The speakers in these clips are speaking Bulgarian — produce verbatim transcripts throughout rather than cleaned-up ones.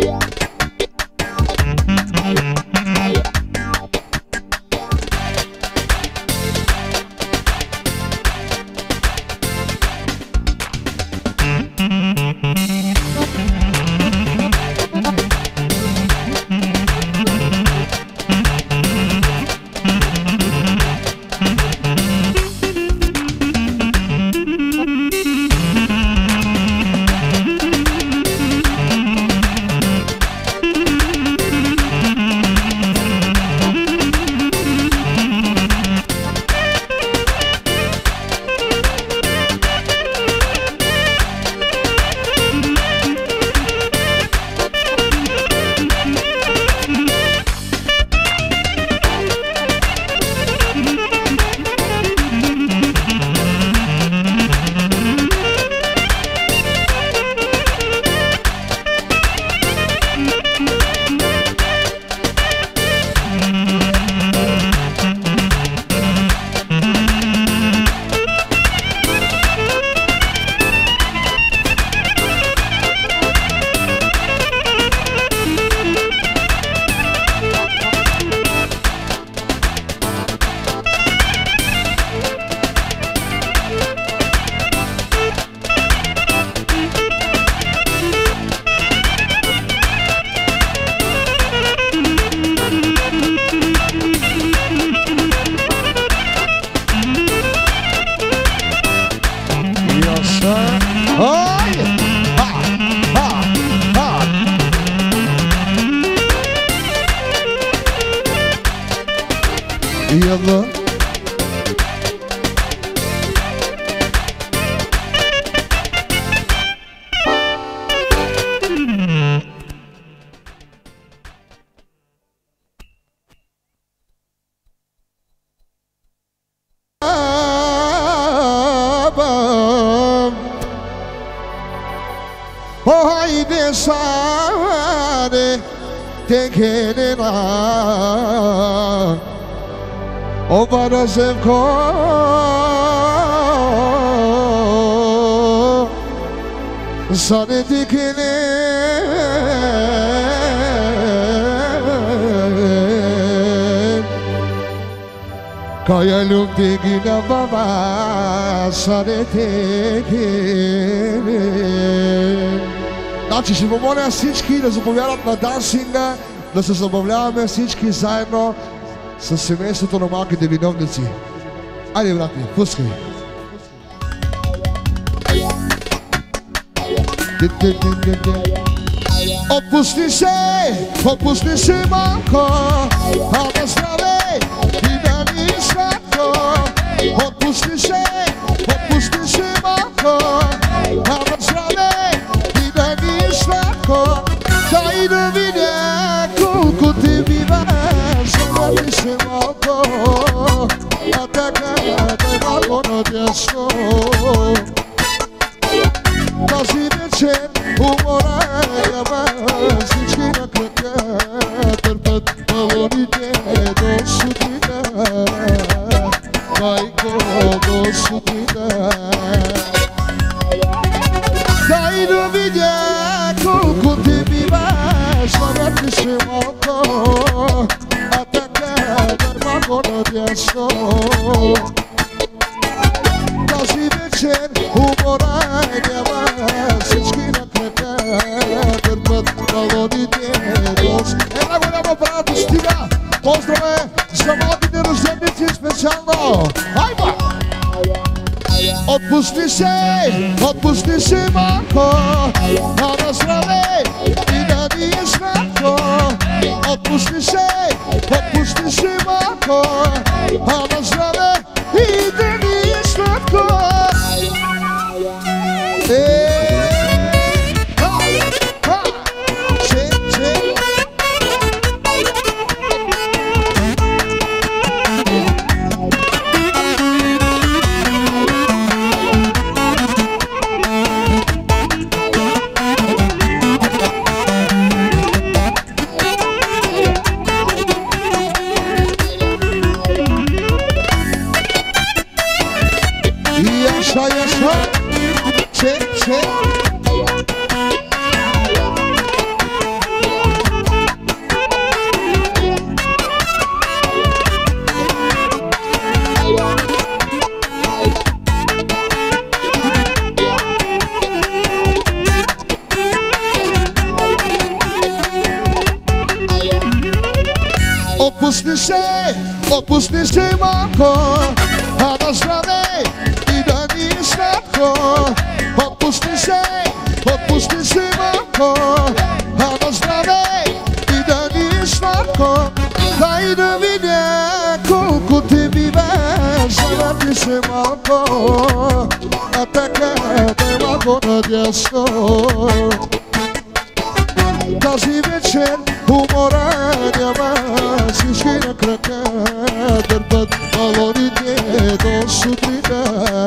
يلا haydi sare tekerina o barazemko sare tekene kayalum tegina baba sare tekene. Значи ще помоля всички да заповядат на дансинга, да се забавляваме всички заедно с семейството на малките виновници. Айде, брат ми, пускай! Отпусти се, отпусти се малко, а да здравей и да ни е сладко. Отпусти се, отпусти се малко, а да здравей и да ни е сладко. Дай да видя колко те бива, завали се малко, а така дай малко надясно. Този вечер умора няма, всички на крака търпят балоните до сутрина. Майко, до сутрина. Дай да видя колко те биваш, завали се малко, а така дай малко надясно. Този вечер умора няма, всички на крака търпят балоните до. Една голяма брата стига! Поздраве за малките рожденици специално! Хайба! Отпусти се, отпусти се малко, а да здравей и да ни е сладко. Отпусти се, отпусти се малко, а да здравей и да ни е сладко. Отпусти се, отпусти се малко, а на здраве и да ни е сладко. Отпусти се, отпусти се малко, а на здраве и да ни е сладко. Дай да видя колко те бива, завърти се малко, а така да малко надясно. Тази вечер умора няма, всички на крака дърпат балоните до сутрина.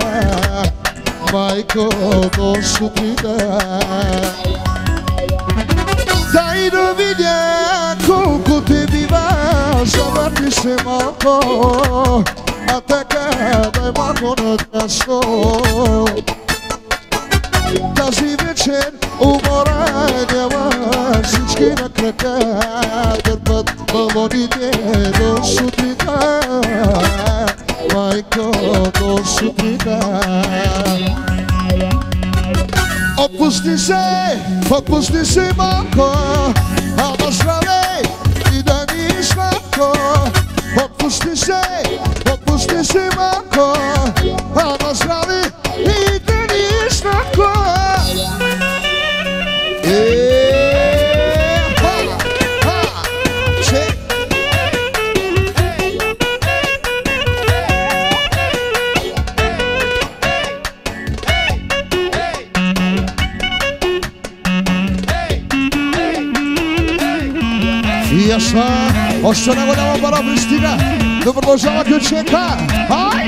Майко, до сутрина. Дай да видя колко те бива, завърти се малко, а така дай малко надясно. Тази вечер умора няма, всички на крака дърпат балоните до сутрина. Майко, до сутрина. Отпусти се, отпусти се малко, а на здраве и да ни е сладко. Отпусти се, отпусти се малко, а на здраве и да ни е сладко. И ясно, още не голяма пара пристига, да продължава ключека. Ай!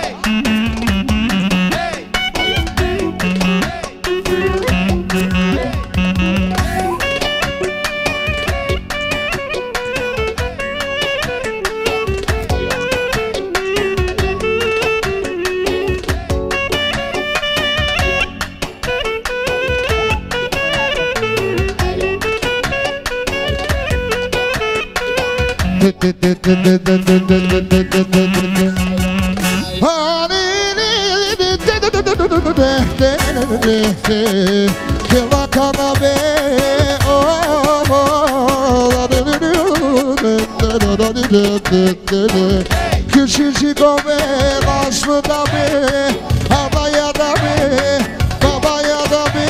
Küçücük o be, Nazlı da be, Adaya da be, Babaya da be.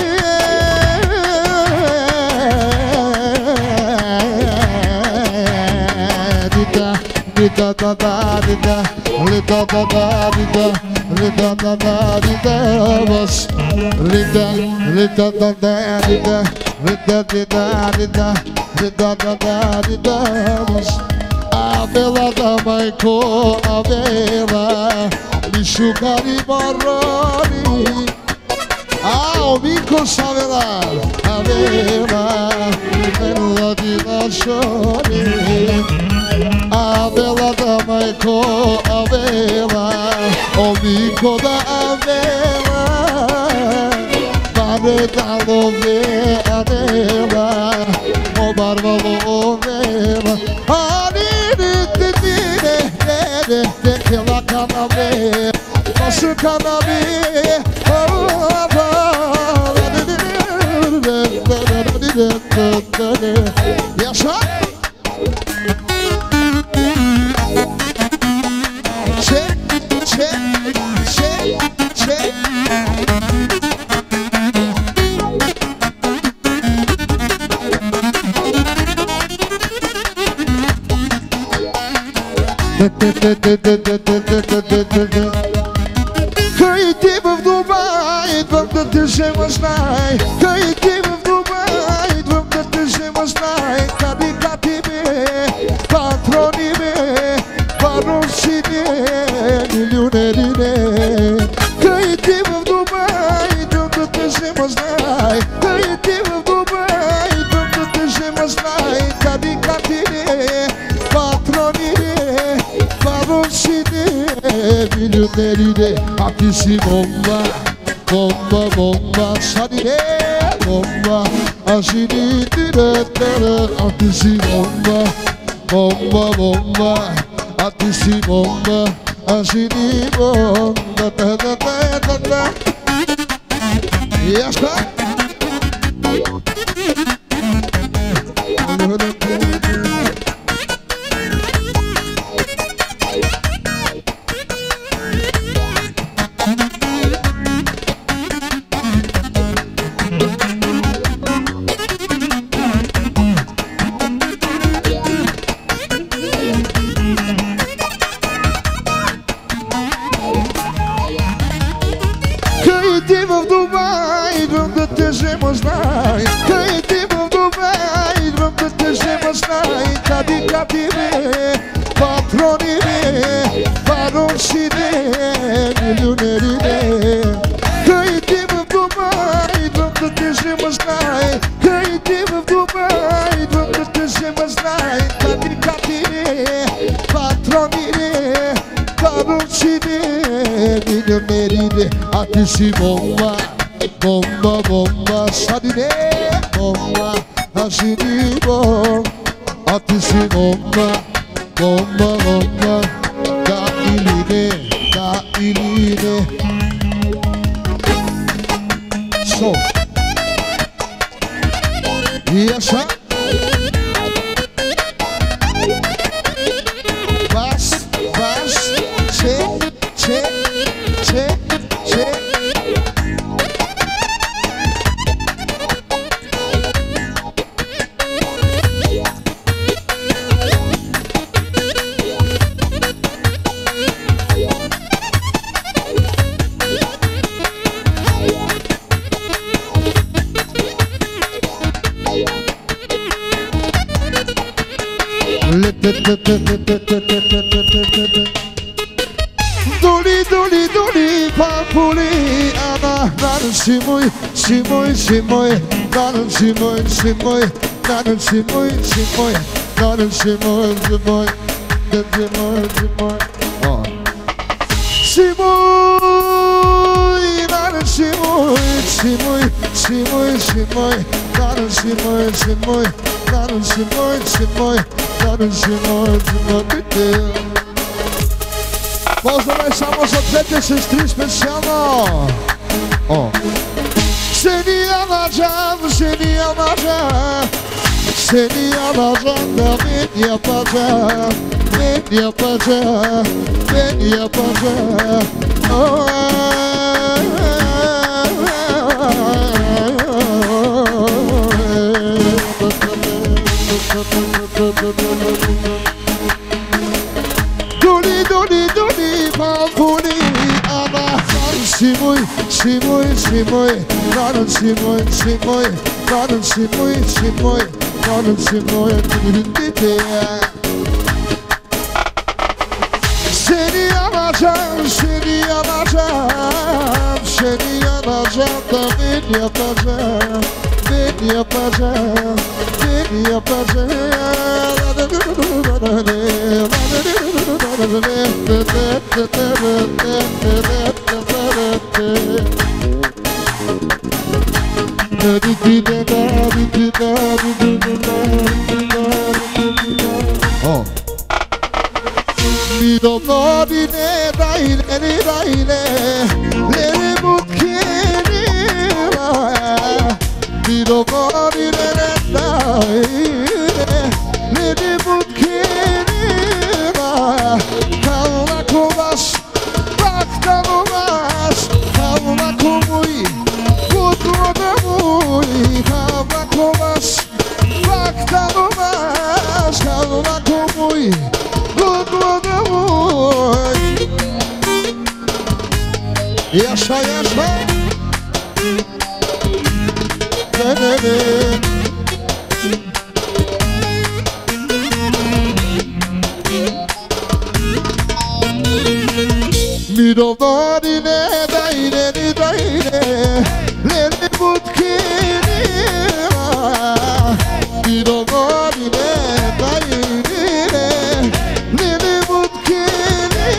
Dida, dida da da dida, dida da da dida, dida da da dida bas. Dida, dida da da dida, dida dida dida, dida da da dida bas. Avela da maiko, avela, Lishukari marrani. Ah, amico savela, avela, bella di lasciare. Avela da maiko, avela, amico da avela. Mare da love, avela, o barbalo avela. Pela canabe, nosso canabe, e achar? Che, che, che, che. Кой ти в Дубай, идвам да те взема знай. Кой ти в Дубай, идвам да те взема знай. Кади кати ме, патрони ме, паруси ме, милионери ме. Кой ти в Дубай, идвам да те взема знай. Кой ти в Дубай, идвам да те взема знай. Кади кати ме, патрони ме, milyoneri Atisi bomba, bomba, bomba, sadire bomba, asini diretere. Atisi bomba, bomba, bomba, atisi bomba, asini bomba, da da da da da. Ya está. mă znai, că e timpul lumea, idrăm de te și mă znai, adică tine, patronii mei, baronșine, milionerine, că e timpul lumea, idrăm de te și mă znai, că e timpul lumea, idrăm de te și mă znai, adică tine, patronii mei, baronșine, milionerine, ateși bomba. Bomba, bomba, sadine, bomba, asini bomba, ateşi bomba, bomba, bomba, da iline, da iline. So, yaşa. Bas, bas, çek, çek, çek, çek. Doli, doli, doli, papuli, ana, nanın simoy, simoy, simoy, nanın simoy, simoy, nanın simoy, simoy, nanın simoy, simoy, simoy, simoy, simoy, nanın simoy, simoy, simoy, simoy, nanın simoy, simoy, nanın simoy, simoy, nanın simoy, simoy, bitte. Pozdrawiam samo za dwie sestry specjalno. O. Seni alacağım, seni alacağım. Seni alacağım da ben yapacağım. Ben yapacağım, ben yapacağım. Oh. Doli, doli, doli, pampuli, ana. Simoy, simoy, simoy, nanın simoy, simoy, nanın simoy, simoy, nanın simoy, seni alacağım, seni alacağım, seni alacağım da ben yapacağım, ben yapacağım, ben yapacağım. Oh. Mi domnodine daile daile le bucchiere mi domnodine daile le bucchiere calma kovas bakta kovas calma komuy kutloda muy calma kovas bakta kovas calma komuy kutloda muy yaşa yaşa mi domnodine daile daile le bucchiere mi domnodine daile le bucchiere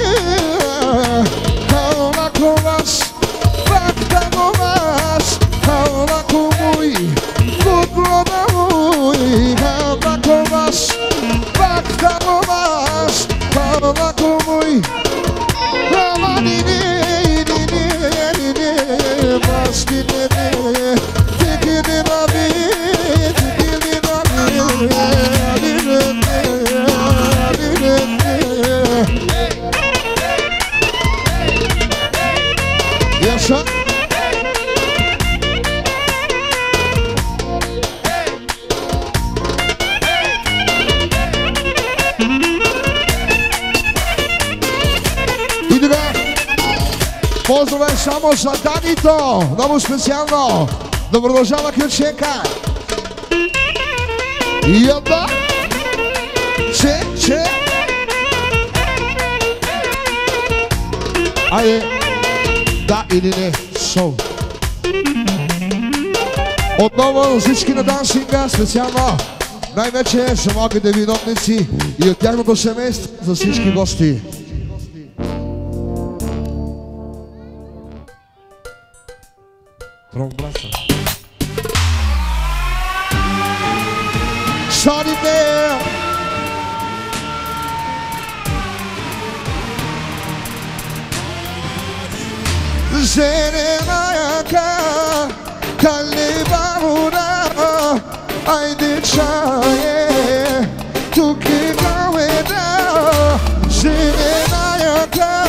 calma kovas bakta kovas calma komuy kutloda muy calma kovas bakta kovas calma komuy. Yaşa. Pozdrawiam samo za Danito, nową specjalną. Да продължава Кючека. Йоба. Че, че. Айде. Да или не. Шоу. Отново всички на дансинга, специално най-вече за малките виновници и от тяхното семейство за всички гости. Тромбраса. Шарите! Зелена яка, калибарура, айде чае, тук е гаведа. Зелена яка,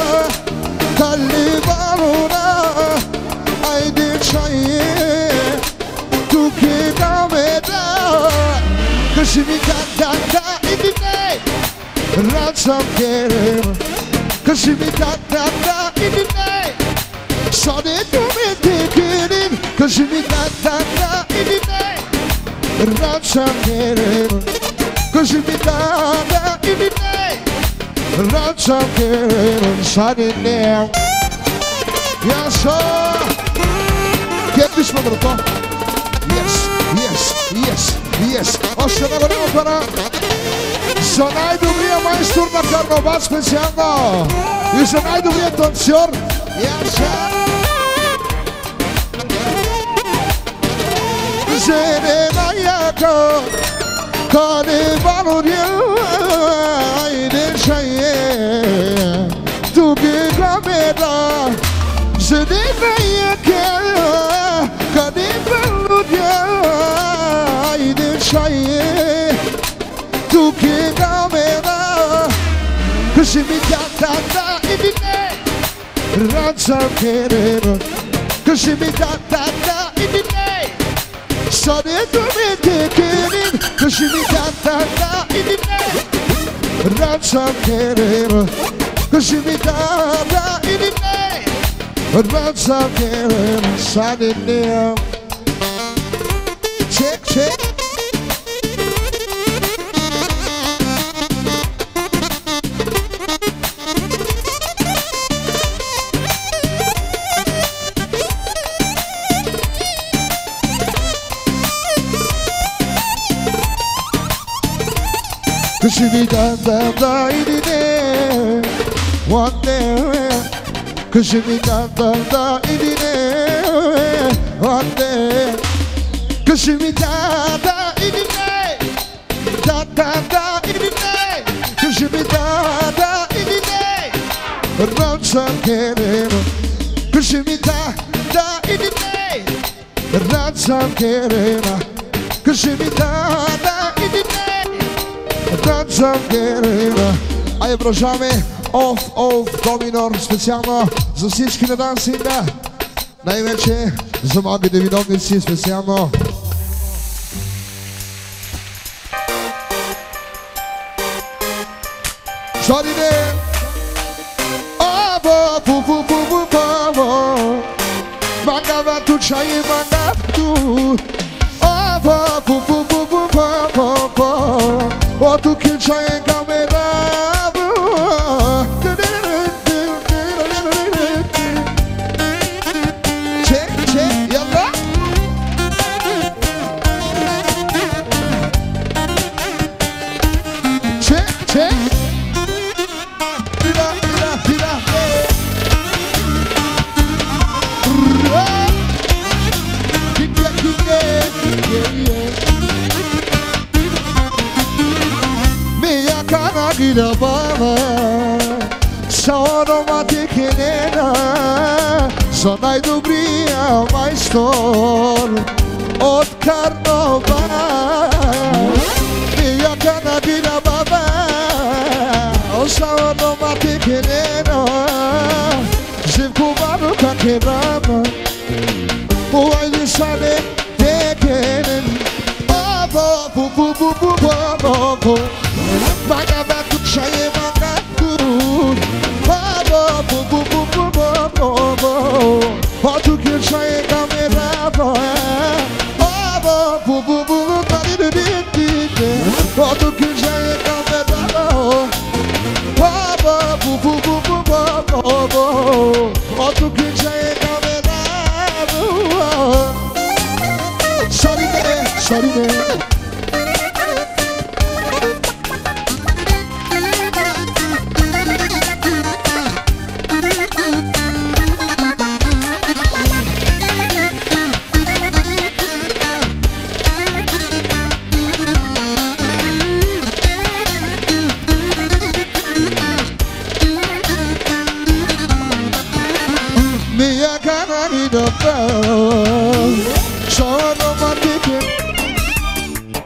калибарура, айде чае, тук е гаведа. Кажи ми да, да, да или не, рад съм керем. Кажи ми да, да, да или не, садето ме те керем. Кажи ми да, да, да или не, рад съм керем. Кажи ми да, да или не, рад съм керем. Сади не, ясо, кепиш ме брато. Yes, yes, yes, yes. Още на голяма пара за най-добрия майстор на Карнобат специално и за най-добрия танцор. Зелена яка, калибарура, айде чае, тук е гаведа. Зелена яка, калибарура, айде чае, тук е гаведа. Кажи ми да, да, да или не, рад съм керем. Кажи ми да, да, да или не, садето ме те керем. Кажи ми да, да, да или не, рад съм керем. Кажи ми да, да или не, рад съм керем. Сади не. Чек, чек. Кажи ми да, да, да или не, one day. Кажи ми да, да, да или не, one day. Кажи ми да, да или не, да, да, да или не. Кажи ми да, да или не, рад съм керем. Кажи ми да, да или не, рад съм керем. Кажи ми да, да или не, рад съм керем. Айде продължаваме. Оф, оф, до минор, специално за всички на дансинга. Най-вече за малките виновници, специално. Шарите! Або, пу, пу, пу, пу, пу, мангавату чай, мангавату. Або, пу, пу, пу, пу, пу, пу, оту килчай камера. Gida baba, sono matikina, za най-добрия майстор от Карнобат. Мияка на гida baba, sono matikina, живко барука керама, уайди сане текенен, баба, бу бу бу бу бу бу. Mangavatu chaye mangavatu, baba bu bu bu bu bu bu bu. Otu kil chaye kamera boy. Mia canani da bell, sono matite,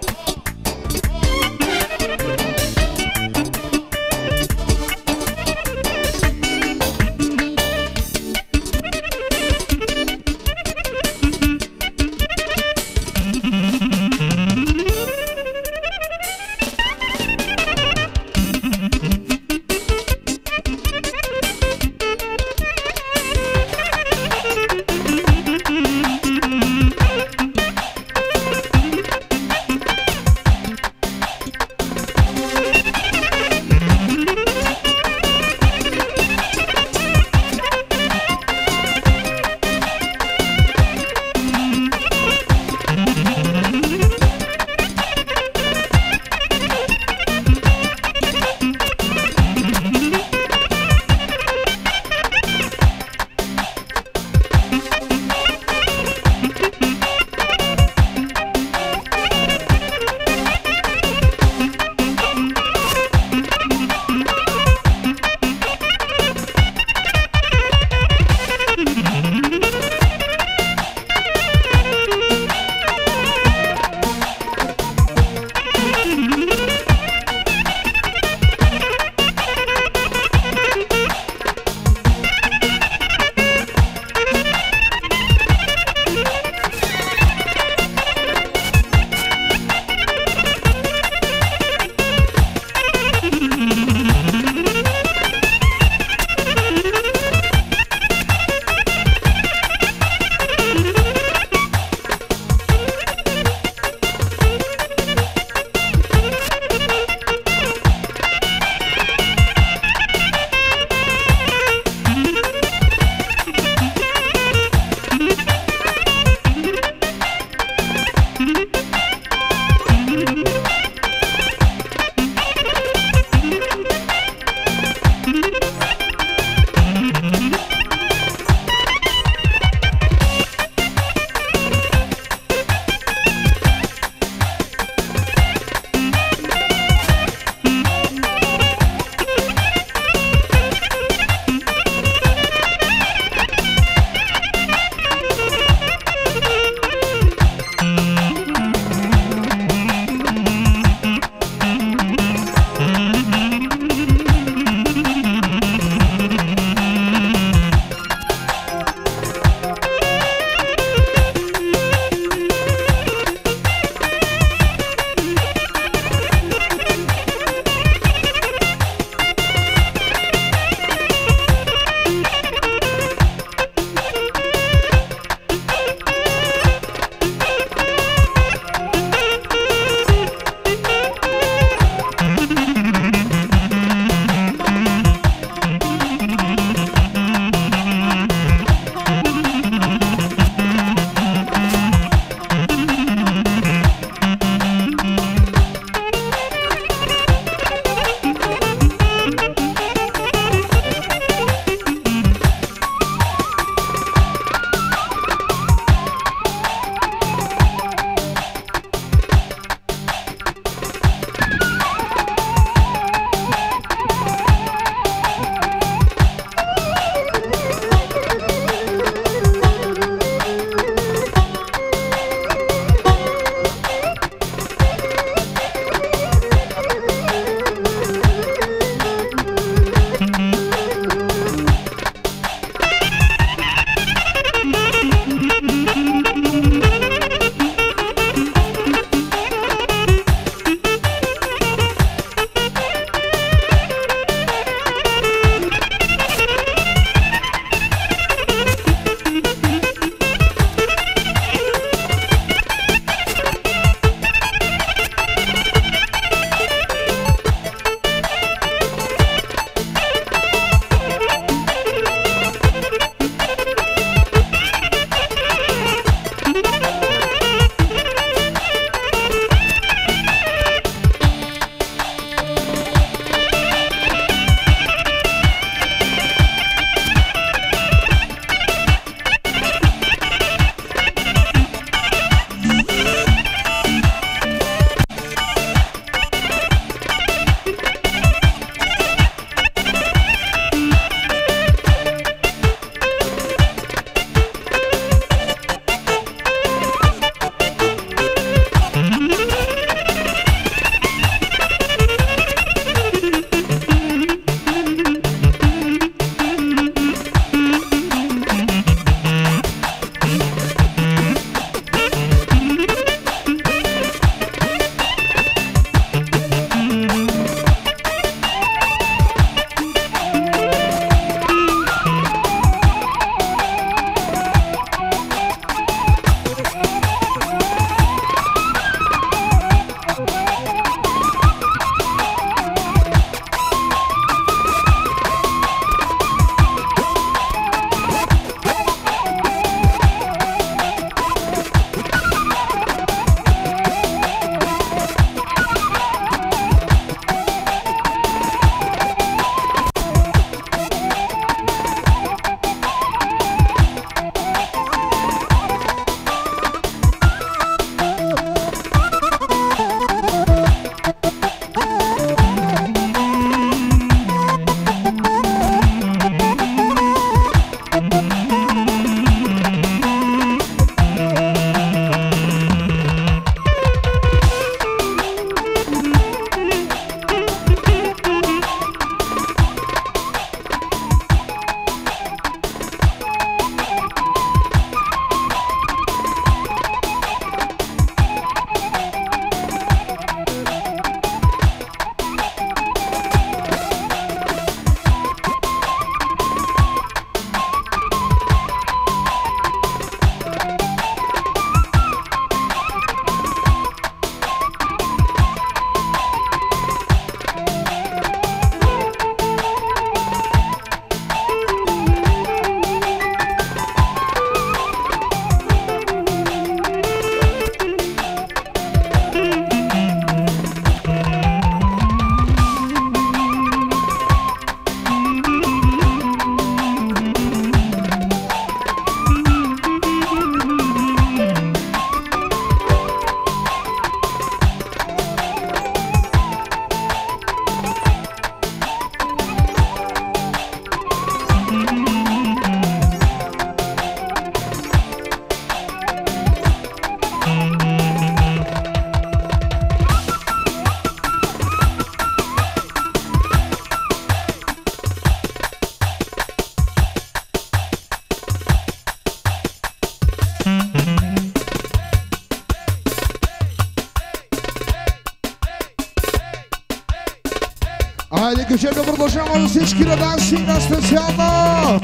Айде, кажете, продължаваме всички на дансинга специално!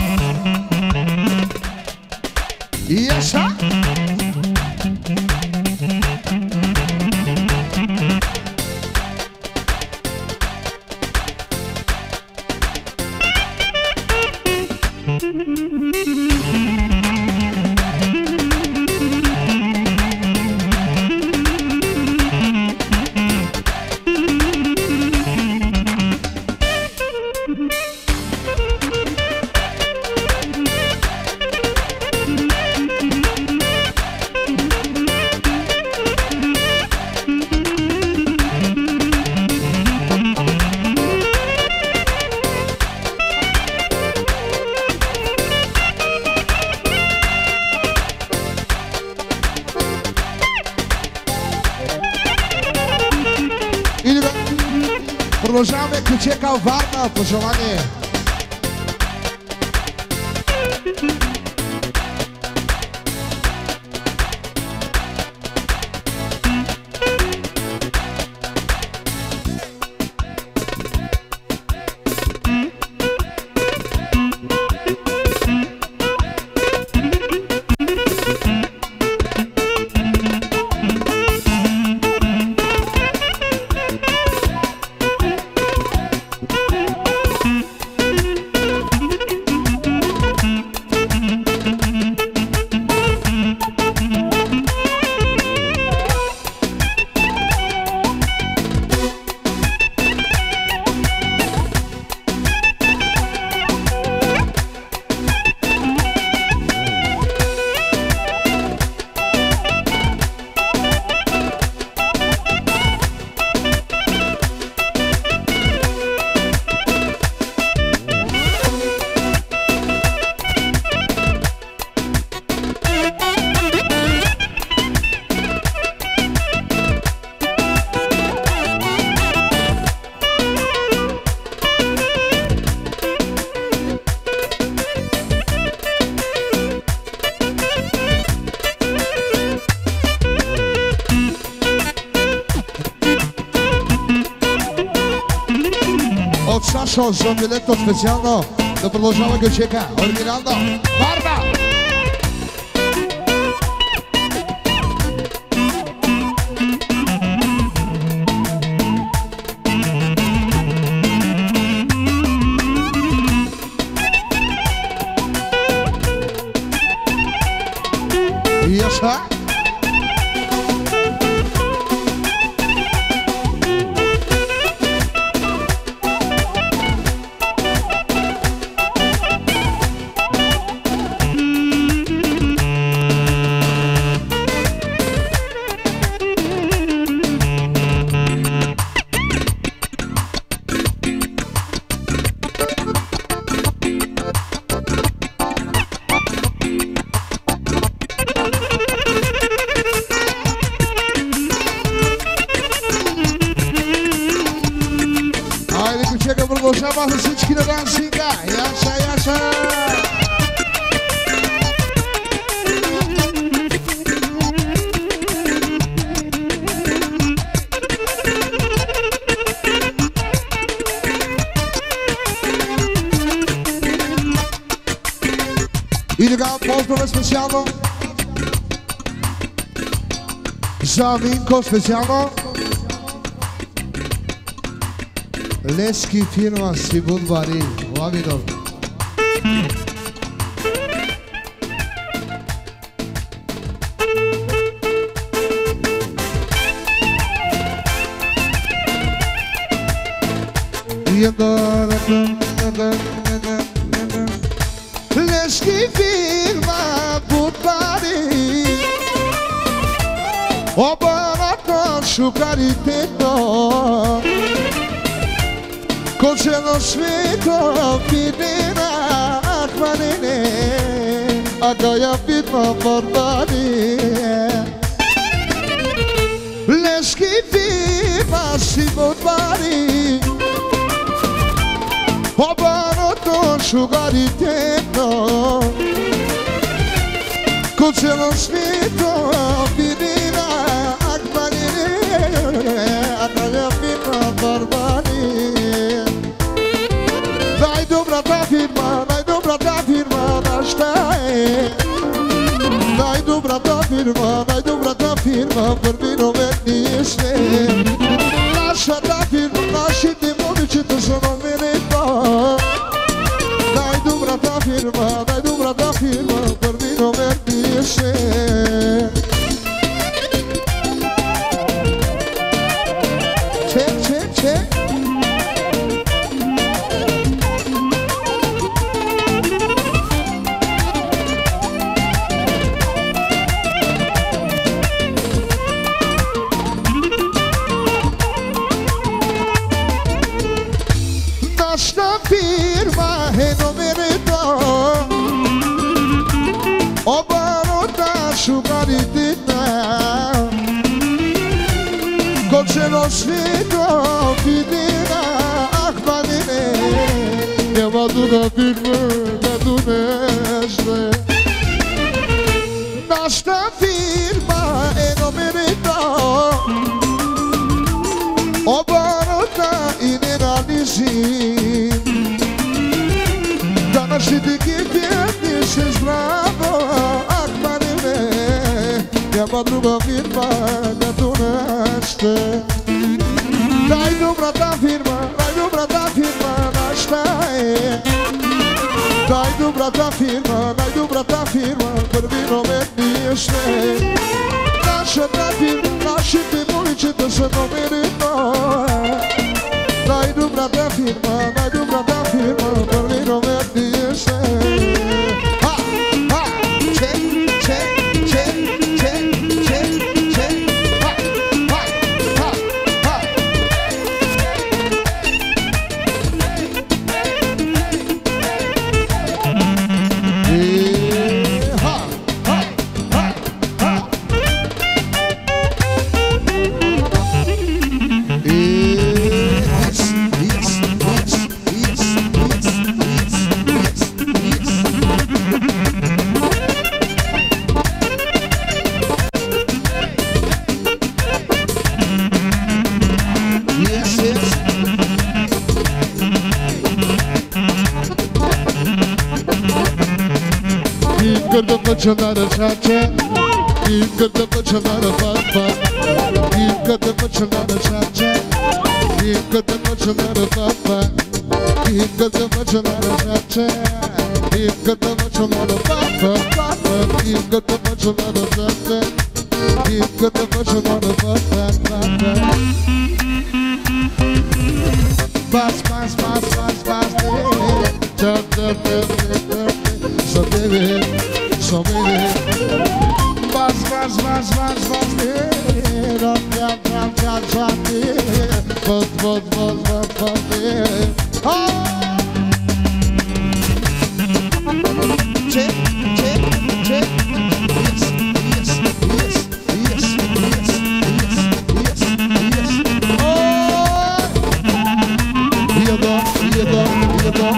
И яша! Продължаваме ключе към Варна, пожелание. От Сашо за билето специално да продължава гъчека. Оригинално. Варна! Яша! Продължава за всички на дансинга. Яша, яша! И така, ползваме специално за Винко специално. Лески фирма Сибун Бари, Лавидор. Лески фирма Будбари, обаната шукаритето. Коцено свито пидина ахманине, агая питма барбари. Лески фирма Сибун Бари, обаното шугаритето. Коцено свито пидина ахманине, агая питма барбари. firma, per mine non veniste. Lascia da firma, lasciati muovici, tu sono venuto. Dai tu brata firma, dai tu brata firma, per mine non veniste. C'è, c'è, c'è. Sta firma e non me ne do. O barota sugaritita Col cielo sfido fidina akmadine Ne vadu da firma da duneste Sta firma e non me ne do. O barota ineralizi Danas ti kipjeti se zdravo akmarine Nema druga firma da tu neste. Daj dobra ta firma, daj dobra ta firma na šta je. Daj dobra ta firma, daj dobra ta firma prvi nomet nije sve. Naša ta firma, naši ti mulići da se nomenito. Daj dobra ta firma, daj dobra ta firma prvi nomet nije sve. Ha, ha, ček, ček, ček, ček, ček, ček. Ha, ha, ha, ha. E, ha, ha, ha, ha. E, Kırdım maçınları çarçı, İlk kırdım maçınları pat pat. İlk kırdım maçınları çarçı, İlk kırdım maçınları pat pat. İlk kırdım maçınları çarçı, İlk kırdım maçınları pat pat pat pat. İlk kırdım maçınları çarçı, İlk kırdım maçınları pat pat pat pat. Bas bas bas bas bas de, çap çap çap çap. So baby, so baby. Bas bas bas bas bas de, ram ram ram ram ram de, bas bas bas bas bas de. Check, check, check. Yes, yes, yes, yes, yes, yes, yes, yes. Oh, here go, here go, here go.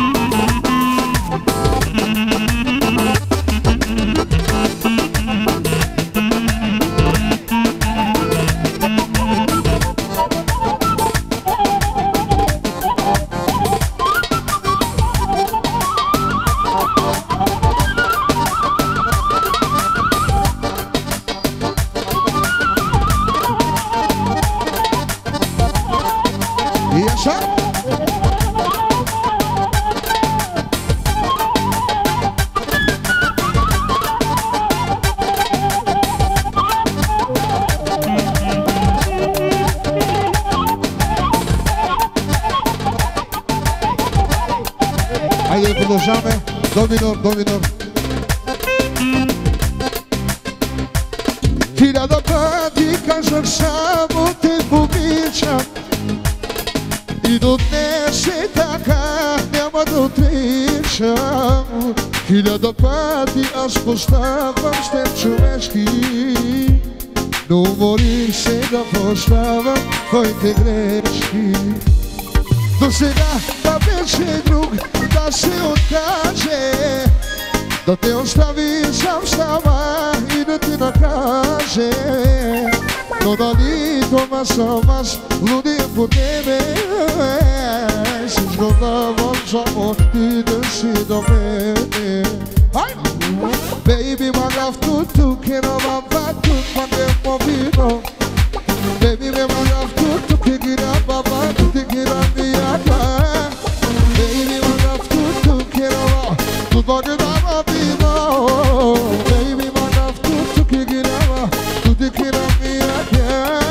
Hajde da продължаваме. До минор, до минор. Хиляда пъти казах само те обичам. И до днес е така, няма да отричам. Хиляда пъти аз поставам с теб човешки. Но уморих се да прощавам твоите грешки. До сега да беше друг да се откаже, да те остави сам става и да ти накаже. Но дали това съм аз, лудия по тебе, всичко давам само ти да си до мене. Baby man love to to kino baba to mande movino. Baby man love to to kira baba to kira miata. Baby man love to to kira to mande movino. Baby man love to to kira to kira miata.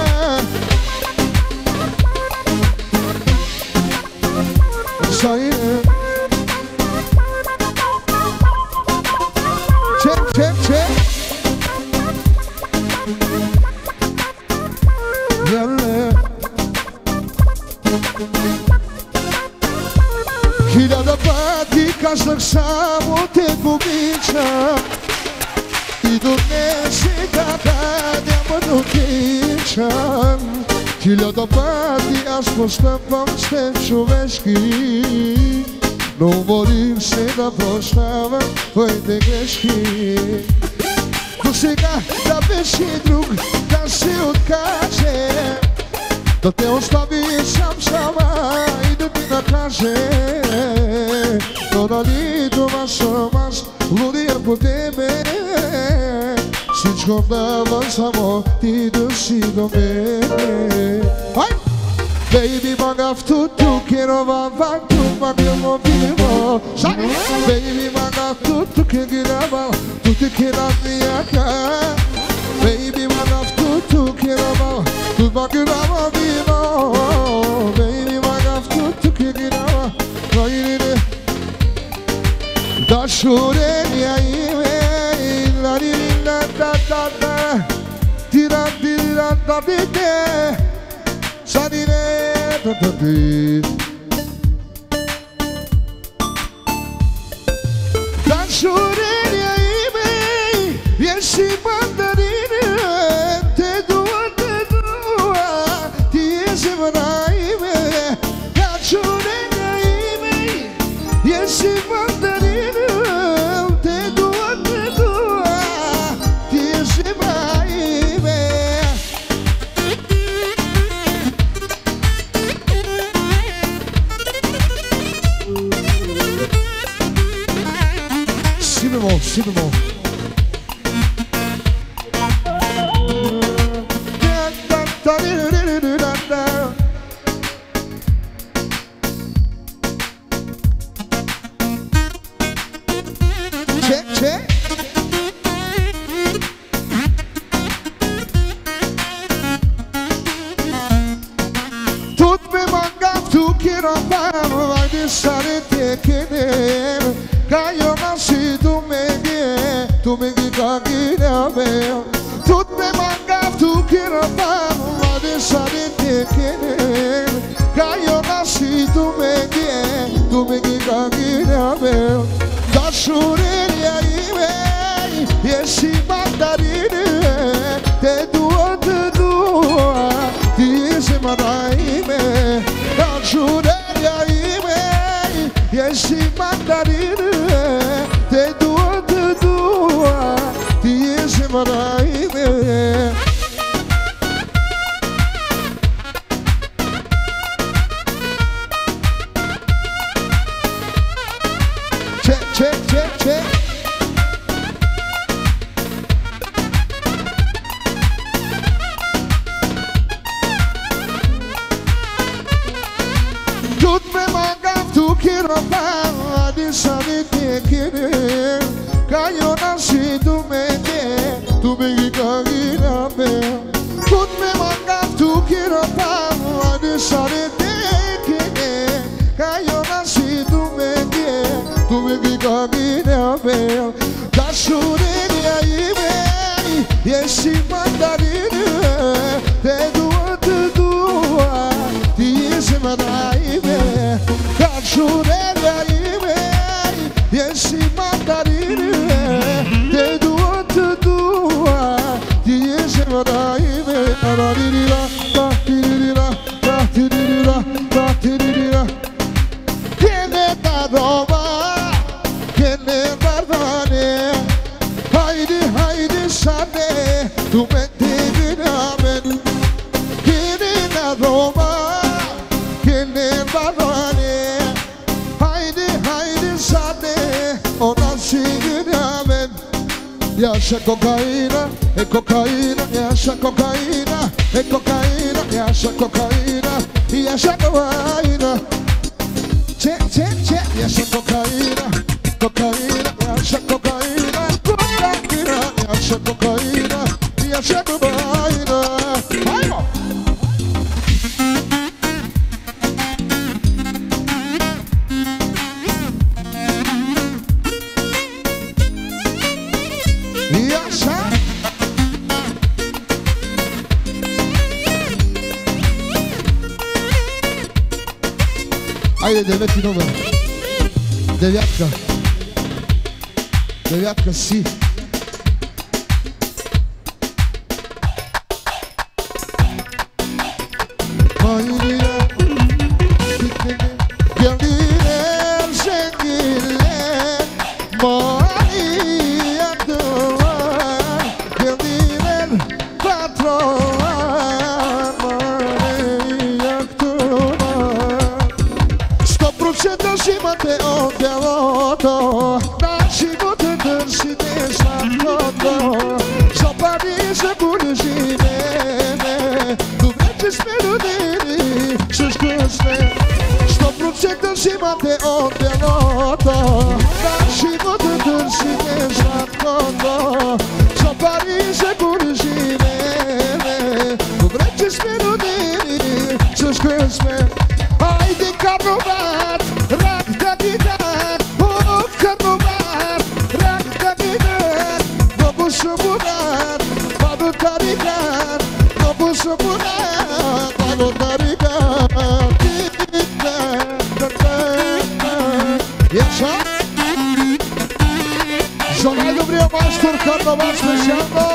Say check, check, check. Yeah. Хиляда пъти казах само те обичам и до днес сега няма да отичам. Хиляда пъти аз постъпвам с теб човешки, но молим се да прощавам твоите грешки. До сега да беше друг да се откаже, да те остави сам сама и да ти накаже. Но дали това съм аз, лудия по тебе, всичко дава само ти да си до мене. Baby magav tu tu quiero baba tu magamo vivo. Baby magav tu tu quiero baba tu te quiero miaka. Baby magav tu tu quiero baba tu magamo vivo. Baby magav tu tu quiero baba ire da shure ya ime la di la da da da tira tira da de Sadine tatapi Dansureria ime Yesi mandarine Te dua, te dua Ti ese manaime Dansureria ime Yesi mandarine Te dua, te dua Ti ese manaime Si bemol, si bemol. Check, check. Tut me mangav tu kiropam, vai disare te kenem. Kayo nasi tu megi, tu megi kagina me. Tut me mangav tu kiropam, vai disare te kenem. Kayo nasi tu megi, tu megi kagina me. Da shureria ime, yesi mandarine. Te dua, te dua, ti ese manaime. Da shureria ime, yesi mandarine. Te dua, te dua, ti ese manaime. Check, check, check, check. Tut me mangav tu kiropam, adisani te kirim. Kayo nasi tu mege, tu megi kagina me. Tut me mangav tu kiropam, adisani te kirim. Kayo nasi tu mege, tu megi kagina me. Da shureria ime, yesi mandarine. Te dua, te dua, ti ese manaime. Da shureria ime, yesi mandarine. Te dua, te dua, ti ese manaime. Taririra, taririra, taririra, taririra. Tiene da Roma, tiene barbane. Haydi, haydi sane, tu mette binamen. Tiene da Roma, tiene barbane. Haydi, haydi sane, ona sigine. Yaşa kokaina, e kokaina, yaşa kokaina, e kokaina, yaşa kokaina, yaşa kokaina. Çek çek çek, yaşa kokaina, kokaina, yaşa kokaina, kokaina, yaşa kokaina, yaşa kokaina. Haydi. Ajde, deveti numer. Devjatka. Devjatka si. Geldiler zenginler, mani yaktılar. Geldiler patronlar, mani yaktılar. Sto procento imate odjelo, na živote držite svakoto. Zapadi se budući mene, dobreće sme rodili, sve škosne. Sto procento imate odjelo, na živote držite svakoto. Zapadi se budući mene, dobreće sme rodili, sve škosne. Ajde Karlovac, rak da ti dan, o Karlovac, rak da ti dan. Mnogo su budan, pa do tarikan, mnogo su budan, pa do tarikan. Yaşa! Za najdobrija majstor Karlovac specijalno!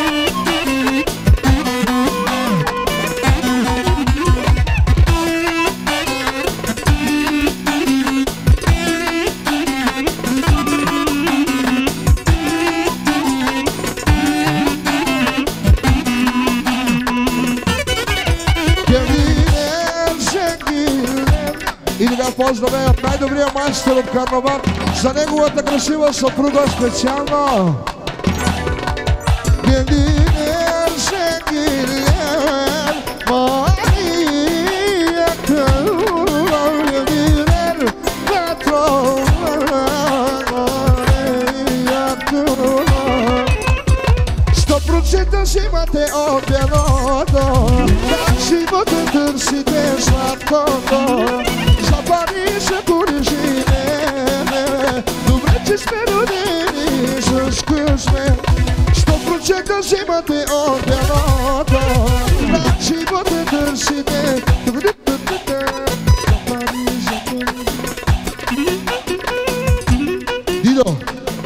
И да поздравя най-добрия майстор от Карнобат за неговата красива съпруга специално. Гелинер, Жегилер, Марията, Гелинер, Петро, Марията. Сто процента си имате обяното, как живота търсите сладкото. Запади се будеш и мене, добре, че сме родени с късме. Сто процента взимате от едното, на живота търсите. Дидо!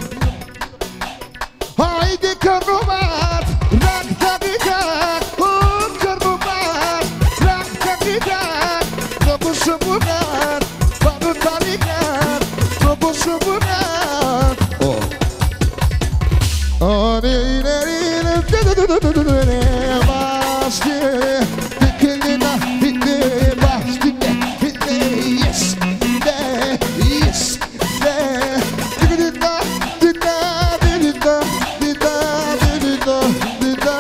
Хайде Карнобат, рак да ви дам, о Карнобат, рак да ви дам, много съм богат, падо тарикат, много съм богат. О, не, не, не, не, не, не, не, басти, тикелина, тике, басти, тике, yes, не, yes, не, тикелина, тика, тика, тика, тика, тика.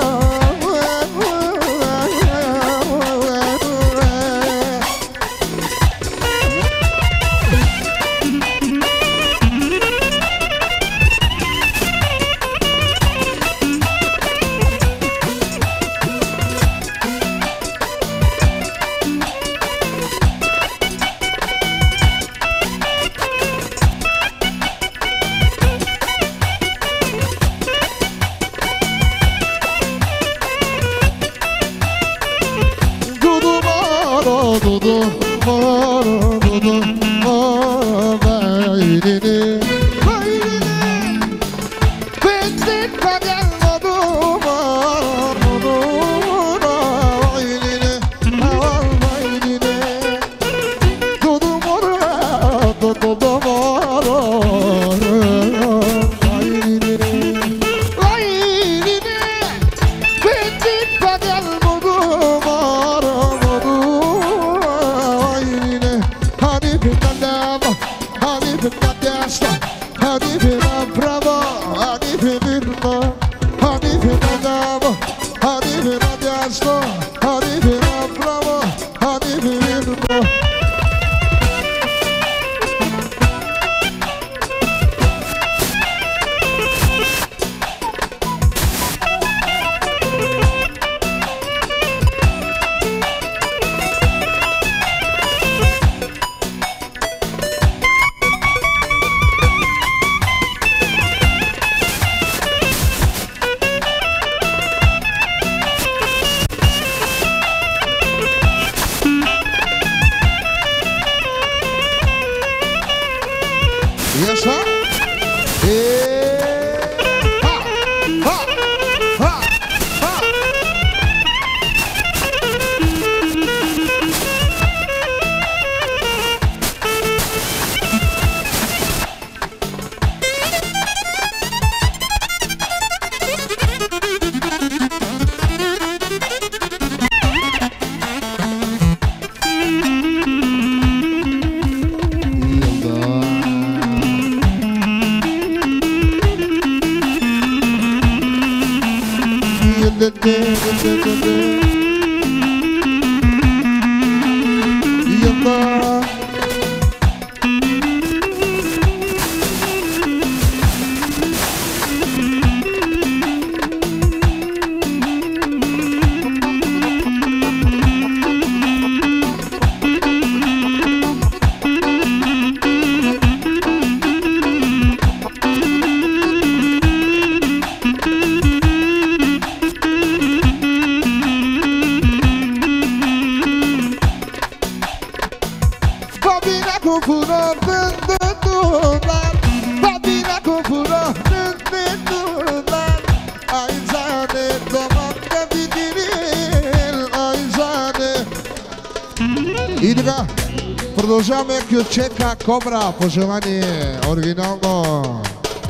cu furor, dând, dând, dând, babina cu furor, dând, dând, dând, ai zane, domanda di diril, ai zane. Идега, продължаваме Кючека Кобра, пожелание оригинално.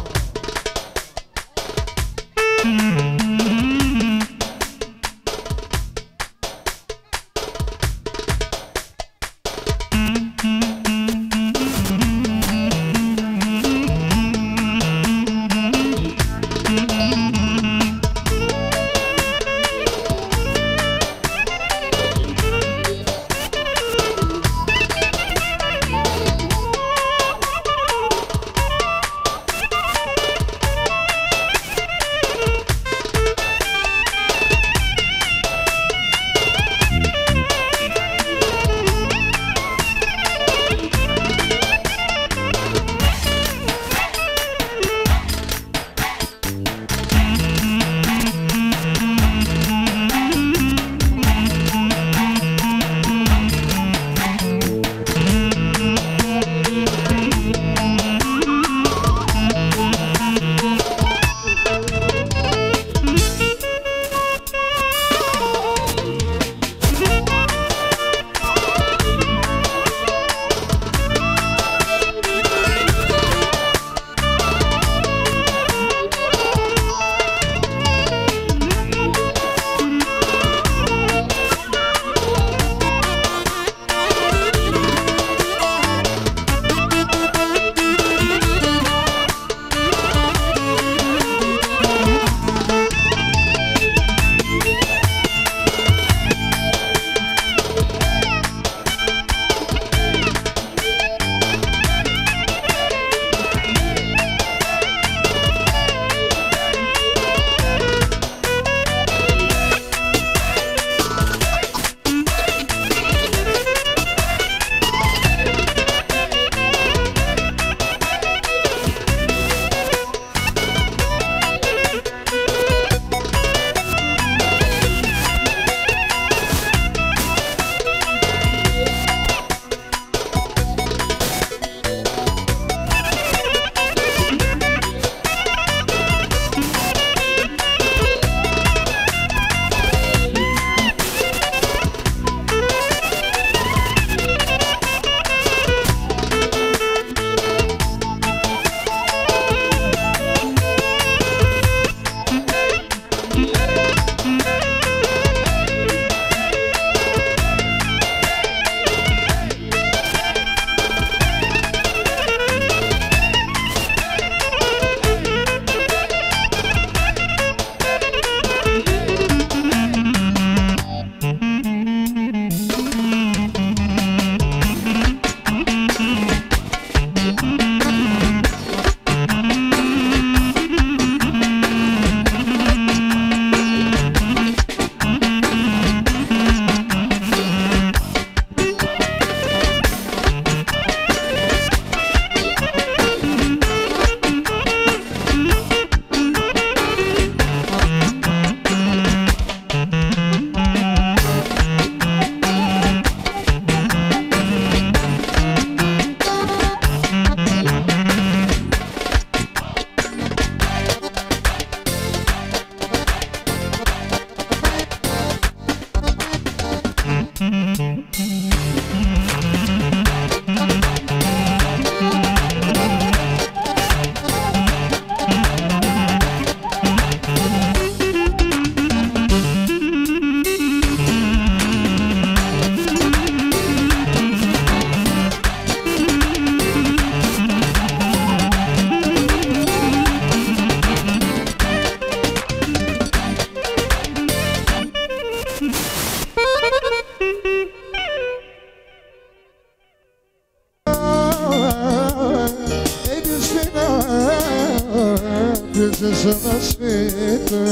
princesa na sveta.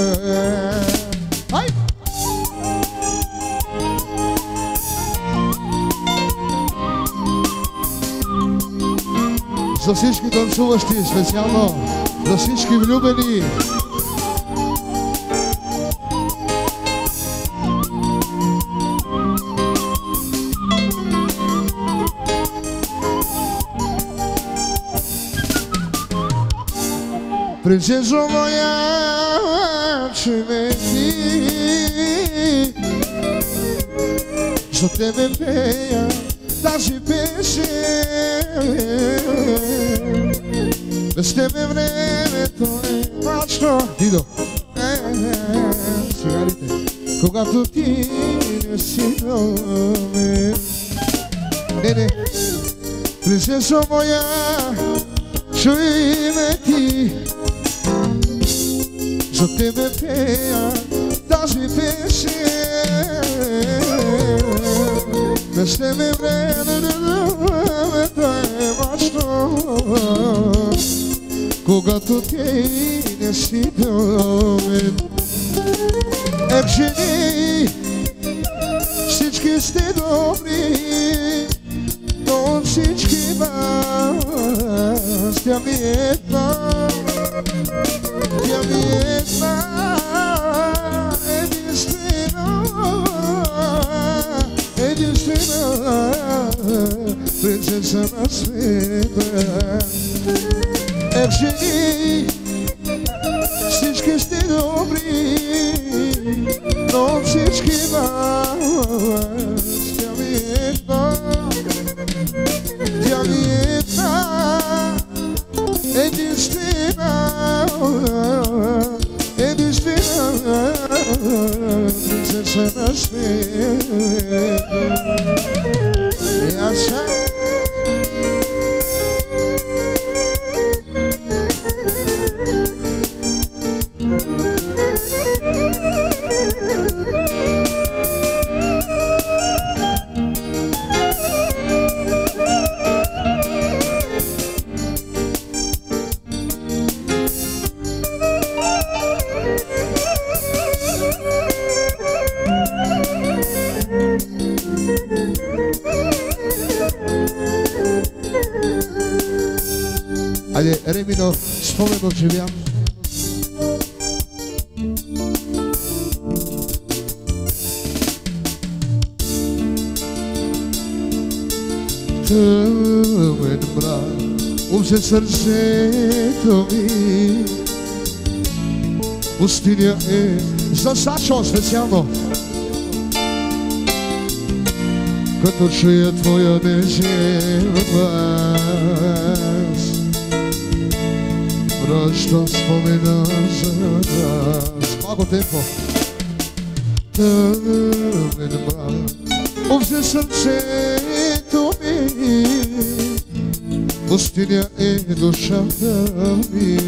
Aj! За всички танцуващи, специално за всички влюбени. Принцесо моя, че ме ти, за тебе пея тази песен. Без тебе времето е мрачно. Дидо, цигарите, когато ти не си до мен. Не, не, принцесо моя, чуй ме ти, за тебе пея тази песен. Без тебе времето е мрачно, когато ти не си до мен. Ех, жени, всички сте добри, но от всички вас тя ми е една, тя ми е една, единствена, единствена принцеса на света. Ех, жени, всички сте добри, но от всички вас тя ми е една, тя ми е една, единствена, единствена принцеса на света. И аз Айде, Ремино, спомен оживям. Тъмен мрак обзе сърцето ми, пустиня е за Сашо специално. Като чуя твоя нежен глас, връщам спомена за нас. Малко темпо. Тъмен мрак обзе сърцето ми, пустиня е душата ми.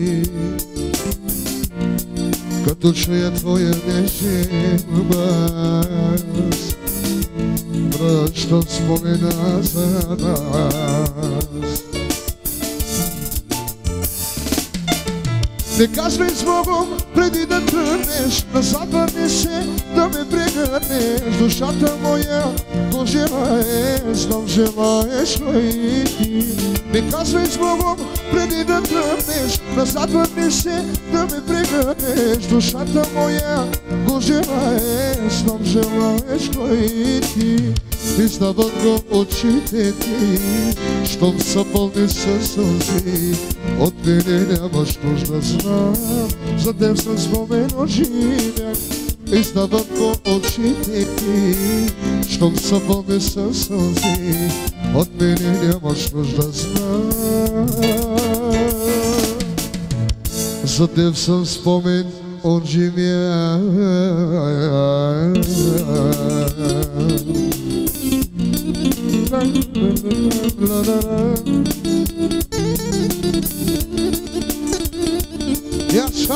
Като чуя твоя нежен глас, връщам спомена за нас. Не казвай с Богом преди да тръгнеш, назад върни се да ме прегърнеш. Душата моя го желаеш, знам желаеш го и ти. Не казвай с Богом преди да тръгнеш, назад върни се да ме прегърнеш. Душата моя го желаеш, знам желаеш го и ти. Издават го очите ти, щом са пълни със сълзи. От мене нямаш нужда, знам, за теб съм спомен оживя. Издават го очите ти, щом са пълни със сълзи. От мене нямаш нужда, знам, за теб съм спомен оживя. Яша!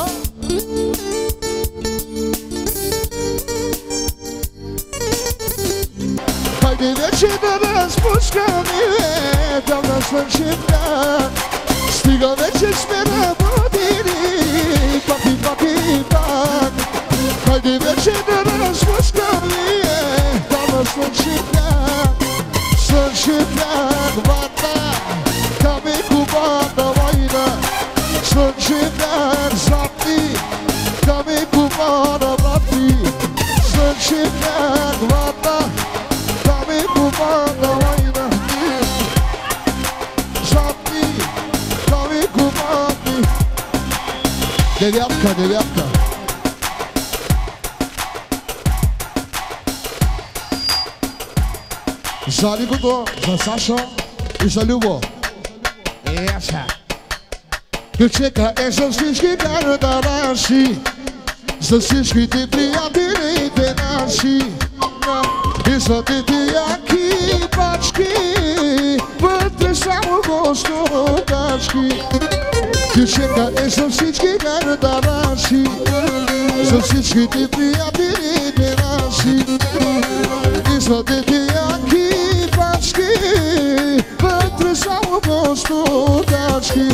Хайде вече да разпускаме, да насвършим да. Стига вече сме работили, пак и пак и пак. Хайде вече да разпускаме, да насвършим да. Свършим да, вата, там е хубавата война. Свършим да, запни, там е хубавата врати. Свършим да, вата, там е хубавата война. Запни, там е хубавата. Девятка, девятка. За Лигото, за Сашо и за Любо. Еса. Ключека е за всички карадаваши, за всичките приятелите наши и за тези яки пачки, вътре само гостопачки. Ключека е за всички карадаваши, за всичките приятелите наши и за тези яки пачки, вътре само гостопачки.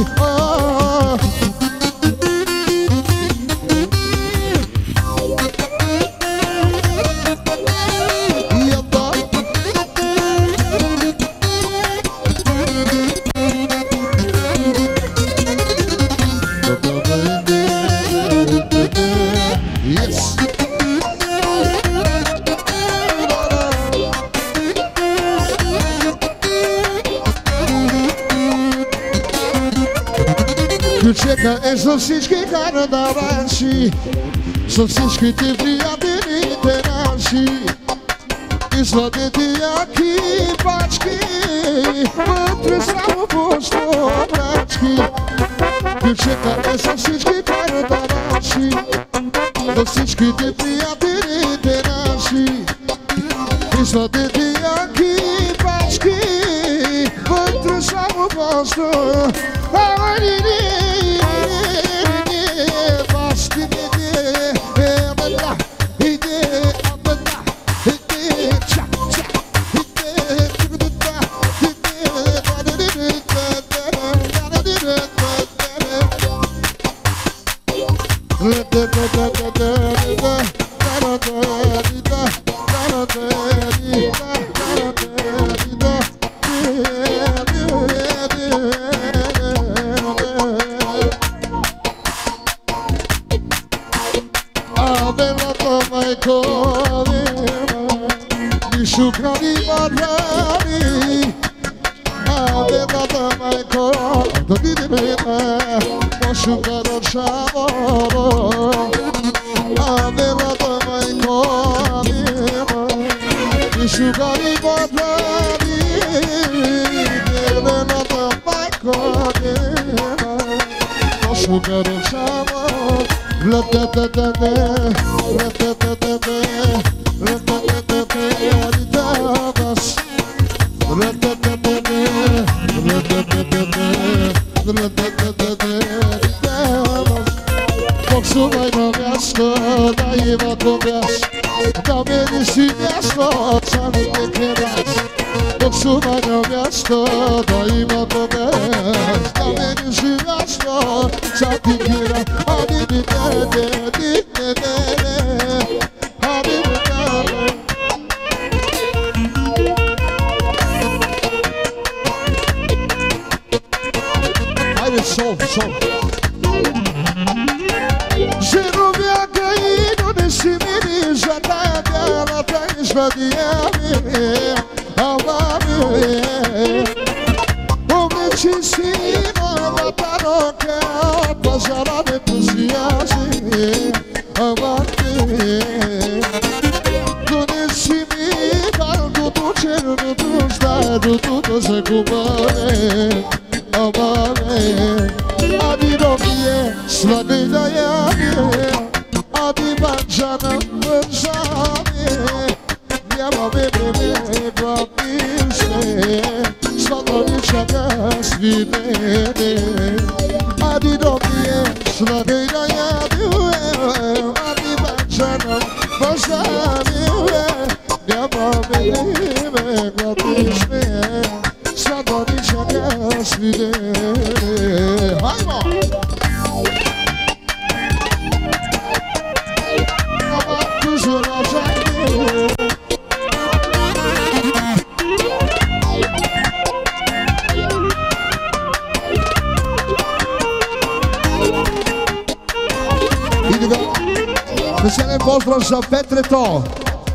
Ключека е за всички карадаваши, за всичките приятелите наши и сладите яки пачки, вътре само гостопачки. Ключека е за всички карадаваши, за всичките приятелите наши и сладите яки пачки, вътре само гостопачки. Специален поздрав за Петрето.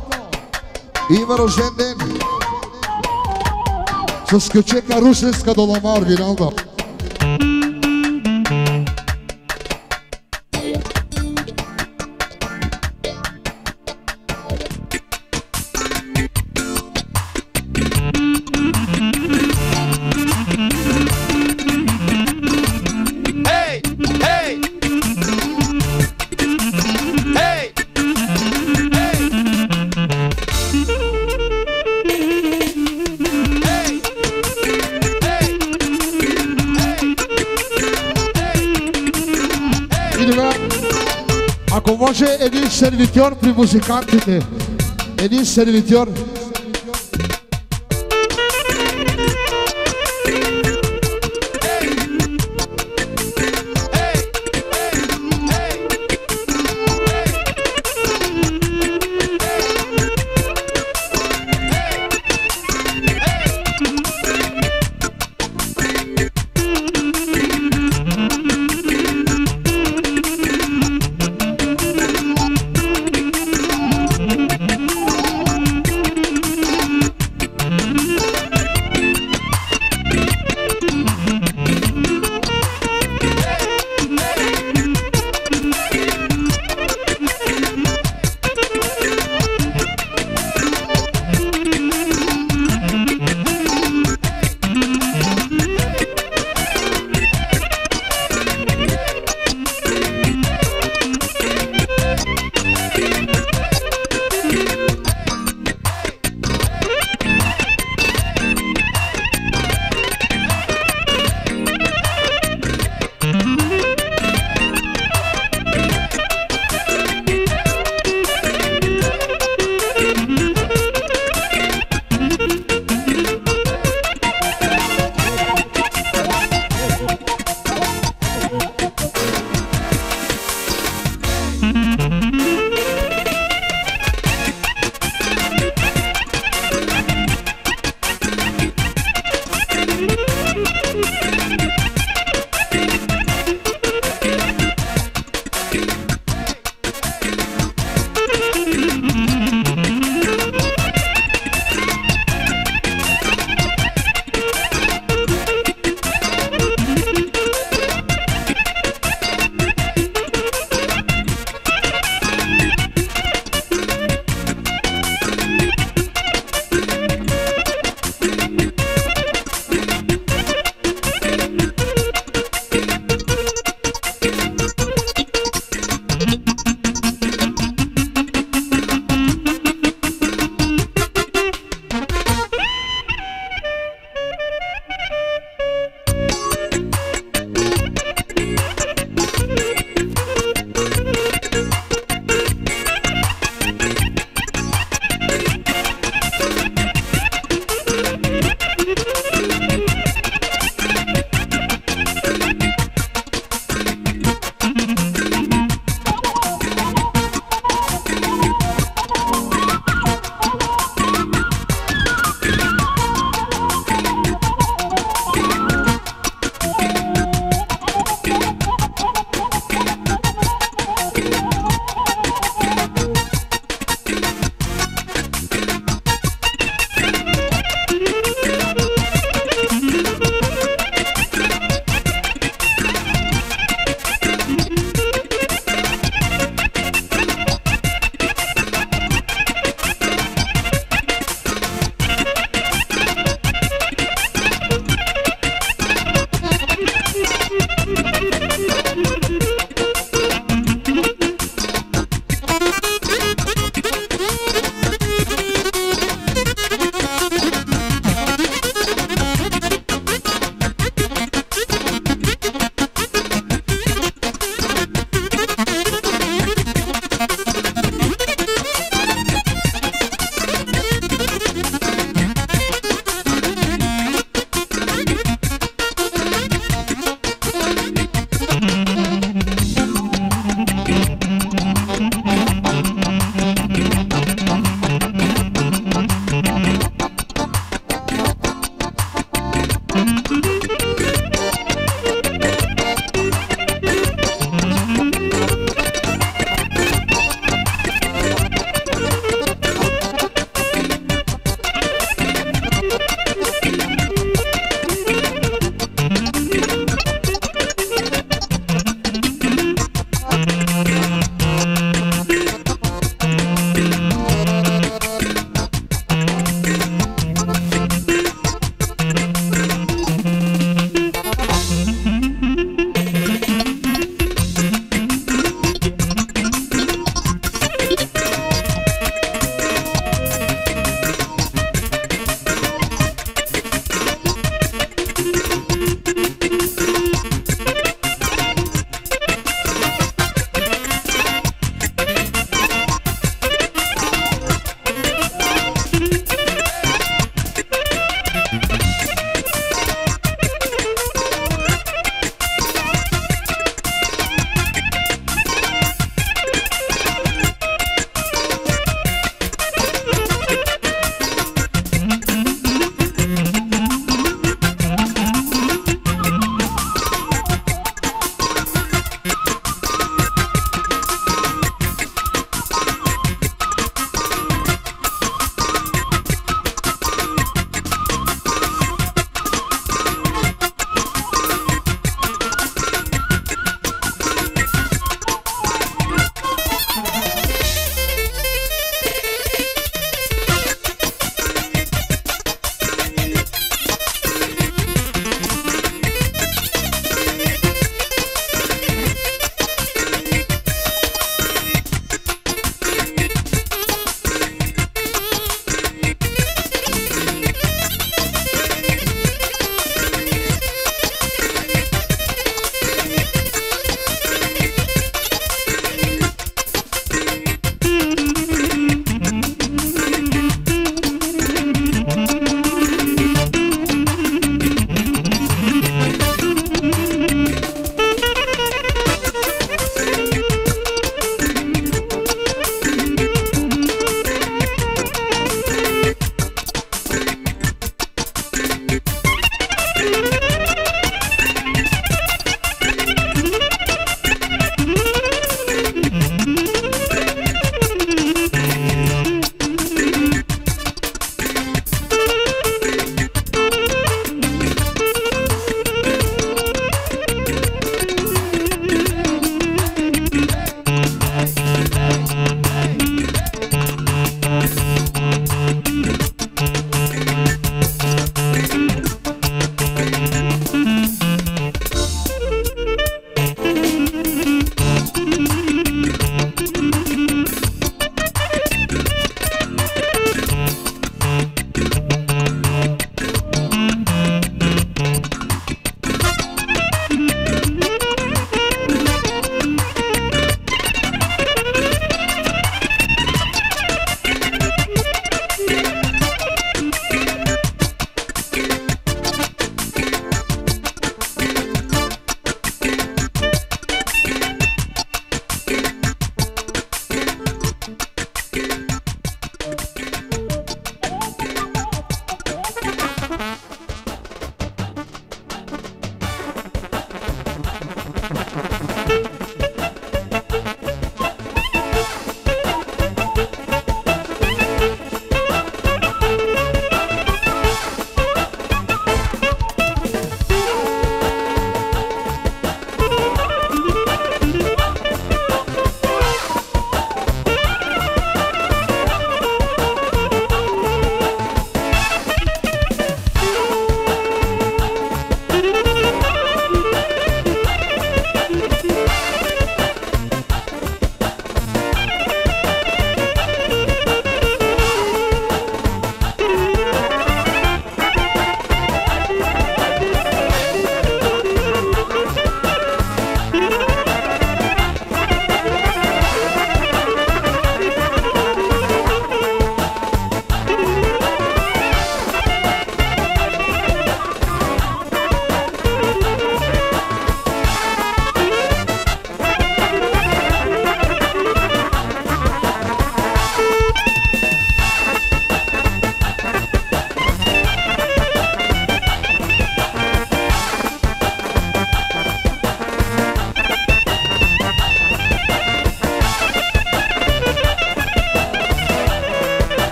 Има рожден ден. С кючека русенска долама оригинална. може един сервитьор при музикантите. Един сервитьор.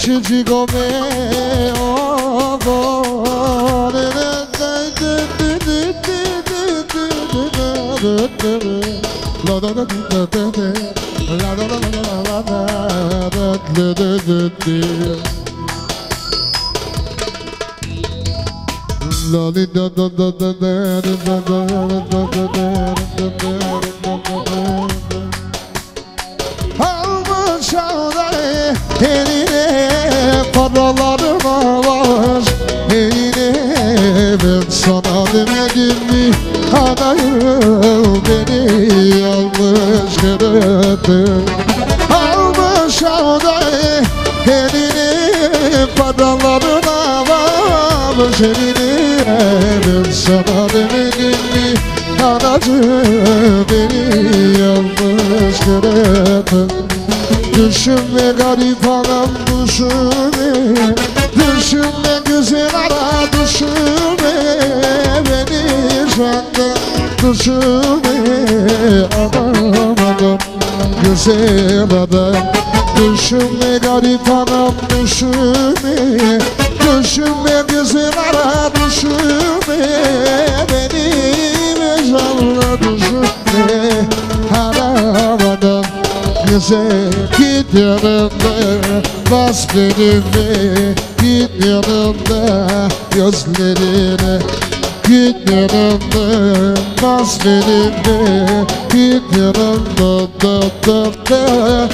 Küçücük o me almış ağları eline paralarına var eline ben sana demedim mi anayım beni almış kırıttı almış ağları eline paralarına var eline ben sana demedim mi anacığım beni almış kırıttı düşünme garip anam düşünme düşünme güzel ara düşünme beni senden düşünme adam adam güzel adam düşünme garip anam düşünme düşünme güzel ara düşünme beni mezarla düşünme adam adam güzel git yanımda bas benimle git yanımda gözlerine git yanımda bas benimle git yanımda da da da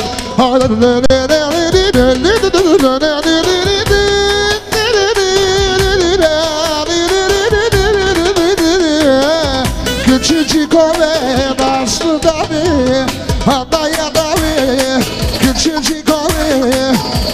küçücük ove baslı da bir adaya da bir küçücük ove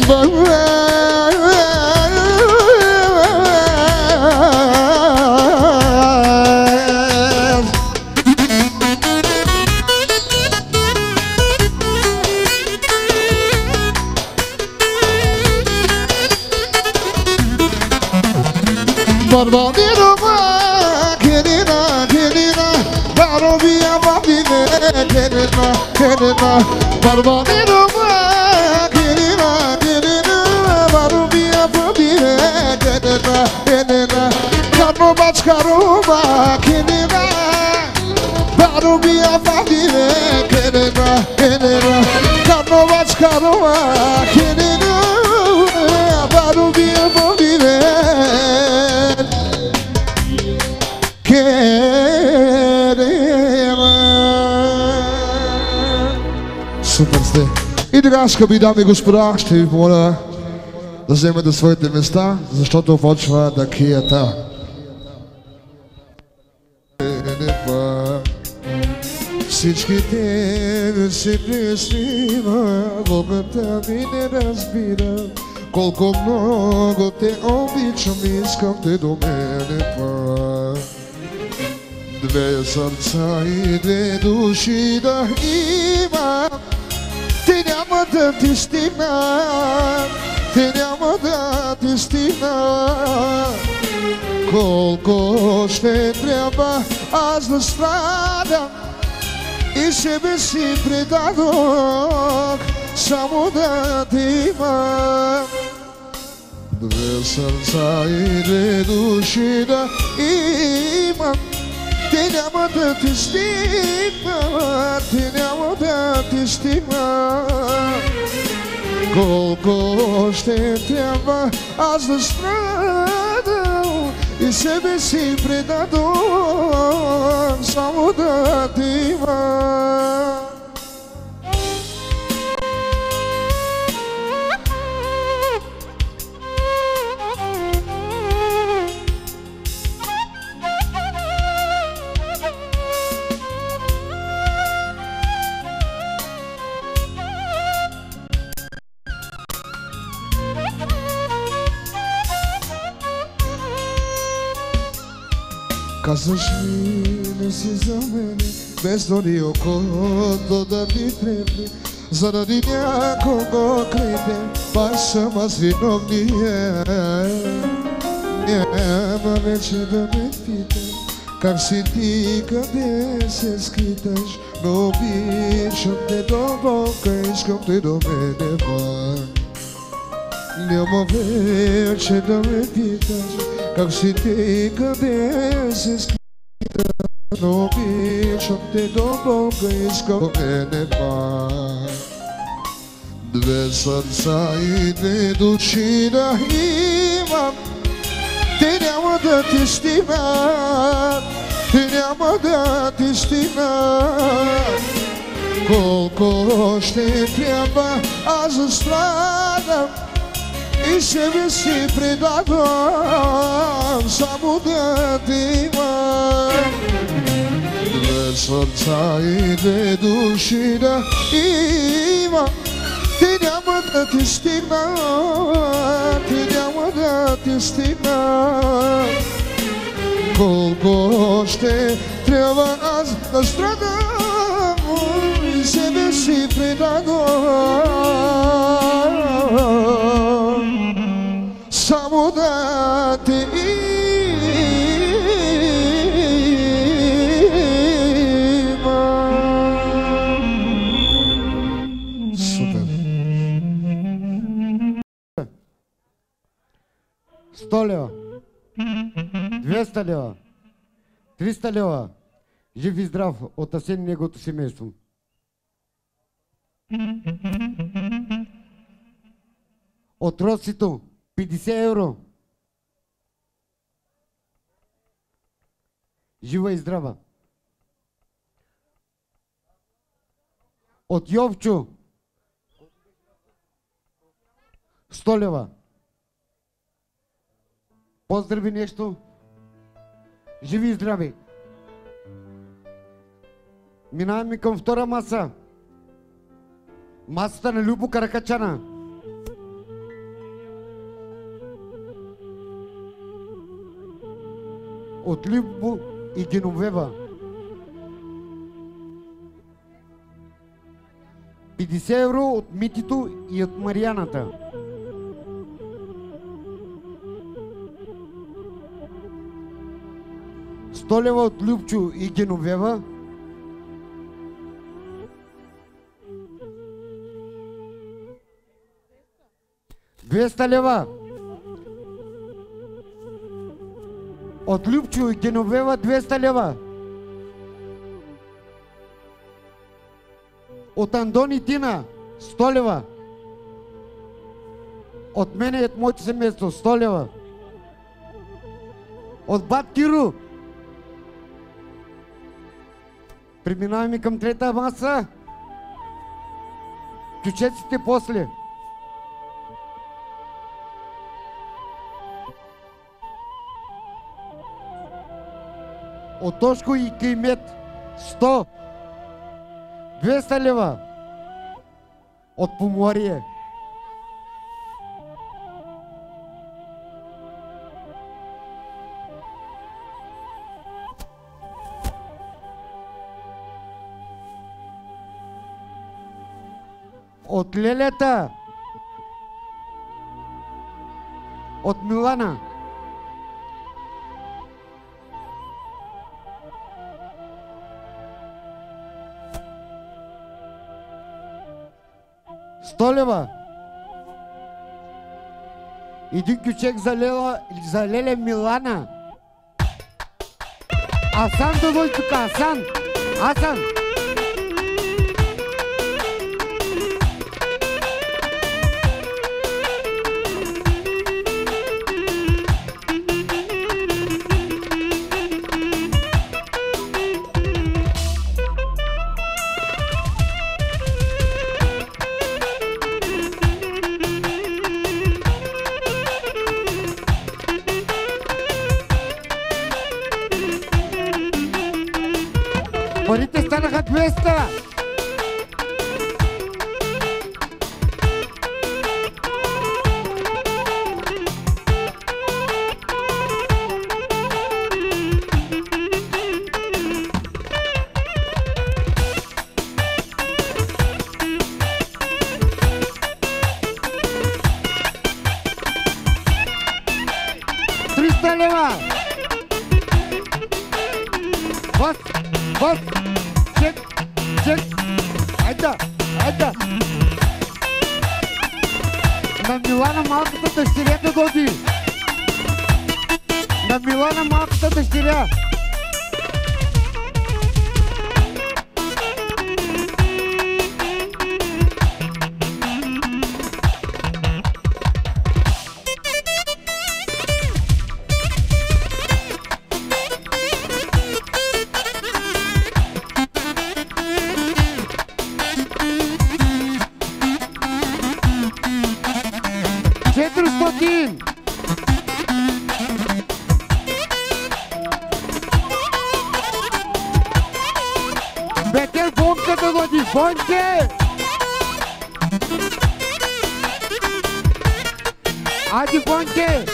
Barbaroma, kelina, kelina, barobia, babine, kelina, kelina, barbaroma, kelina, kelina, barobia, babine, kelina, kelina, karnobac, karoma, kelina, barobia, babine, kelina, kelina, karnobac, karoma, kelina, barobia, babine. Супер сте! И така, скъпи дами и господа, ще ви помоля да вземете своите места, защото почва да кията. Всичките си преснима, Богата ми не разбира, колко много те обичам, искам те до мене пак. Две сърца и две души да има, те няма да ти стигнат, те няма да ти стигнат. Колко ще трябва аз да страдам и себе си предадох, само да те имам. Две сърца и две души да имам, те няма да ти стигнат, те няма да ти стигнат. Колко ще трябва аз да страдам и себе си предадох, само да ти имам. Казваш ми не си за мене, без дори окото да ти трепне, заради някого край теб, пак съм аз виновния. Няма вече да ме питам, как си ти, къде се скиташ, но обичам те дълбоко, искам те до мене пак. Няма вече да ме питаш как си ти и къде се скита. Но обичам те до Бога, искам мене пак. Две сърца и две души да имам, те няма да ти стигнат, те няма да ти стигнат. Колко ще трябва аз да страдам и себе си предадам, само да те имам. Две сърца и две души да имам, те няма да ти стигнат, те няма да ти стигнат. Колко ще трябва аз да страдам и себе си предадам, само да те имам. Супер! сто лева, двеста лева, триста лева, жив и здрав от Асен и неговото семейство. От Росито петдесет евро. Жива и здрава. От Йовчо сто лева. Поздрави нещо. Живи и здрави. Минаваме към втора маса. Масата на Любо Каракачана. От Любо и Геновева. петдесет евро от Митито и от Марианата. сто лева от Любчо и Геновева. двеста лева от Любчо и Геновева. двеста лева от Андон и Тина. сто лева от мене и от моето семейство. сто лева от Бат Киро. Преминаваме към трета маса. Ключеците после. От Тошко и Кеймет сто. двеста лева от Поморие. От Лелета. От Милана. сто лева. Един кючек за Лела, за Леле Милана. Асан да дойде тук, Асан. Асан. Парите станаха двеста. триста лева. Бас, бас. Чек, чек. Айда, айда. На Милана. Милана малката дъщеря да доди. На Милана малката дъщеря. Четиристотин. Бетер Бонка да доди. Бонке! Ади Бонке!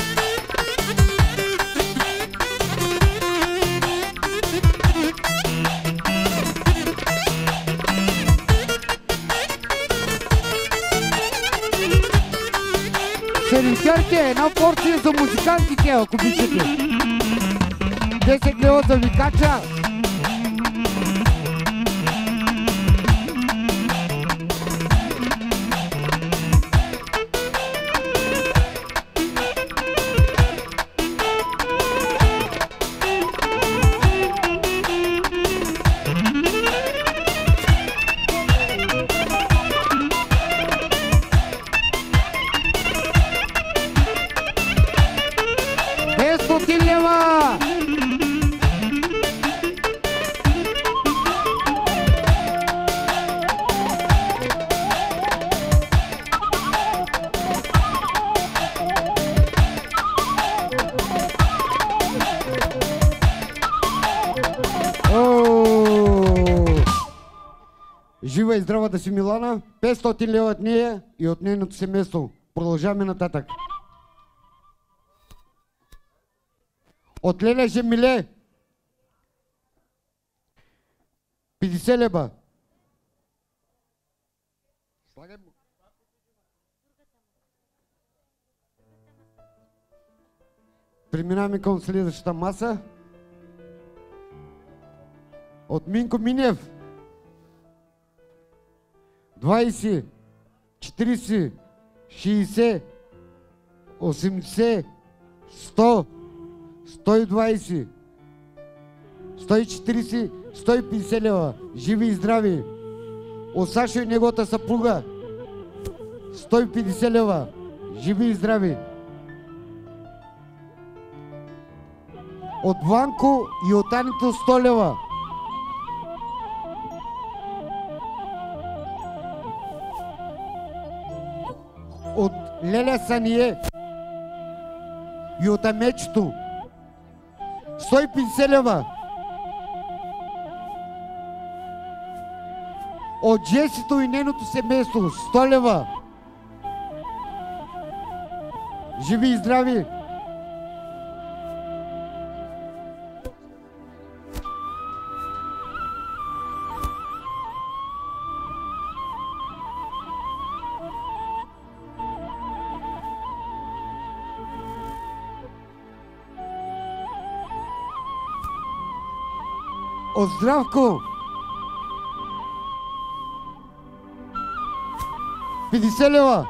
Сервитьорки, една порция за музикантите, ако обичате. десет лева за викача. Жива и здрава да си, Милана. петстотин лева от нея и от нейното семейство. Продължаваме нататък. От Леля Жемиле. петдесет лева. Преминаваме към следващата маса. От Минко Минев. двайсет, четирийсет, шейсет, осемдесет, сто, сто и двайсет, сто и четирийсет, сто и петдесет лева. Живи и здрави. От Сашо и неговата съпруга. сто и петдесет лева. Живи и здрави. От Бланко и от Анито сто лева. От Леля Сание и от Амечето сто и петдесет лева. От Джесито и нейното семейство сто лева. Живи и здрави. От Здравко петдесет лева.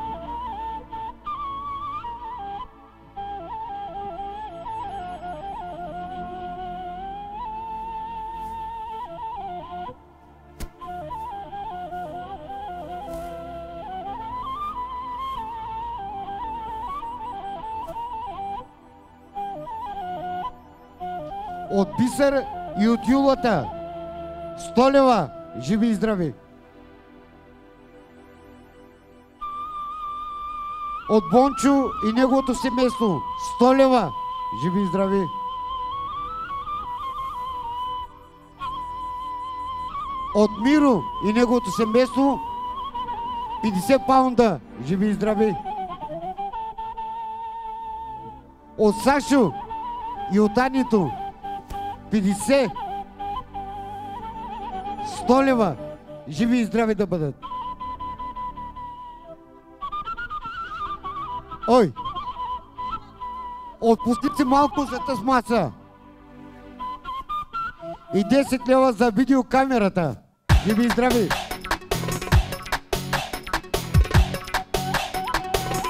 От Бисер и от Юлата сто лева. Живи и здрави. От Бончо и неговото семейство сто лева. Живи и здрави. От Миро и неговото семейство петдесет паунда. Живи и здрави. От Сашо и от Анито петдесет, сто лева. Живи и здрави да бъдат. Ой! Отпустите малко за тази маса. И десет лева за видеокамерата. Живи и здрави!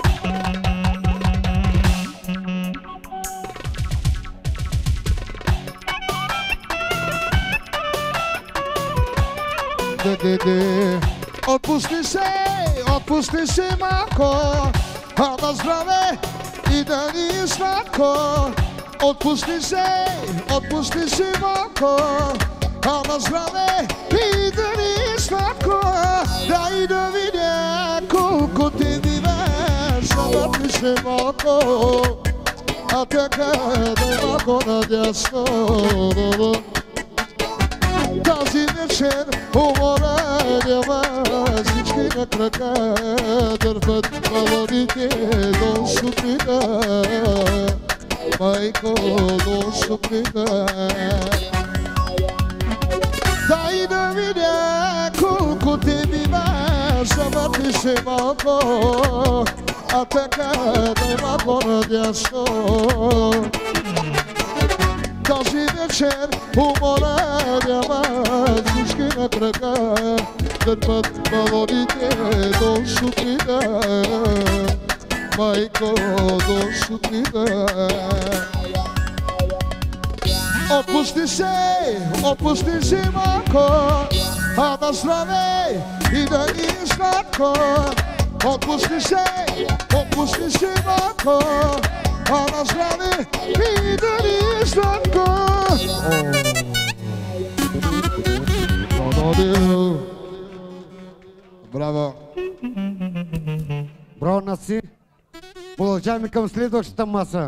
Отпусти се, отпусти се малко, а на здраве и да ни е сладко. Отпусти се, отпусти се малко, а на здраве и да ни е сладко. Дай да видя колко ти биваш, отпусти се малко, а така да малко надясно. Тази вечер умора няма, всички на крака дърпат балоните до сутрина. Майко, до сутрина. Дай да видя колко те биваш, завърти се малко, а така дай малко надясно. Тази вечер умора няма, всички на крака дърпат балоните до сутрина. Майко, до сутрина. Отпусти се, отпусти се малко, а на здраве и да ни е сладко. Отпусти се, отпусти се малко, а на здраве и да ни е сладко. Браво! Браво, Наси! Продължаваме към следващата маса.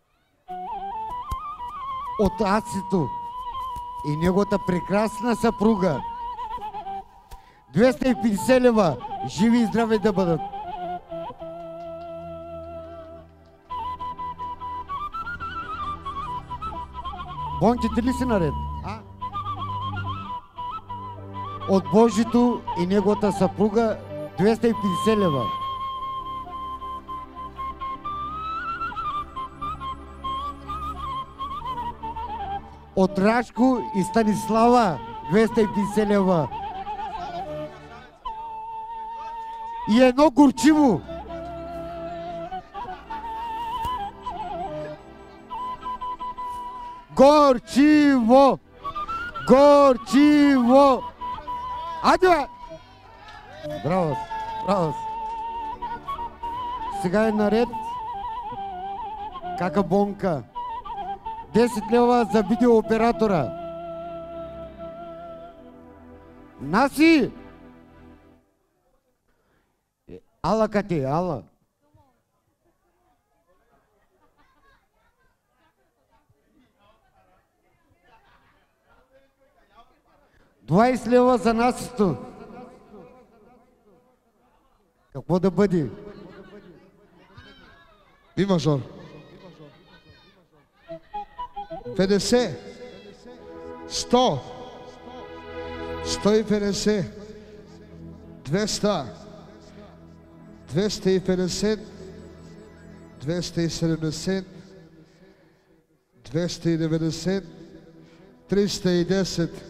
От Асито и неговата прекрасна съпруга. двеста и петдесет лева. Живи и здрави да бъдат. Бонките ли си наред? А? От Божито и неговата съпруга двеста и петдесет лева. От Рашко и Станислава двеста и петдесет лева. И едно горчиво. Горчиво! Горчиво! Айде, бе! Браво! Браво! Сега е наред Кака Бонка. десет лева за видеооператора. Наси! Ала кате, ала. двайсет лева за Насито. Какво да бъде? И мажор. петдесет. сто. сто и петдесет. двеста. двеста и петдесет. двеста и седемдесет. двеста и деветдесет. триста и десет.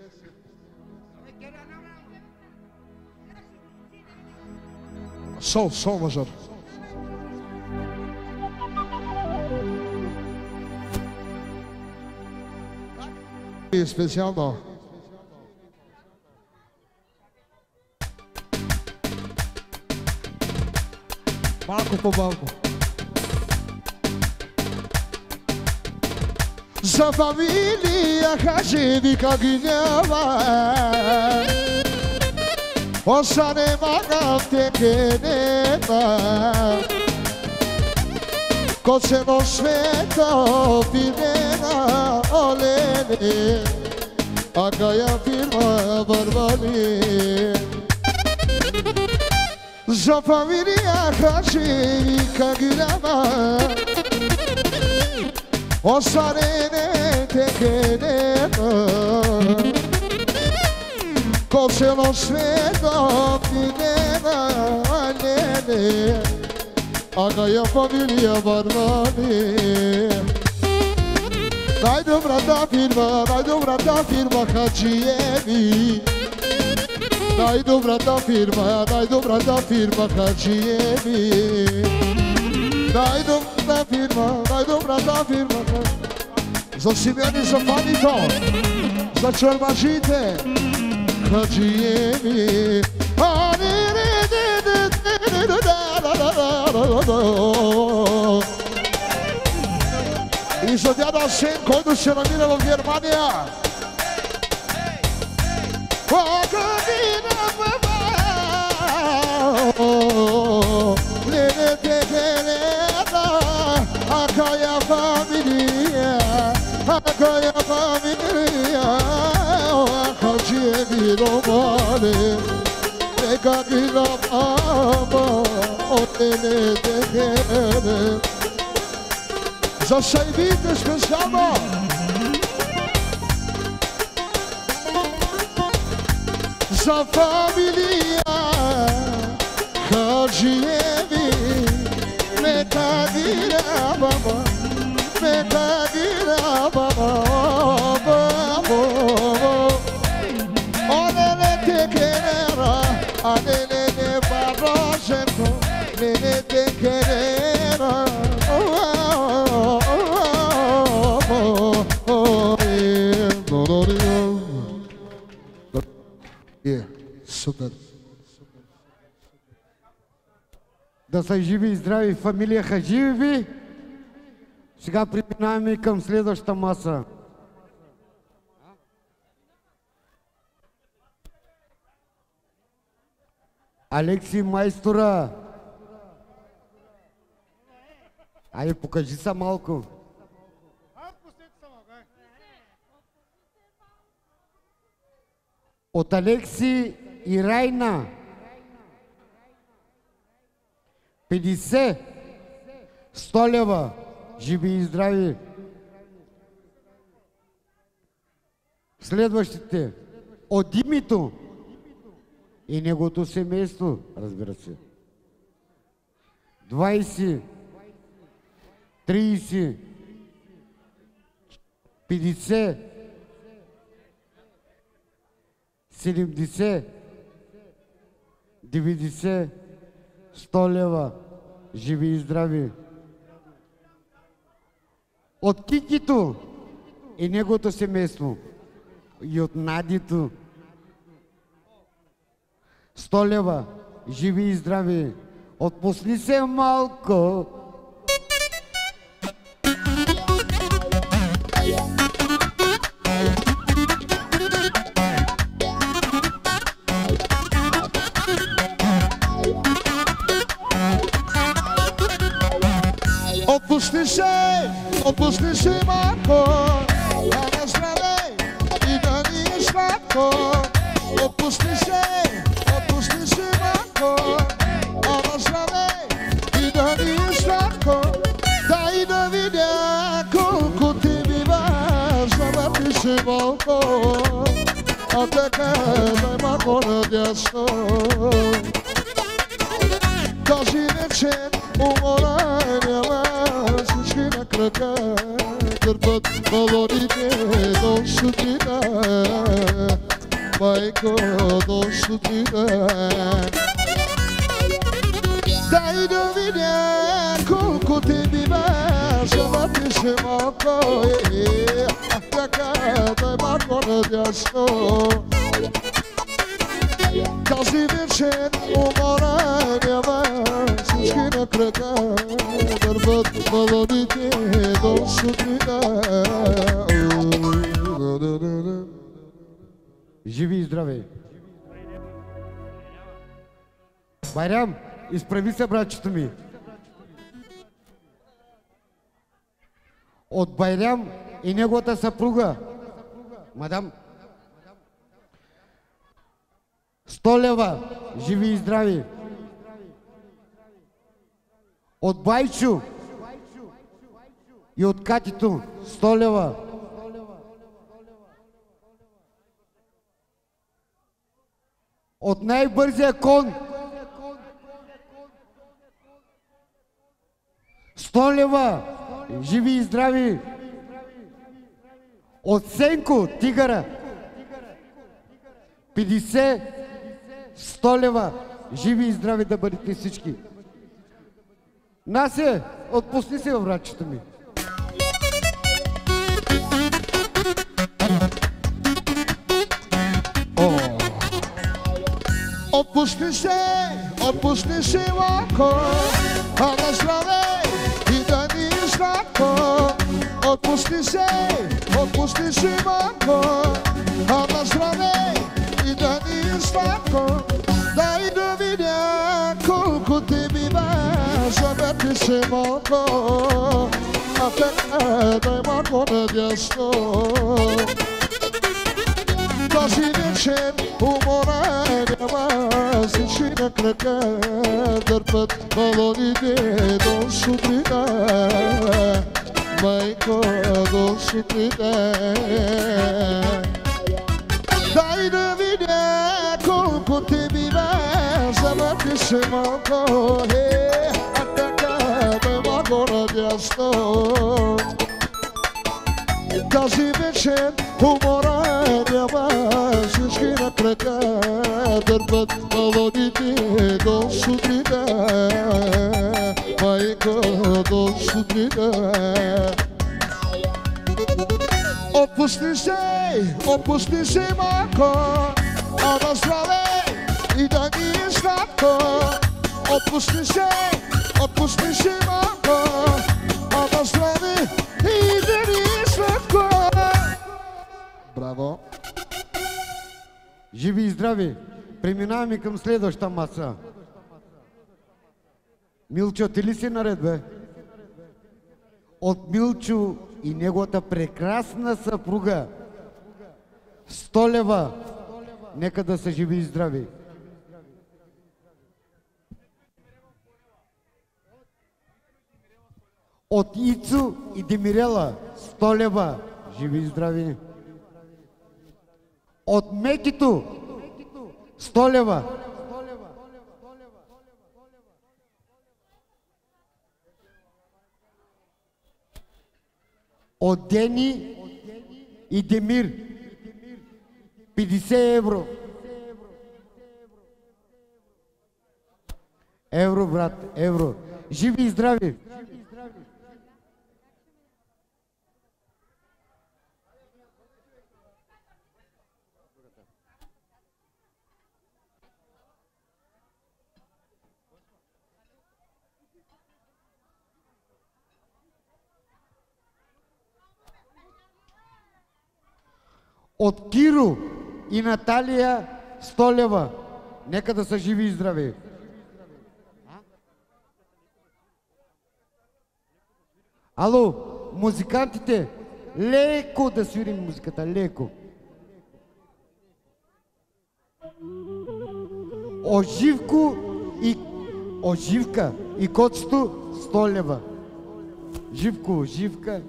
Сол, сол, мажор. И специално. Малко по-малко. За фамилия кажи ми как няма. Остане магав теке нема. Коцено свето пинена олене. Акая фирма барбали. За фамилия кажи как няма. Остане теке нема. Коцено свето пинена олене. Акая фамилия барбали. Най-добрата фирма, най-добрата фирма Хаджиеви. Най-добрата фирма, най-добрата фирма Хаджиеви. Най-добрата фирма, най-добрата фирма. За Симеон и за Фанито, за чорбажите, Хаджиеви. И за дядо Сен, който се намира в Германия. Леле текеледа, акая фамилия, акая фамилия, Хаджиеви романе, нека гила мама, отеле текеле. За шайбите специално. За фамилия Хаджиеви, нека гила мама, нека гила мама, олеле текелера, алеле барожето, леле текелера. Е, супер. Да са живи и здрави фамилия Хаджиеви. Сега преминаваме към следващата маса. Алекси майстора. Айде, покажи се малко. От Алекси и Райна. петдесет, сто лева. Живи и здрави. Следващите. От Димито и неговото семейство, разбира се. двайсет, трийсет, петдесет, седемдесет, деветдесет, сто лева. Живи и здрави. От Кикито и неговото семейство. И от Надито. сто лева. Живи и здрави. Отпусни се малко. Отпусни се, отпусни се малко, а на здраве и да ни е сладко. Отпусни се, отпусни се малко, а на здраве и да ни е сладко. Дай да видя колко ти бива, завърти се малко, а така дай малко надясно. Този вечер умора няма всички на крака, кърпат балоните до сутрина, майко до сутрина. Дай да видя колко те бива, завърти се малко, а така дай малко надясно. Този вечер умора няма всички на крака, дърват балоните до сутрина. Живи и здрави! Байрам, изправи се, братчето ми! От Байрам и неговата съпруга, мадам, сто лева, живи и здрави. От Байчо и от Катито, сто лева. От най-бързия кон, сто лева, живи и здрави. От Сенко, тигъра, петдесет, сто лева, живи и здрави да бъдете всички. Насе, отпусни се, братчето ми. О, Отпусти се, отпусти се малко, а на здраве и да ни е сладко. Отпусти се, отпусти се малко, а на здраве и да ни е сладко. Дай да видя колко ти бива, завърти се малко, а така дай малко надясно. Този вечер умора няма, всички на крака дърпат балоните до сутрина. Майко, до сутрина. Дай да видя колко те бива, завърти се малко, е, а така дай малко надясно. Тази вечер умора няма, всички на крака дърпат балоните до сутрина. Майко, до сутрина. Отпусти се, отпусти се малко, а на здраве и да ни е сладко. Отпусти се, отпусти се малко, а на здраве и да ни е сладко. Браво! Живи и здрави! Преминаваме към следващата маса. Милчо, ти ли си наред, бе? От Милчо и неговата прекрасна съпруга сто лева. Нека да са живи и здрави. От Ицо и Демирела сто лева. Живи и здрави. От Мекито сто лева. От Дени и Демир петдесет евро. Евро, брат, евро. Живи и здрави. От Киро и Наталия сто лева. Нека да са живи и здрави. Ало, музикантите, леко да свирим музиката, леко. Оживко и Оживка и Коцето сто лева. Живко, Живка.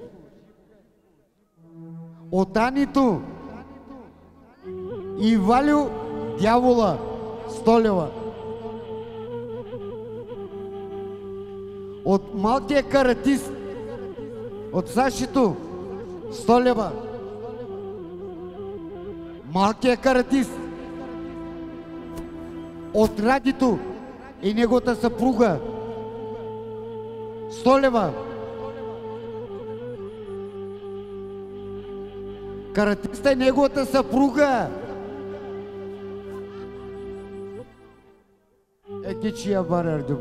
От Анито и Валю Дявола сто лева. От малкия каратист от Сашито сто лева. Малкия каратист. От Радито и неговата съпруга сто лева. Каратиста и неговата съпруга. Еки чия барардум.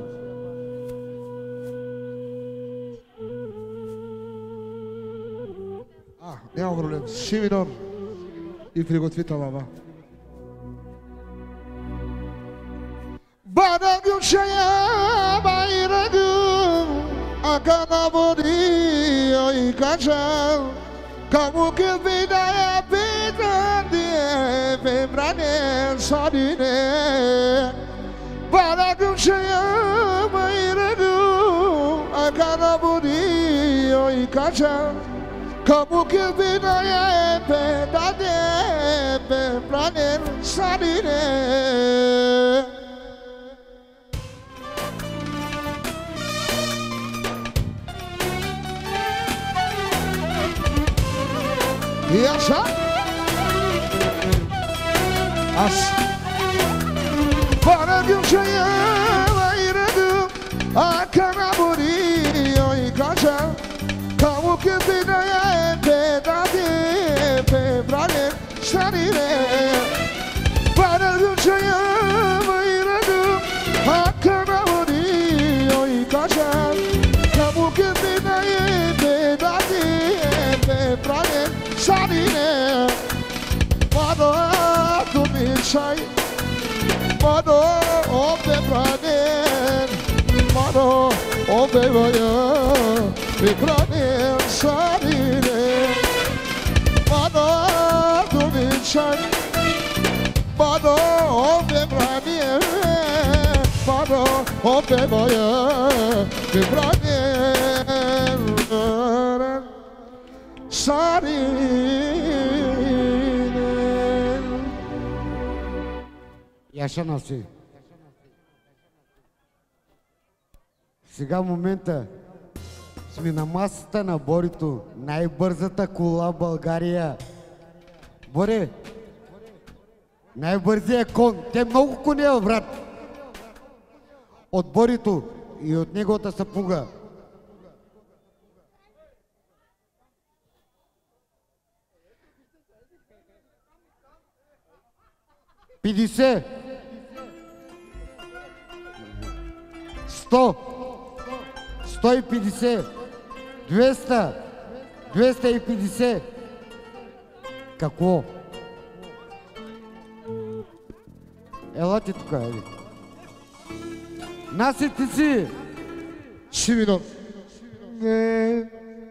А, няма проблем. Шимидор и приготвита баба. Барагу чая байрагу, акана боди ой качал. Kamu kebidaya bedandie pembrane sadine Baragum shaya mairadu akana budi oi kacha Kamu kebidaya bedandie pembrane sadine Yaşa As Bana gümşeye ayırdım Akana buri kaça Kamu kibinaya pedadi Pebrane sarine Bana gümşeye чай, мано обе бранен, мано обе вая, и бранен шарине, мано думи чай, мано обе бранен, мано обе вая, и бранен шарине. Яша носи. Сега в момента сме на масата на Борито, най-бързата кола в България. Боре, най-бързия кон, те много конева, брат. От Борито и от неговата съпруга. петдесет, сто, сто и петдесет, двеста, двеста и петдесет. Какво? Елате тук, ели. Насите си! Шивино. Не.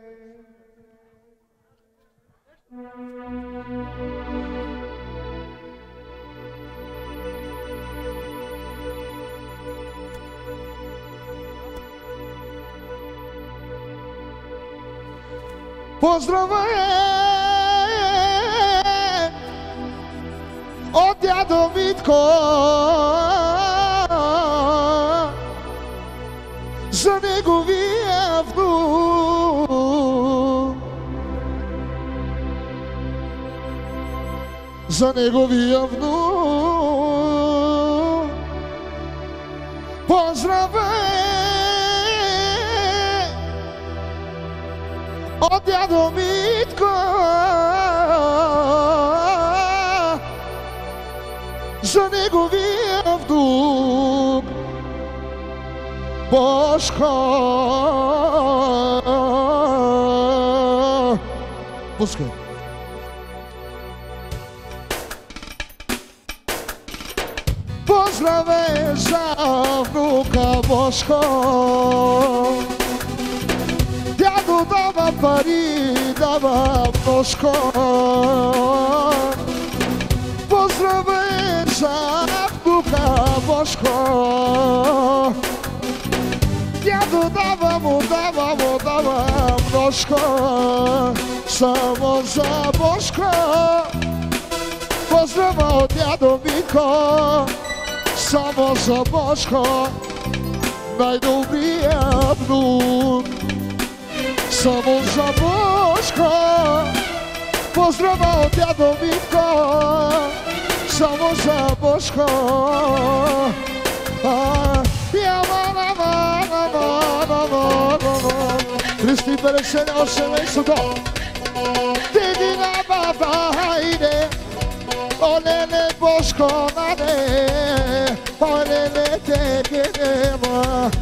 Поздравай от дядо Митко за неговия внук, за неговия внук. Поздравай от дядо Митко за неговия внук Бошко. Пускай. Поздравей за внука Бошко. Дядо дава пари, дава множко. Поздравей за внука Бошко. Дядо дава му, дава му, дава множко. Само за Бошко. Поздрава от дядо Митко. Само за Бошко. Най-добрия внук. Само за Бошко. Поздрава от дядо Митко. Само за Бошко. триста и петдесет от семейството. Дедина баба, хайде. Олеле Бошко, наде. Олеле теге нема.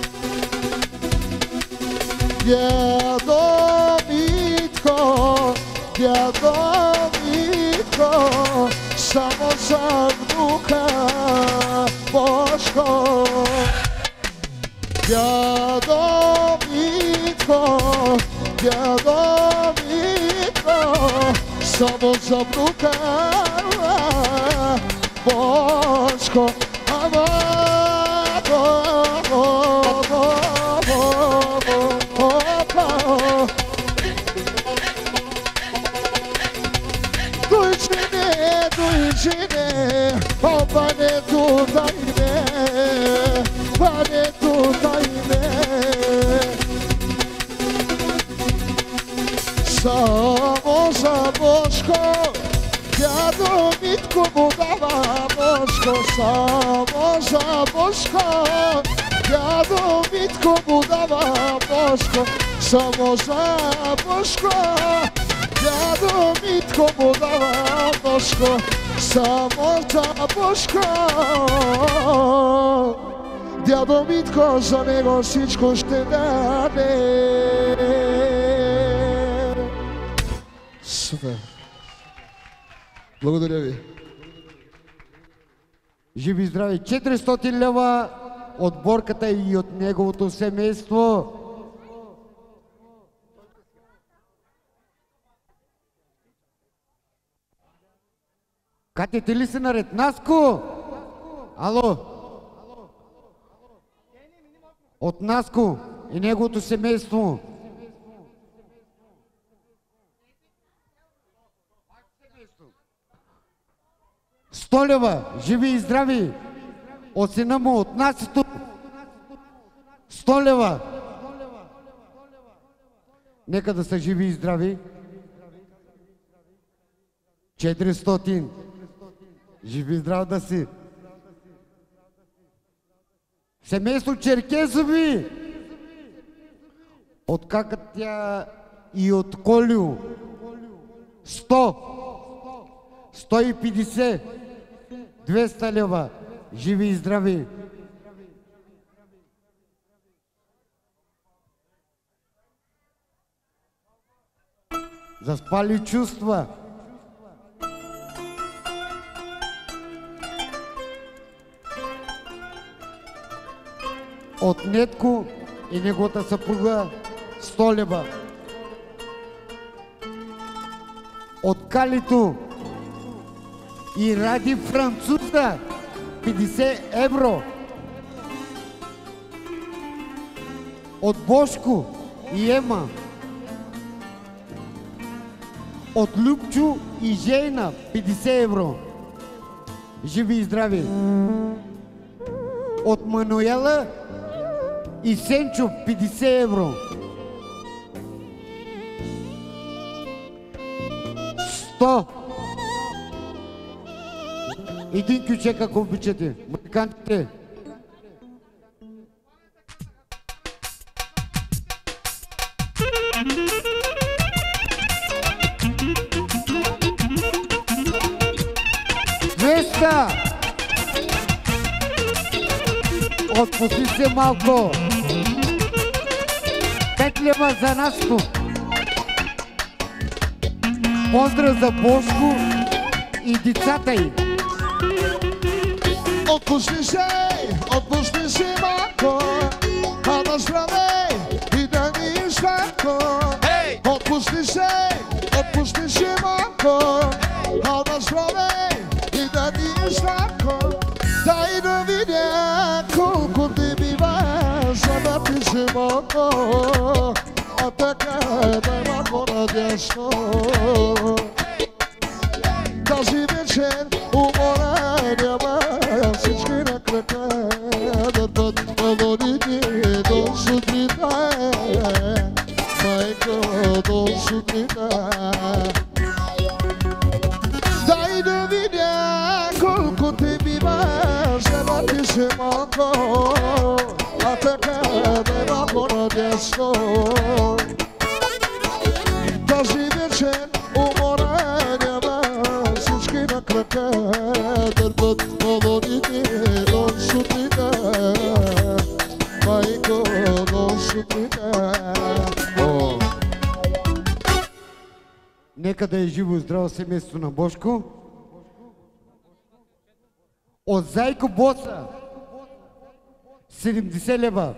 Дядо Митко, дядо Митко, само за внука Бошко. Дядо Митко, дядо Митко, само за внука Бошко. Ама, o pane tu dajme, pane tu dajme. Samo za Boško, djado Mitko mu dava Boško. Samo za Boško, djado Mitko mu dava Boško. Samo za Boško, djado Mitko mu dava Boško. Samo za Boško, djado Mitko za него всичко ще даде. Супер! Благодаря ви. Живи и здрави! четиристотин лева от Борката и от неговото семейство. Катя, ти ли си наред? Наско! Ало! От Наско и неговото семейство. Сто лева, живи и здрави, от сина му, от Насито. Сто лева. Нека да са живи и здрави. четиристотин. Живи и здрав да си. Семейство Черкезови. От Какатя и от Колю. Сто. Сто и петдесет. Двеста лева. Живи и здрави. Заспали чувства. От Нетко и неговата съпруга сто лева. От Калито и Ради Француза петдесет евро. От Бошко и Ема. От Любчо и Жейна петдесет евро. Живи и здрави. От Мануела и Сенчо петдесет евро. сто. Един кючек, ако обичате. Музикантите. двеста. Отпусти се малко. Пет лева за Наско. Поздрав за Бошко и децата й. Отпусти се, отпусти се малко, а на здраве и да ни сладко. Отпусти се, отпусти се малко, а на здраве и да ни сладко. Дай да видя колко ти бива, за да ти се малко, а така дай малко надясно. Тази вечер умора няма, всички на крака дърпат балоните до сутрина. Майко, до сутрина. Дай да видя колко те бива, за да ти се малко, а така дай малко надясно. Тази вечер умора няма, всички на крака дърпат балоните до сутрина. Майко, до сутрина. Нека да е живо и здраво семейство на Бошко. От Зайко Боса седемдесет лева.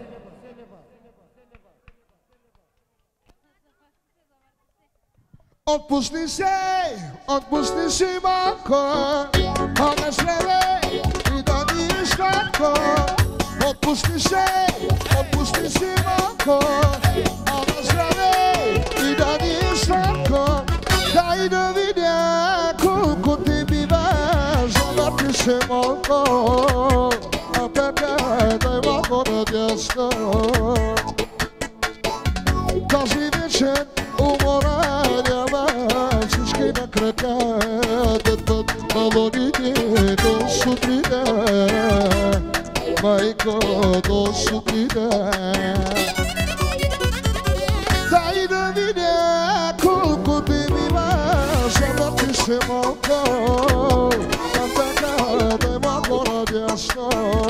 Отпусни се, отпусни се малко, а на здраве и да ни сладко. Отпусни се, отпусни се малко, а на здраве и да ни сладко. Дай да видя колко ти бива, за да ти се малко, а така дай малко надясно. Тази вечер умора няма, всички на крака дърпат балоните до сутрина. Майко, до сутрина. Дай да видя колко ти бива, за да ти се малко, а така дай малко надясно.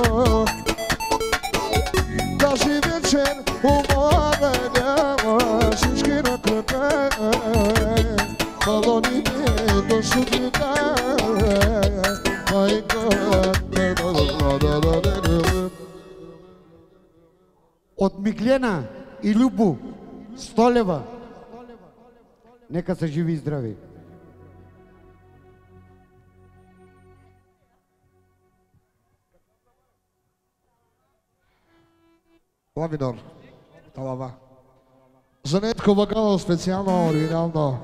Тази вечер умора няма, всички на крака балоните до сутрина. Майко, От Миглена и Любо, сто лева. Нека са живи и здрави. Ла минор. Талава. За Нетко Багалов специално, оригинално.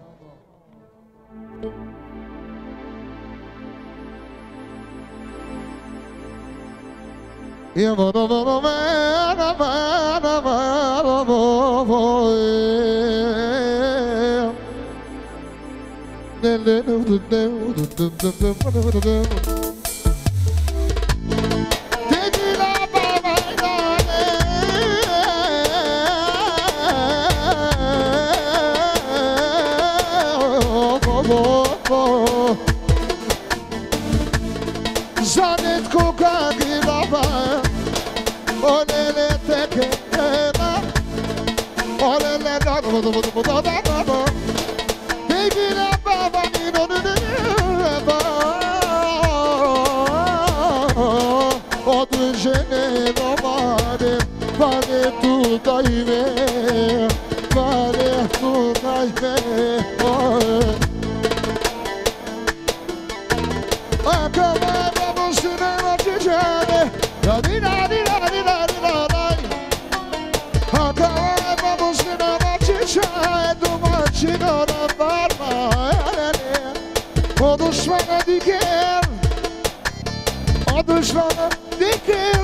Я вада вада вада вада вада вада не не не не не не Zanetko kagilaba, olele tekela, olele da da da da da da da da. Tegila baba ni no no no ba, odu jene no mare, vale tu daive, vale tu daive. Da di da di da di da di da da. Hakava vamos na machicha, domachi na barba. O düşmana diker, o düşmana diker.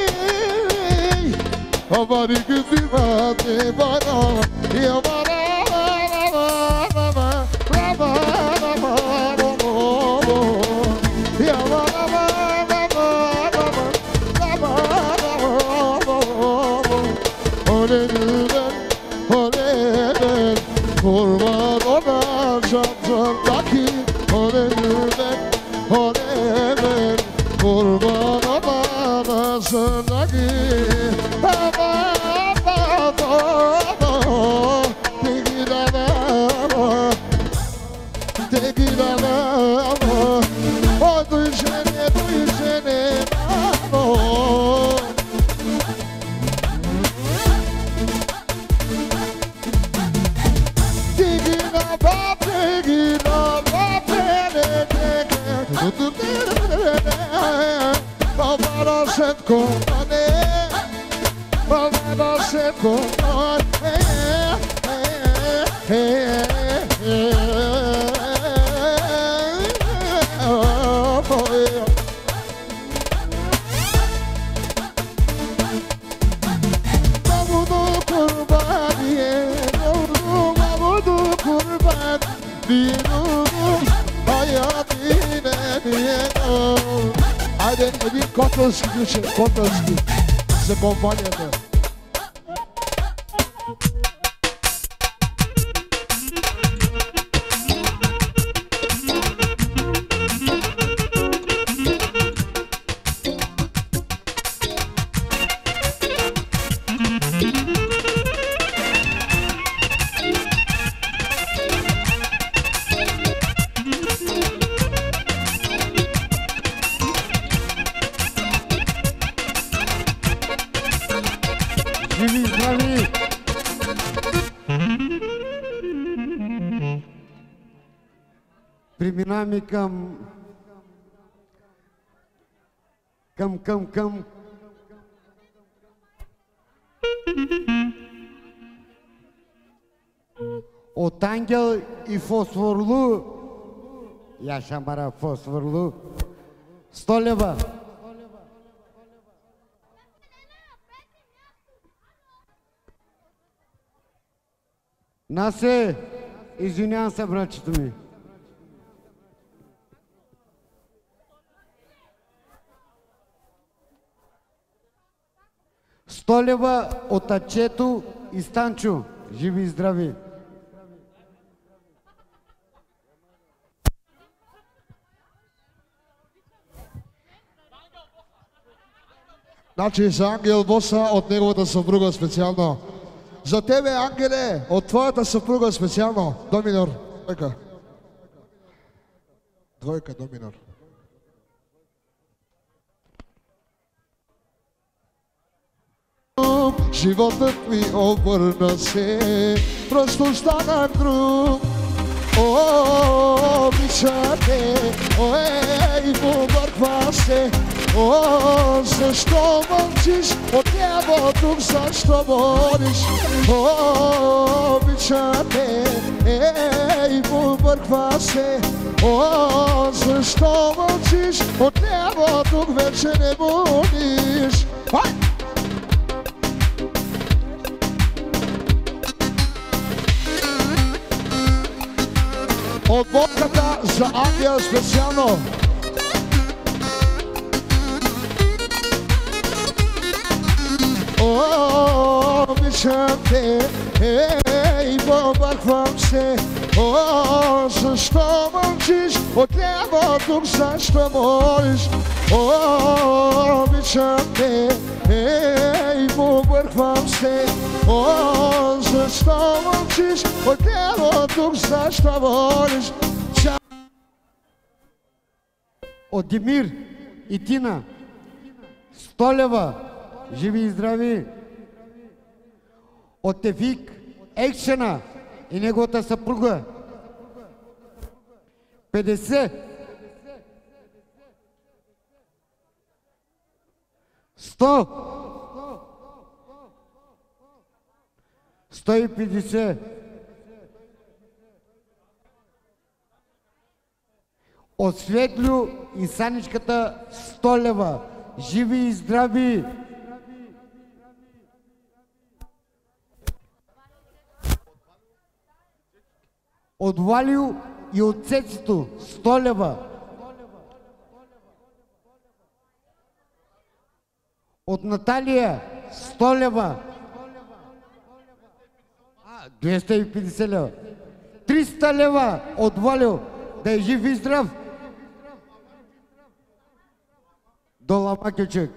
O bari güdümade bana, ya bana bana bana bana bana ya bana. Kurban olacağım zordaki Olevler, olevler Kurban olacağım zordaki Baba, baba, baba Tekilama, tekilama O düşene, düşene baba Baba set komane, baba set komane. Babudu kurbaniye, babudu kurbaniye, hayatine diye. Haydi bir Kotlowski düşün, Kotlowski size kompanyada. Живи, здрави! Преминаваме към... Към, към, към... От Ангел и Фосфорлу. Я шамара Фосфорлу. Сто лева. Насе, извинявам се, братчето ми. Сто лева от Ачето и Станчо. Живи и здрави! Значи за Ангел Боса от неговата съпруга специално. За тебе, Ангеле, от твоята съпруга специално. До минор. Двойка. Двойка, до минор. животът ми обърна се, просто станах друг. О, обичате, ой, побърква се. О, защо мълчиш? От небо тук защо бориш? О, обичате, ей, побърква се. О, защо мълчиш? От небо тук вече не будиш. Ай! От водката за Ангел специално. О, обичам те, ей, побърквам се. О, защо мълчиш? От небо тук защо молиш? О, обичам те, ей, побърквам се. О, защо мълчиш? От небо тук защо молиш? От Димир и Тина, сто лева, живи и здрави. От Тефик, Екшена и неговата съпруга, петдесет. сто. сто и петдесет. От Светлю и Саничката, сто лева. Живи и здрави! От Валио и от Цецито, сто лева. От Наталия, сто лева. А, двеста и петдесет лева. триста лева от Валио. Да е жив и здрав. Дола Макючек.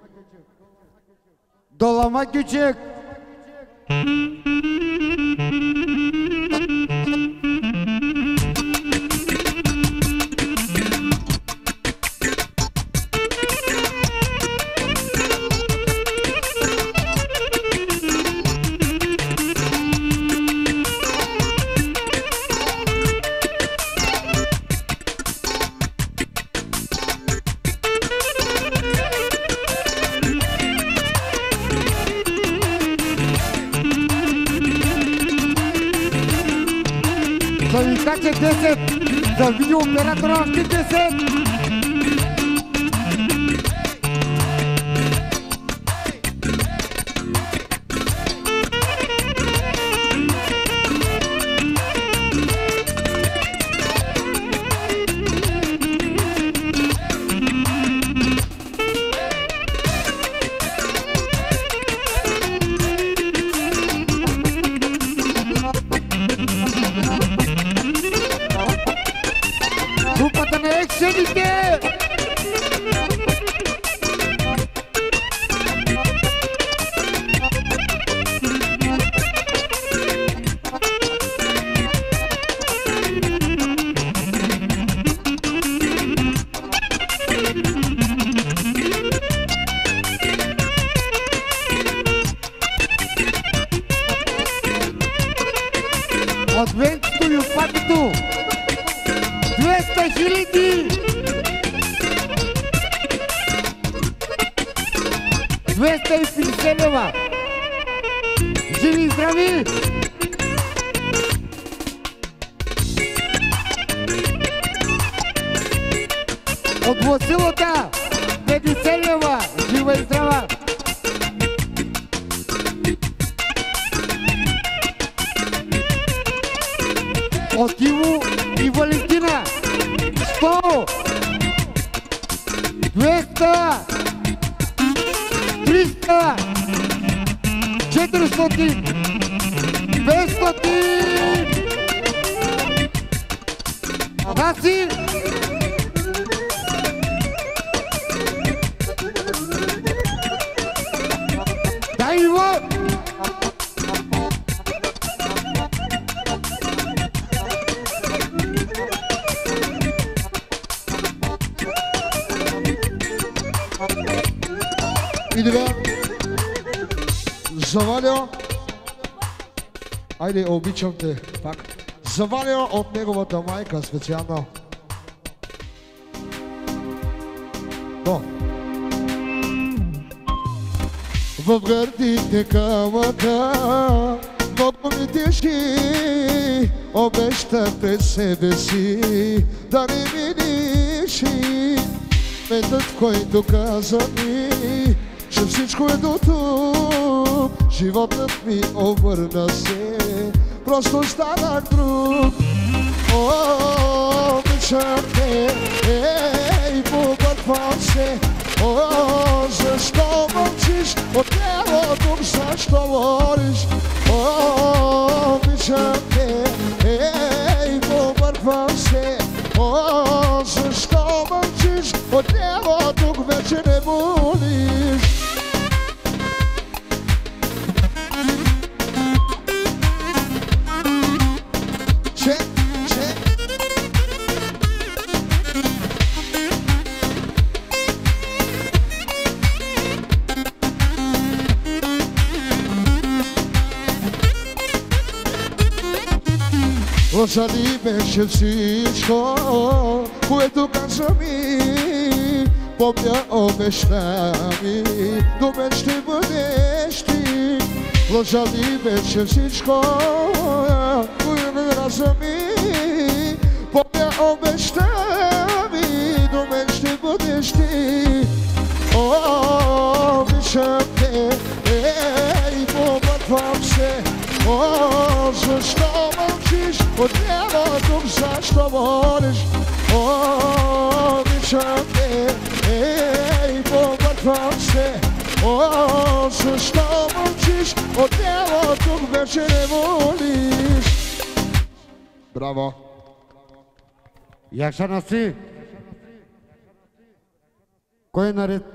Дола Макючек. десет, за видеооператора още десет. Адвентито и опатито двеста хиляди, двеста и петдесет лева. Живи и здрави! От Василата петдесет лева. Жива и здрава! От Иво и Валентина сто, двеста, триста, четиристотин, петстотин. Гаси! Дай Иво! Завалио. Айде, обичам те. Пак. Завалио от неговата майка специално. До. В гърдите камъка, много ми тежки, обещах пред себе си да не ми лиши. Моментът, в който каза ми, че всичко е до тук, животът ми обърна се, просто станах друг. О, обичам те, ей, побърквам се. О, защо мълчиш? Отнело тук, защо говориш? О, обичам те, ей, побърквам се. О, защо мълчиш? Отнело тук, вече не молиш. Че, че. Лъжа ли беше всичко, което каза ми, помня обеща ми, до мен ще бъдеш ти. Лъжа ли беше всичко, което каза ми, помня обеща ми, до мен ще бъдеш ти. О, обичам те, ей, побърквам се. О, защо мълчиш? Отнело тук, защо молиш? О, обичам те, ей, побърквам се. О, защо мълчиш? Отнело тук, вече не молиш. Браво! Якша Наси, кой е наред?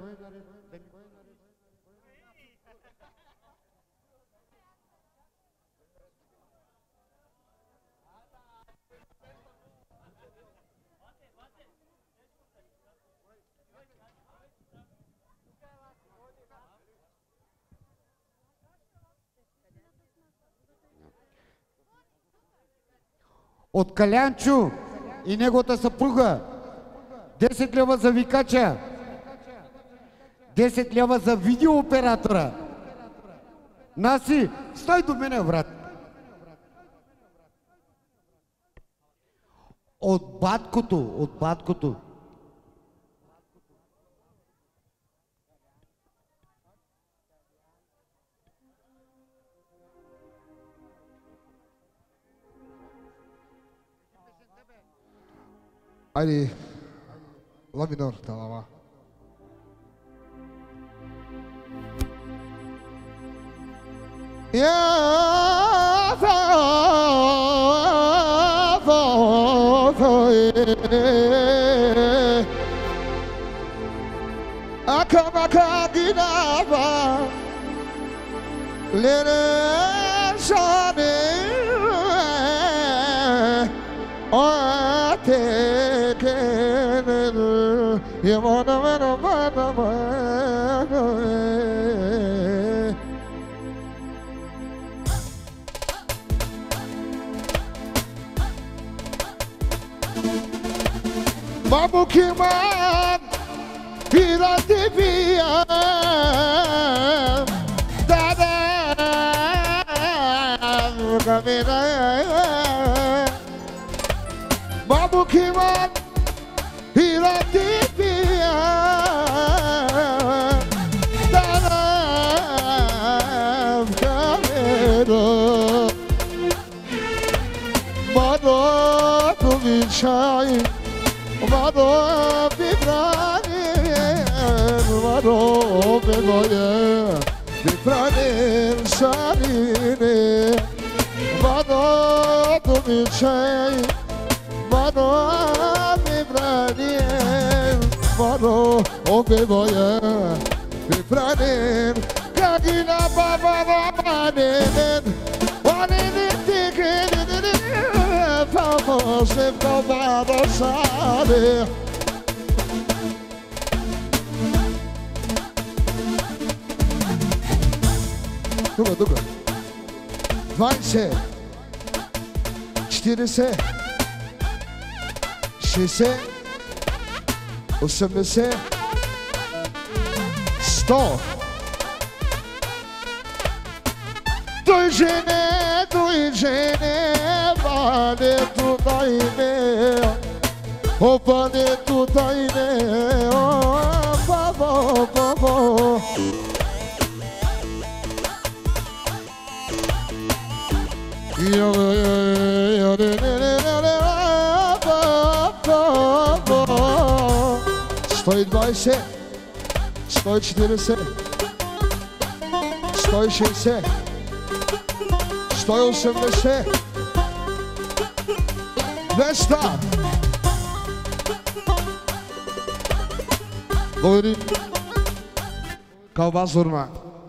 От Калянчо и неговата съпруга десет лева за викача, десет лева за видеооператора. Наси, стой до мене, брат. От баткото, от баткото. Айде, ла минор, талава. Я фа фа фа е ака мака гинава лене шане ate kenel yamana mana mana mana babu kiman hira divya dada kamera babu kiman hira divya dada kamera mado tu vichai mado vibrani mado begoye vibrani sarine mado tu vichai mado vibrani mado begoye vibrani kagina baba baba nen wanene tikene Vamos em covado sabe Тука, тука. двайсет, четиридесет, шестдесет, осемдесет, сто. Той жене, той жене, валето да име, опа нето да име, опа, опа, опа. сто и двайсет, сто и четиридесет, сто и шестдесет, сто и осемдесет, двеста. Благодарим. Калба Зурна.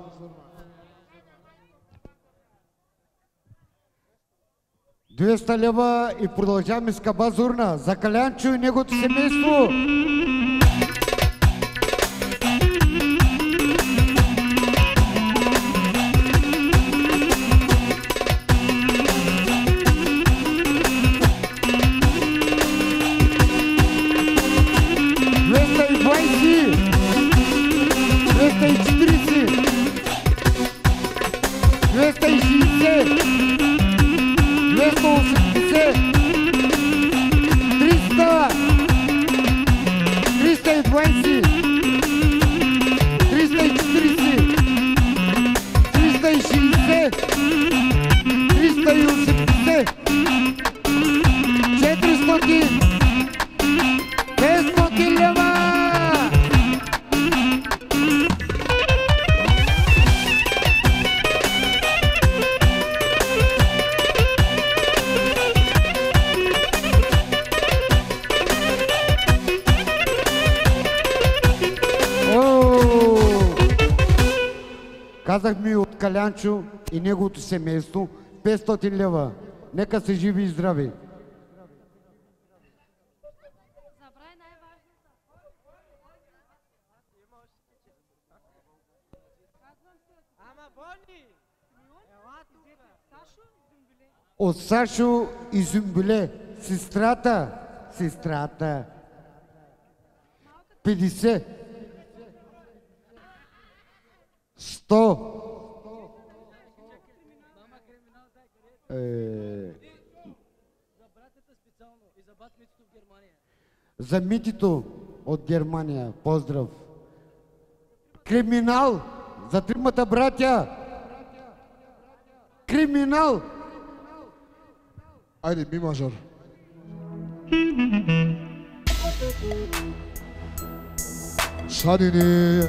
двеста лева и продължаваме с Каба Зурна за Калянчо и неговото семейство. двеста и двайсет, двеста и четиридесет, двеста и шестдесет, двеста осемдесет, триста, триста и двайсет, триста и четиридесет, триста и шестдесет, триста и осемдесет, четиристотин, петстотин лева! Казах ми от Калянчо и неговото семейство петстотин лева. Нека са живи и здрави. От Сашо и Зюмбюле, сестрата, сестрата. петдесет. сто. Е... За Митито от Германия. Поздрав. Криминал за тримата братя. Криминал. Айде, ми мажор. Садини.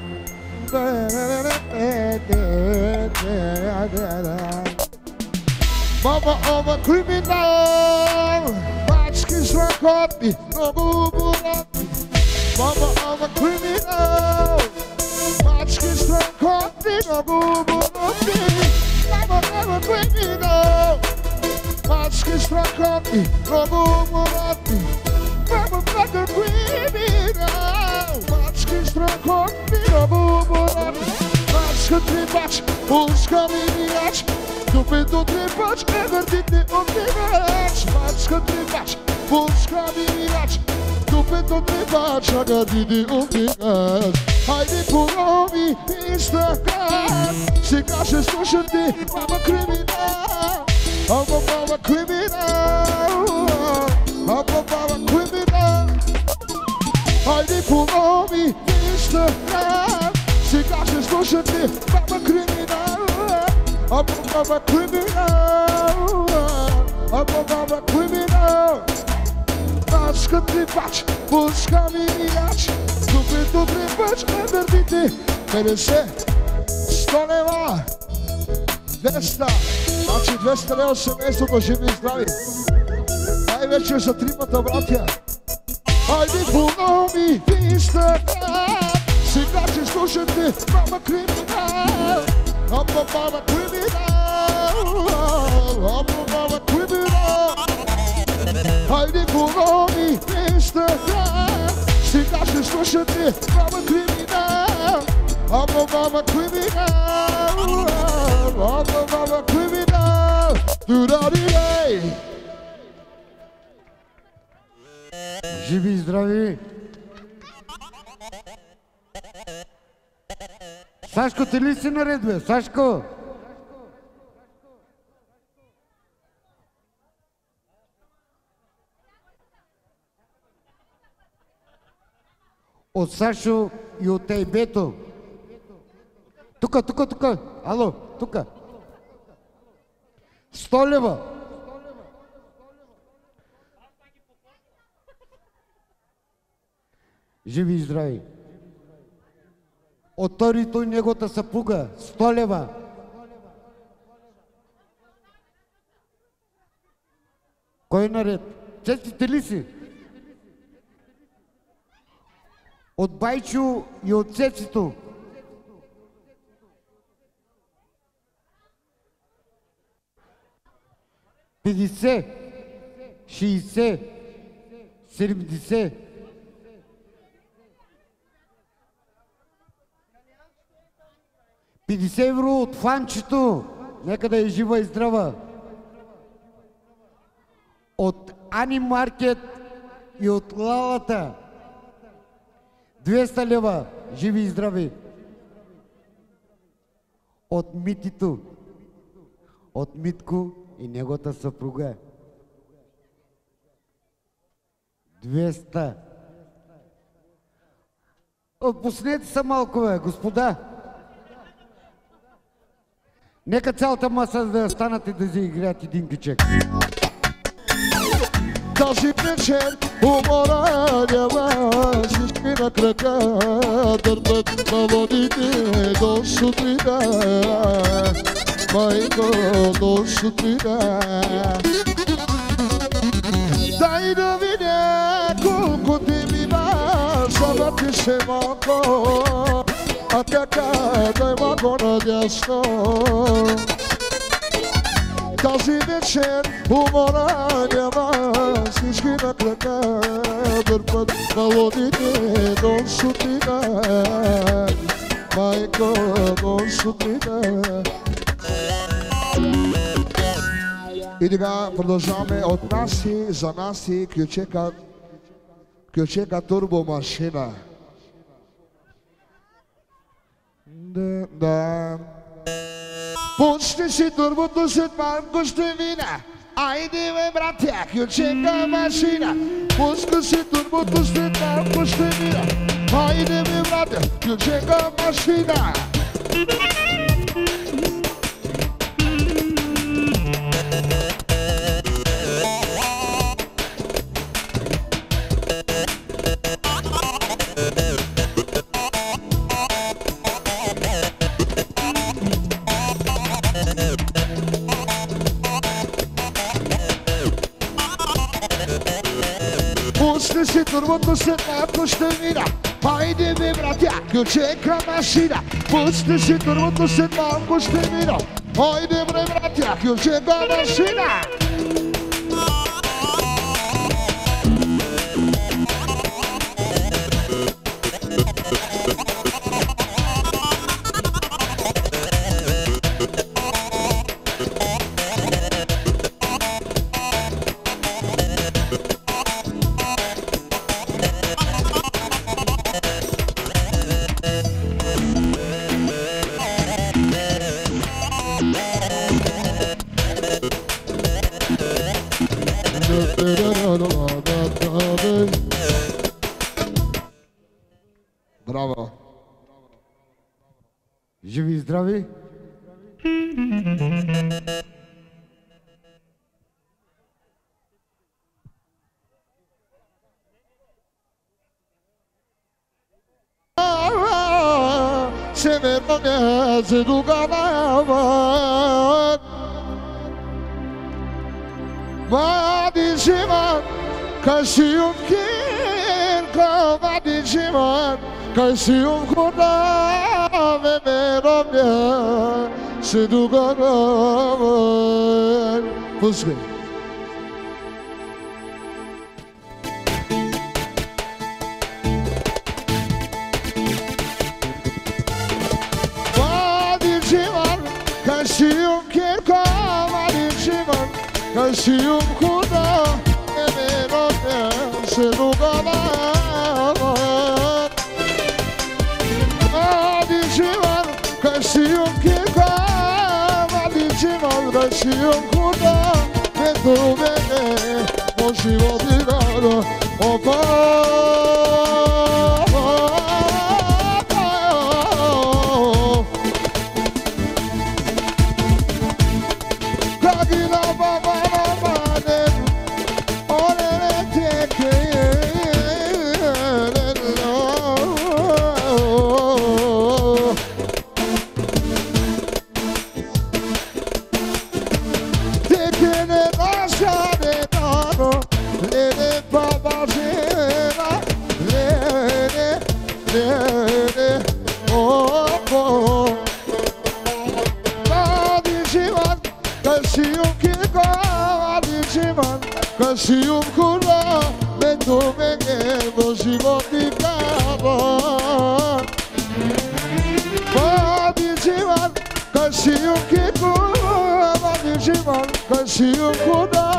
Mama of a criminal, Matchki Srakotni, Nobu Burati. Mama of a criminal, Matchki Srakotni, Nobu Burati. Mama of a criminal, Matchki Srakotni, Nobu Burati. Mama of a criminal, Matchki Srakotni, Nobu Burati. Matchka Tribac, Pulska Miniac. Dupendo trepać, ewerditny odbierać. Maczka trepać, Polska mijać. Dupendo trepać, agadiny odbierać. Hajdy porowi, Instagram. Się każe słyszeć, mama kryminał. Albo mama kryminał. Albo mama kryminał. Hajdy porowi, Instagram. Się każe słyszeć, mama kryminał. I'm a criminal, I'm a criminal. Maczka trepać, Polska mijać. Dupendo trepać, ewerditny. петдесет, сто лева, двеста. Значи двеста лева семейството живи и здрави. Най-вече за тримата братя. Хайде пълно ми в Инстаграм. Сега че слушате мама криминал. I'm a mama criminal, I'm a mama criminal. Хайде порони Инстаграм. Сега ще слушате мама криминал. I'm a mama criminal, Baba baba criminal Дурари Живи и здрави! Сашко, ти ли си наред, бе? Сашко! От Сашо и от Ейбето. Тука, тука, тука. Ало, тука. Сто лева. Живи и здрави. От Тори той неговата съпруга. Сто лева. Кой е наред? Честите ли си? От Байчо и от Цецито. петдесет, шейсет, седемдесет. петдесет евро от Фанчето. Нека да е жива и здрава. От Ани Маркет и от Лалата. двеста лева. Живи и здрави. От Митито. От Митко и неговата съпруга. двеста. Отпуснете се малко, бе, господа. Нека цялата маса да станат и да заиграят един кючек. Този вечер умора няма, всички на крака дърпат на водите до сутрина. Майко, до сутрина. Дай да видя колко ти ми маш, ама ти ще малко, а така дай малко надясно. Тази вечер умора няма, всички на крака дърпат на водите до сутрина. Майко, до сутрина. И сега продължаваме от нас и за нас и Кючека, Кючека турбомашина. Да, да. Пусни си турбото, след малко ще мина. Айде бе, братя, Кючека машина. Пусни си турбото, след малко ще мина. Айде бе, братя, Кючека машина. Пусни си турбото, след малко ще мина. Хайде бе, братя, Кючека машина. Пусни си турбото, след малко ще мина. Хайде бе, братя, Кючека машина. Браво! Живи и здрави! Se me pones tu canavan Ma diciman Kasiyum kirka Ma diciman Kasiyum kuna Ve meram ya Se tu canavan Puske Kasiyum Kaşıyım kuda emin ol şunu kalan Adicim var kaşıyım ki kam Adicim var kaşıyım kuda Ve tu bene moşi vodinaro Opa Kaşıyım kula ve domenge doživotni kavan Vadici var kaşıyım ki kula Vadici var kaşıyım kula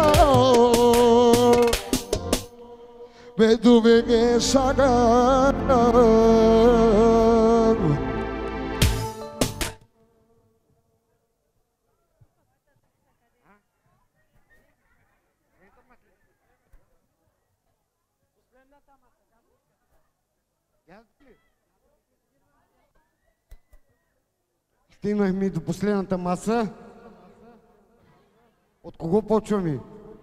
ve domenge sagan Стигнахме до последната маса. От кого почваме?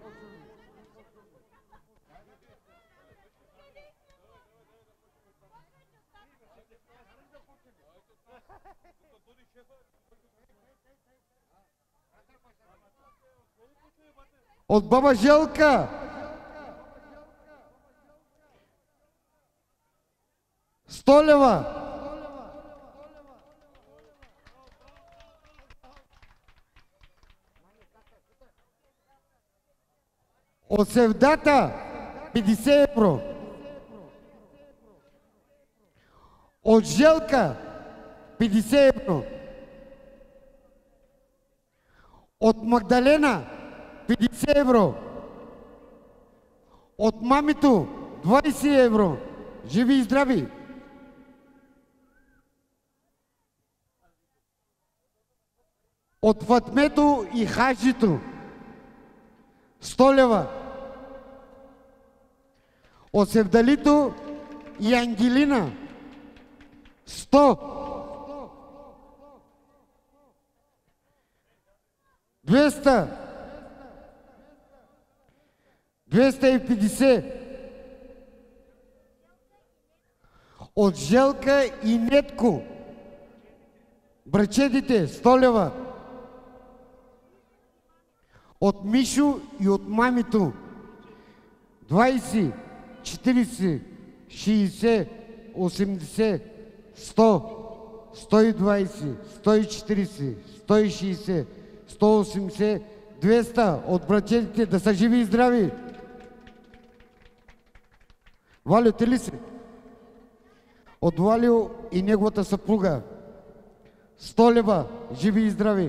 От баба Желка. Сто лева. От Севдата петдесет евро. От Желка петдесет евро. От Магдалена петдесет евро. От мамито двайсет евро. Живи и здрави! От Фатмето и Хаджито сто лева. От Севдалито и Ангелина сто. двеста. двеста и петдесет. От Желка и Нетко брачетите сто лева. От Мишо и от мамито двайсет, четирийсет, шейсет, осемдесет, сто, сто и двайсет, сто и четирийсет, сто и шейсет, сто осемдесет, двеста от брачетите да са живи и здрави. Валю, те ли си? От Валю и неговата съпруга сто лева, живи и здрави.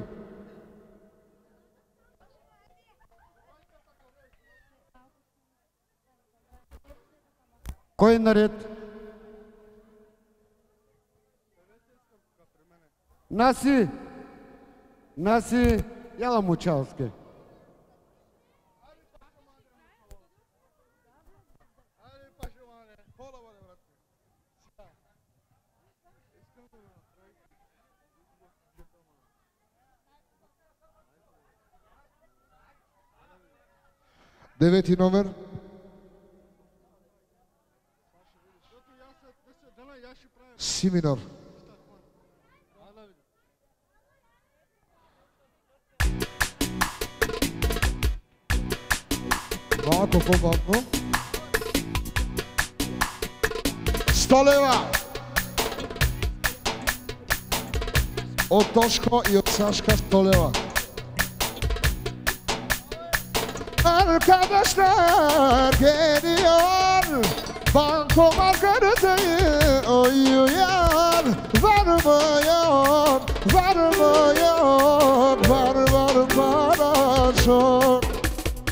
Кой е наред? Наси! Наси! Яла Мучалски. Девети номер. Си минор. Малко по-бавно. сто лева. От Тошко и от Сашка сто лева. Arkadaşlar geliyor, bankomarkete uyuyor. Var mı yok, var mı yok, var var para çok.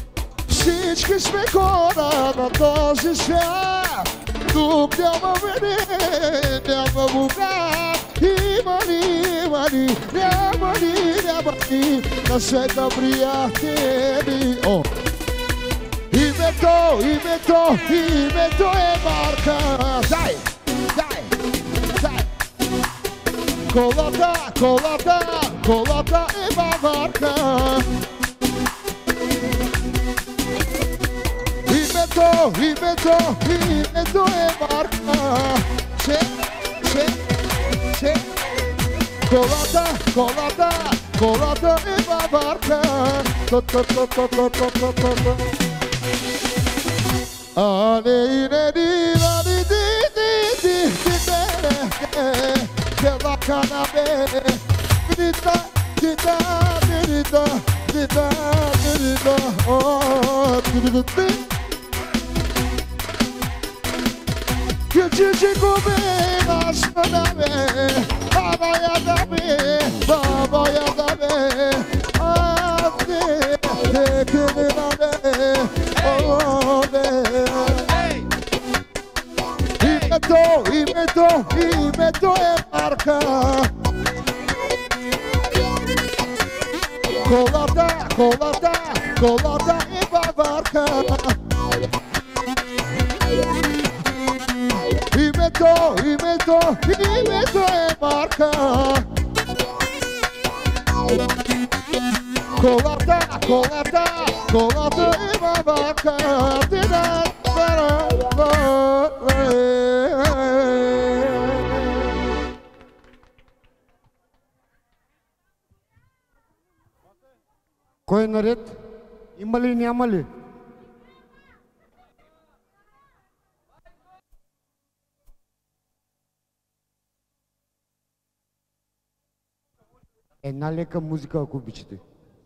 хора на този свят. Тук няма мене, няма богат. Има ли, има ли, няма ли, няма ли на света приятели. О! Името, името, името е Марка. Дай, дай, дай. Колата, колата, колата е Баварка. Името, името, името е Марка. Че, че, че. Колата, колата, колата е Баварка. То-то-то-то-то-то-то-то. Ali ne di la di di di di di de de la canabe di da di da di da di da di da oh di di di che ci ci come la canabe baba ya da me baba ya da me ah de de che la de oh de Името, името, името е Марка. Колата, колата, колата е Баварка. Името, името, името е Марка. Колата, колата, колата е Баварка. Кой е наред? Има ли, няма ли? Една лека музика, ако обичате.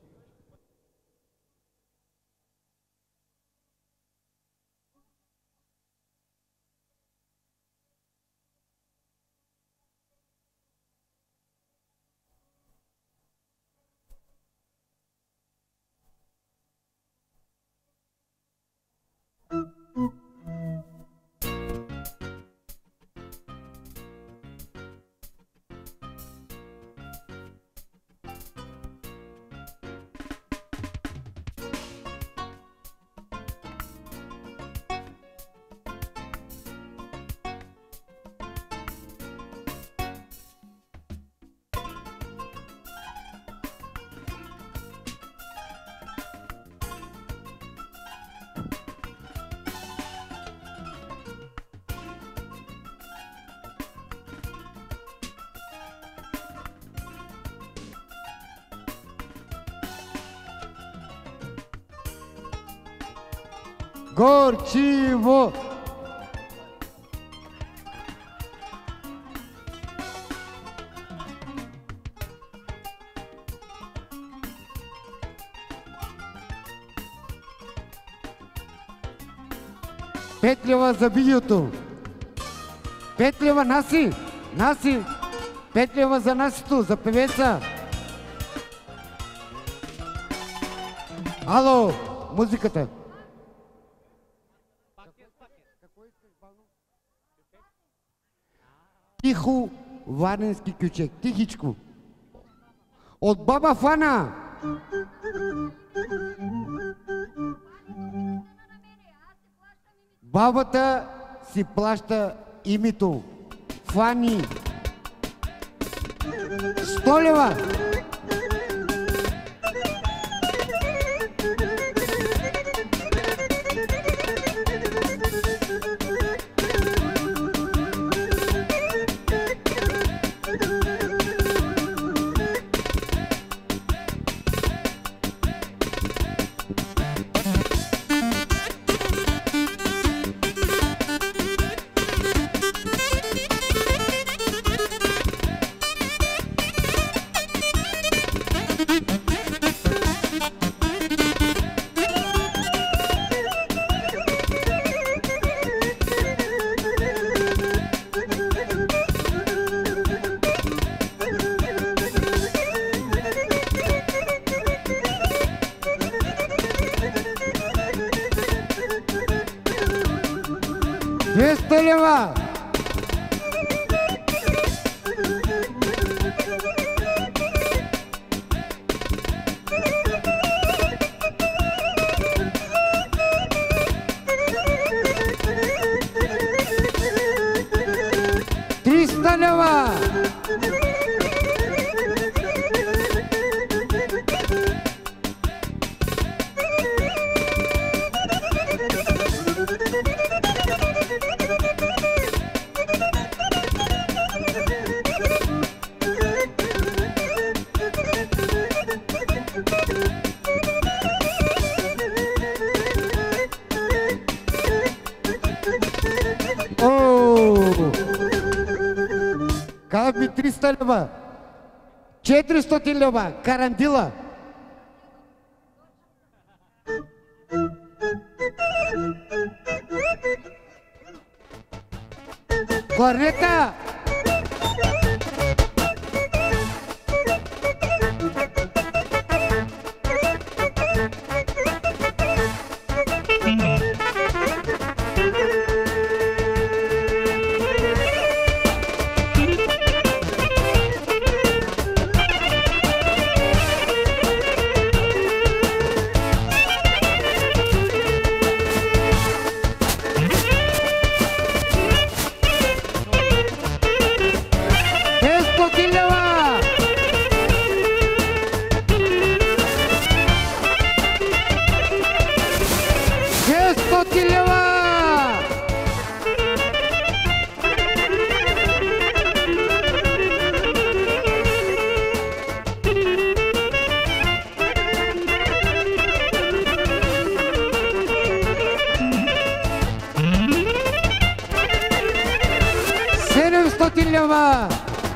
Горчиво! Пет лева за видеото. Пет лева, Наси! Наси! Пет лева за Насито, за певеца. Ало, музиката. Тихо, варненски кючек, тихичко. От баба Фана. Бабата си плаща името. Фани. Сто лева. триста лева. триста лева. Казах ми триста лева. четиристотин лева. Карандила. Кларнета. седемстотин лева.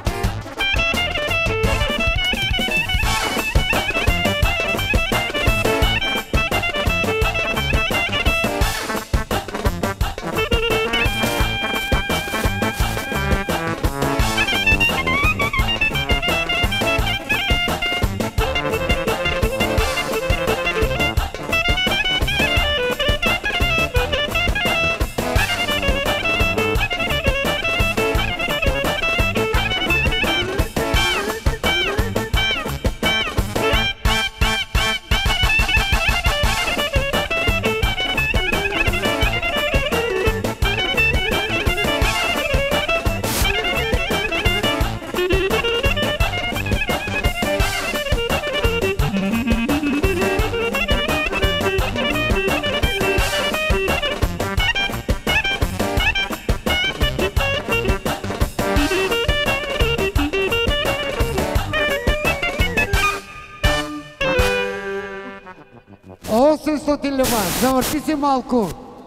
осемстотин лева. Завърши си малко.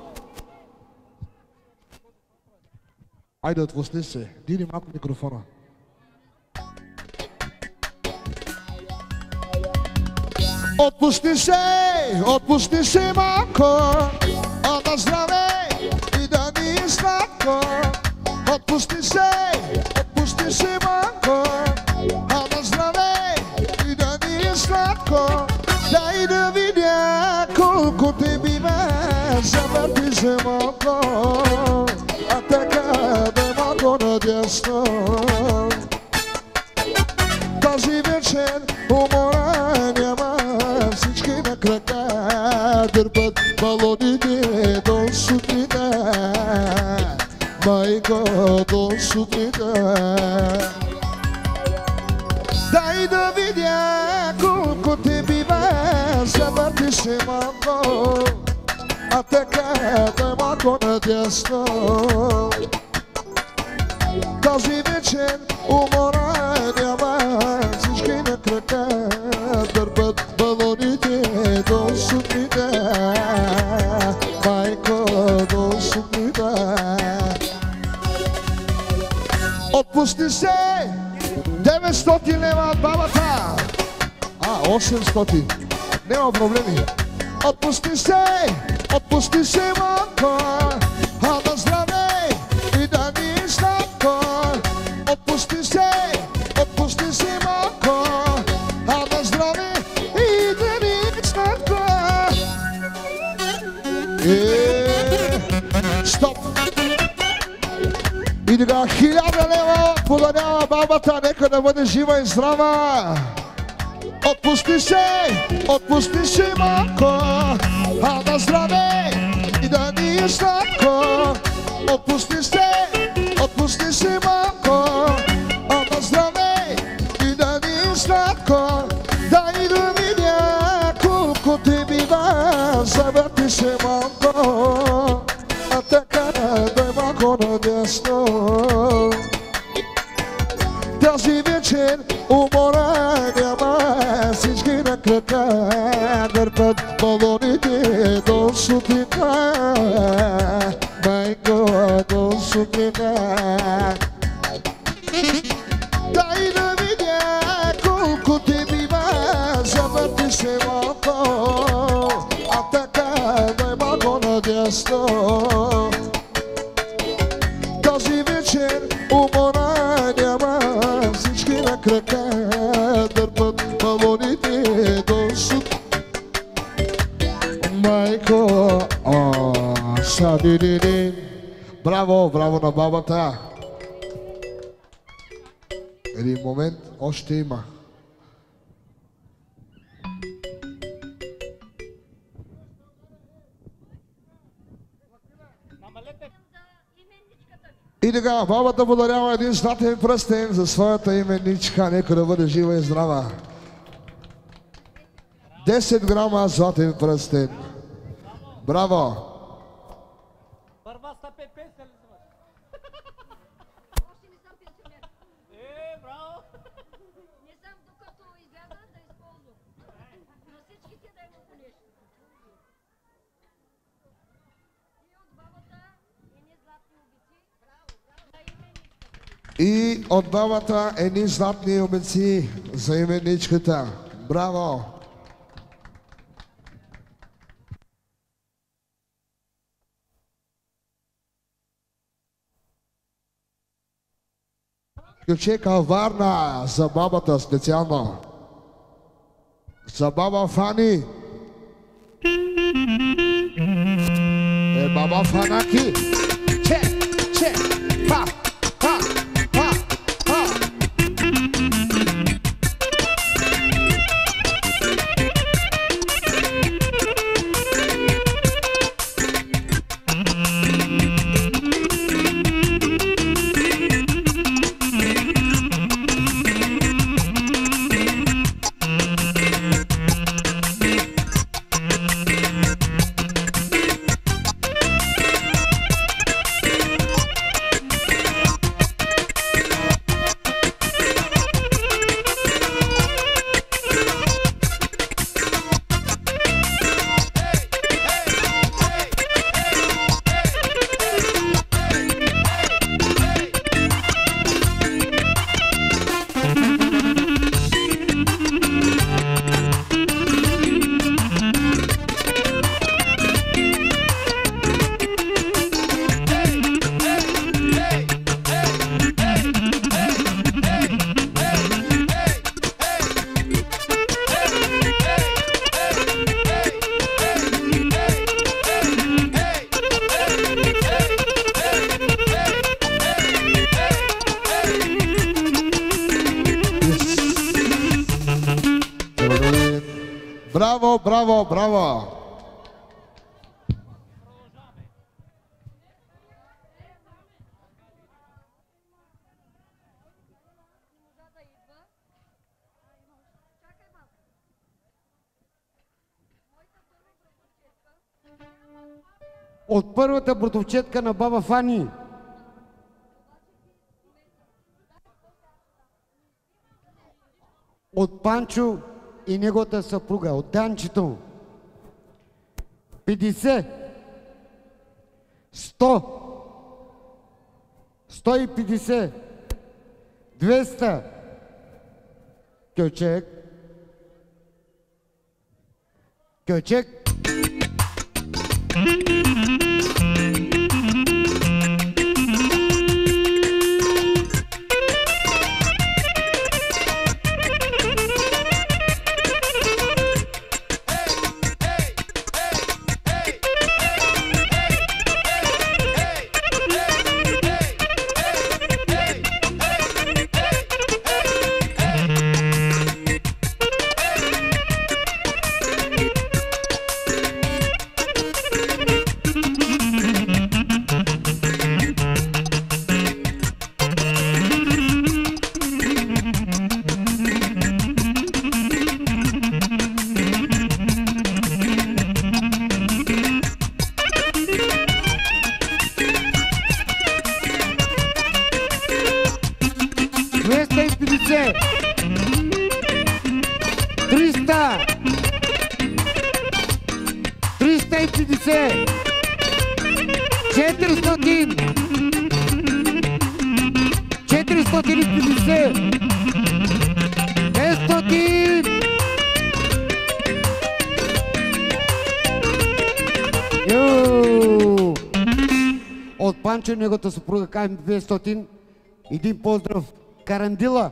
Айде, отпусни се. Дини малко микрофона. Отпусни се, отпусни се малко, а да здраве и да ни е сладко. Отпусни се, отпусни се малко, а да здраве и да ни е сладко. Дай да видя колко те бива, завърти се малко, а така да малко надясно. Този вечер умора няма, всички на крака дърпат балоните до сутрина. Майко, до сутрина. Дай да видя колко те бива, завърти се малко, а така да малко надясно. Този вечер умора няма, всички на крака дърпат балоните до сутрина. Майко, до сутрина. Отпусти се, деветстотин лева от бабата. А, осемстотин. Няма проблеми. Отпусти се, отпусти се малко, а да здраве и да ни е сладко. Отпусти се, отпусти се малко, а да здраве и да ни е сладко. Е, стоп! И така хиляда лева подарява бабата, нека да бъде жива и здрава. Отпусти се, отпусти се малко, а да здраве и да ни е сладко. Отпусти се, отпусти се малко, а да здраве и да ни е сладко. Дай да видя колко ти бива, завърти се малко, а така дай малко надясно. Тази вечер умора няма, всички на крака дърпат балоните до сутринта. Майко, до сутринта. Дай да видя колко ти бива, завърти се малко, а така дай малко надясно. Тази вечер умора няма, всички на крака дърпат балоните до сутринта. Майко, о, садидини. Браво, браво на бабата. Един момент, още има. И така, бабата подарява един златен пръстен за своята именичка, нека да бъде жива и здрава. десет грама златен пръстен. Браво! Първа са пепеса ли си? Още не съм пенсионер. Е, браво! Не съм докато изляза да използвам. Но всичките да имам нещо. И от бабата едни златни обици. Браво, браво. За именичката. И от бабата едни златни обици за именичката. Браво! Ключека Варна за бабата специално. За баба Фани. Е, баба Фанаки. Че, че, па, па, па, па. Браво, браво, браво! От първата братовчетка на баба Фани. От Панчо и неговата съпруга, от Данчето. петдесет, сто, сто и петдесет, двеста, Кючек, Кючек, двеста и петдесет, триста, триста и петдесет, четиристотин, четиристотин и петдесет, петстотин. Йоу! От Панчо и неговата съпруга КМ двеста. Един поздрав. Карандила.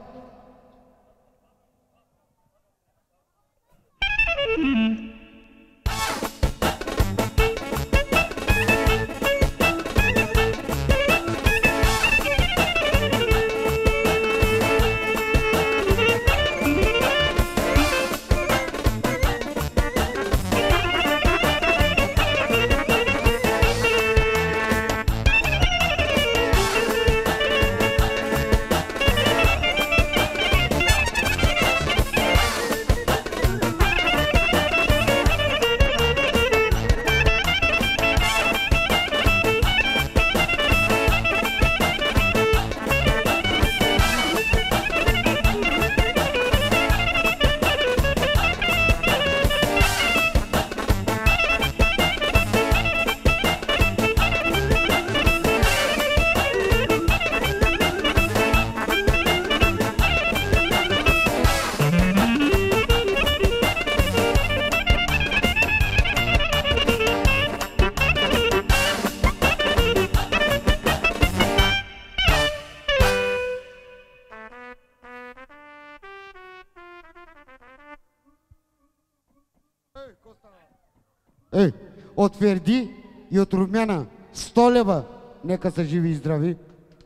Ей, от Ферди и от Румяна сто лева. Нека са живи и здрави.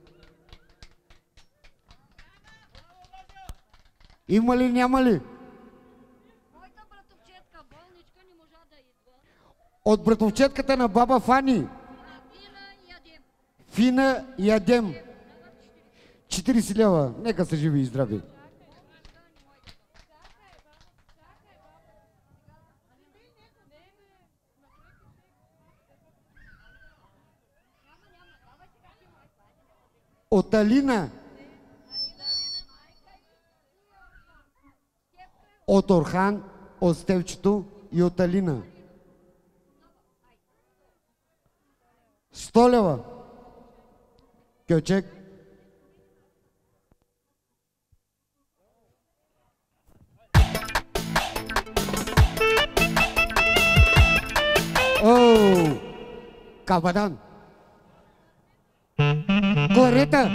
Има ли, няма ли? Моята братовчетка болничка не можа да идва. От братовчетката на баба Фани. Фина ядем. Фина ядем. четирийсет лева. Нека са живи и здрави. От Алина. От Орхан, от Стевчето и от Алина. сто лева. Кючек. Оу! Кабадан. Кларета.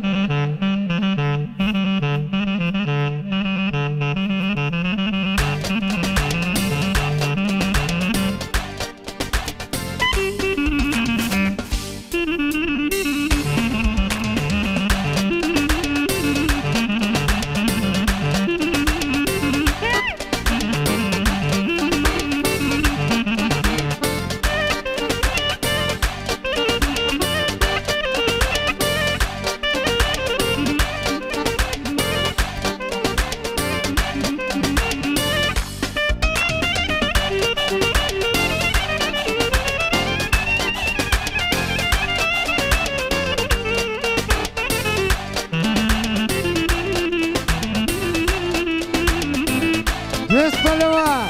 двеста лева.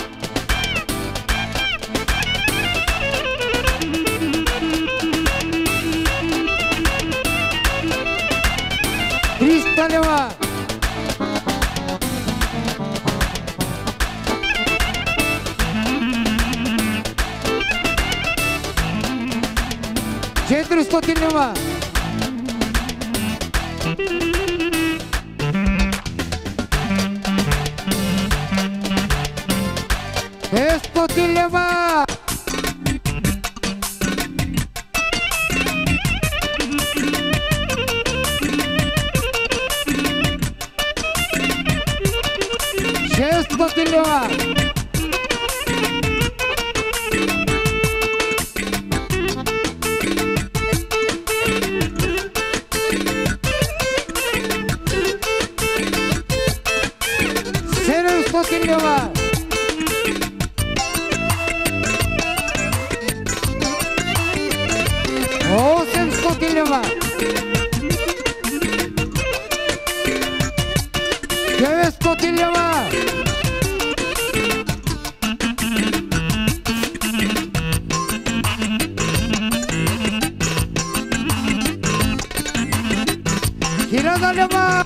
триста лева. четиристотин лева. петстотин лева. шестстотин лева. седемстотин лева. осемстотин лева. деветстотин лева. Хиляда лева.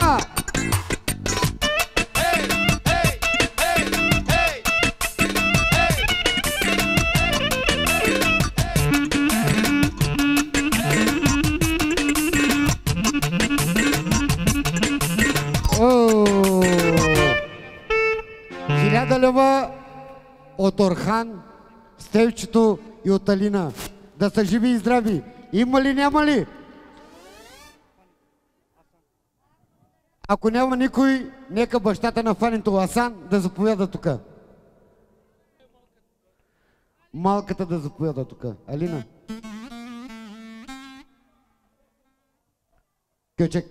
Хиляда лева от Орхан, Стевчето и от Алина. Да са живи и здрави. Има ли, няма ли? Ако няма никой, нека бащата на фанито Асан да заповяда тука. Малката да заповяда тука. Алина. Кючек.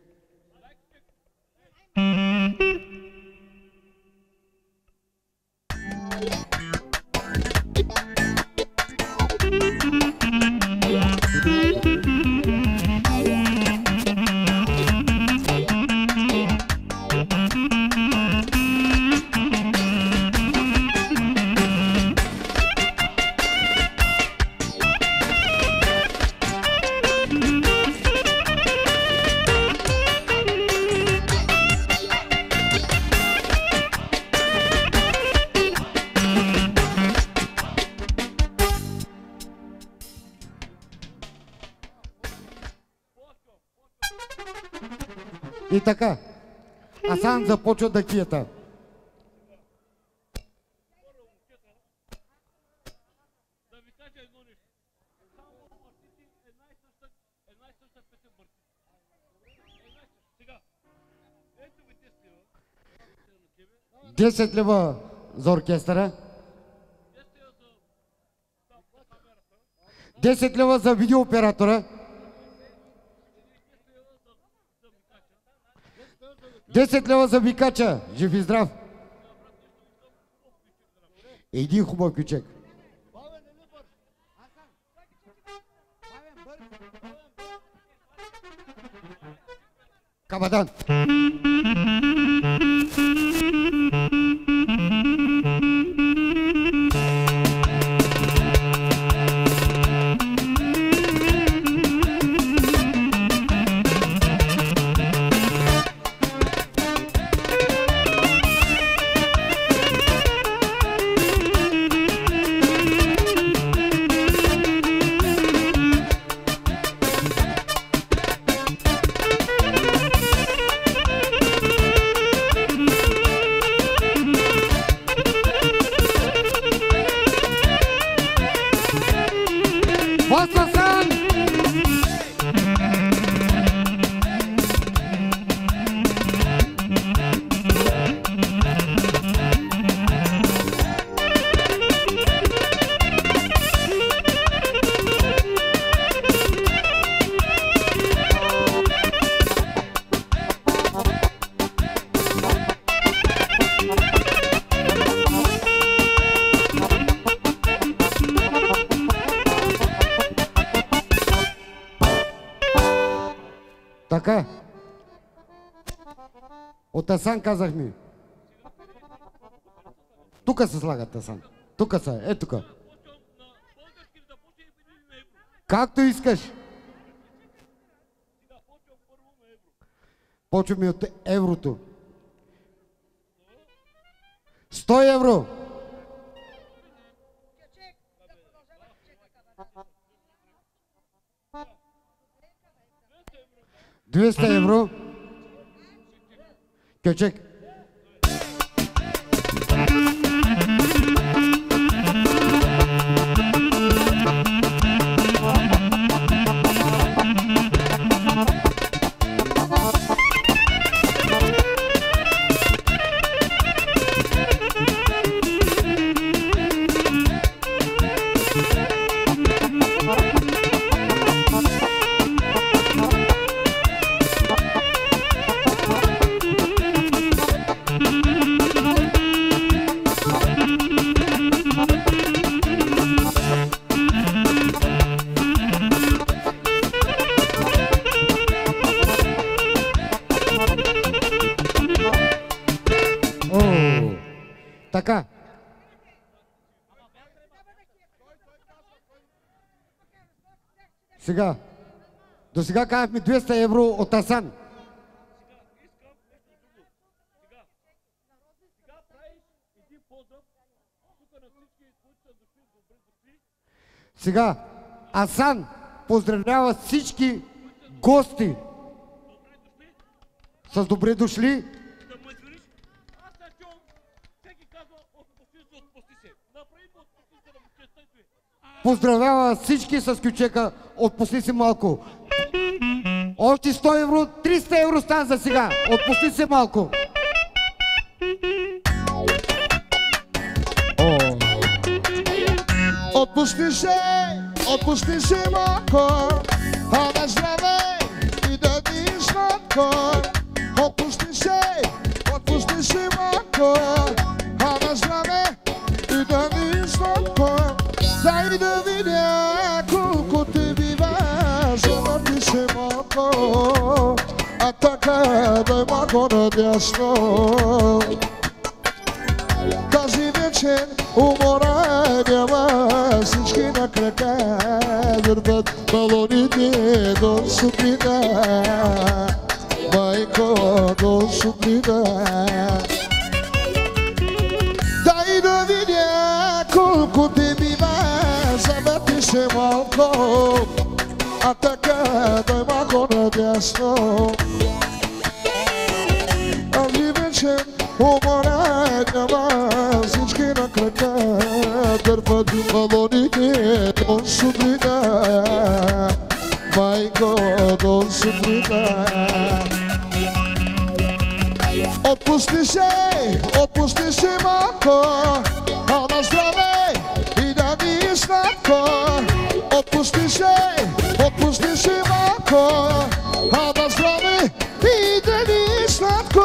И така, Асан започва да киета. Да ви кажа едно нещо. Само артисти една и съща, една и съща песен бърти. Една и съща. Сега, ето ви десет лева. десет лева за оркестъра. десет лева за видеооператора. десет лева за викача. Жив и здрав. Един хубав кючек. Кабадан. Така. От Асан казах ми. Тука се слагат Асан. Тука са, е тука. Както искаш. Почваме от еврото. сто евро. двеста евро. Кючек. Така. Сега. До сега казахме двеста евро от Асан. Сега Асан поздравява всички гости с добре дошли. Поздравява всички с ключека, отпусни си малко. Още сто евро, триста евро стана за сега. Отпусни си малко. Отпусти се, отпусти се малко, а на здраве и да ти сладко. Отпусти се, отпусти се малко, а на здраве и да ти сладко. Дай да видя колко те бива, завърти се малко, а така дай малко надясно. Тази вечер умора няма, всички на крака върват балоните до сутрина. Майко, до сутрина. Дай да видя колко те бива, завърти се малко, а така дай малко надясно. Тази вечер умора няма, всички на крака дърпат балоните до сутрина. Майко, до сутрина. Отпусти се, отпусти се малко, а на здраве и да ни е сладко. Отпусти се, отпусти се малко, а на здраве и да ни е сладко.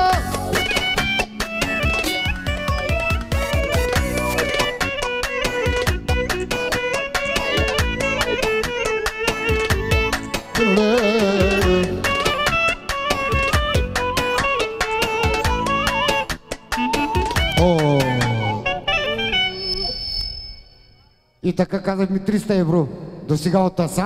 И така казахме триста евро до сега от Асан.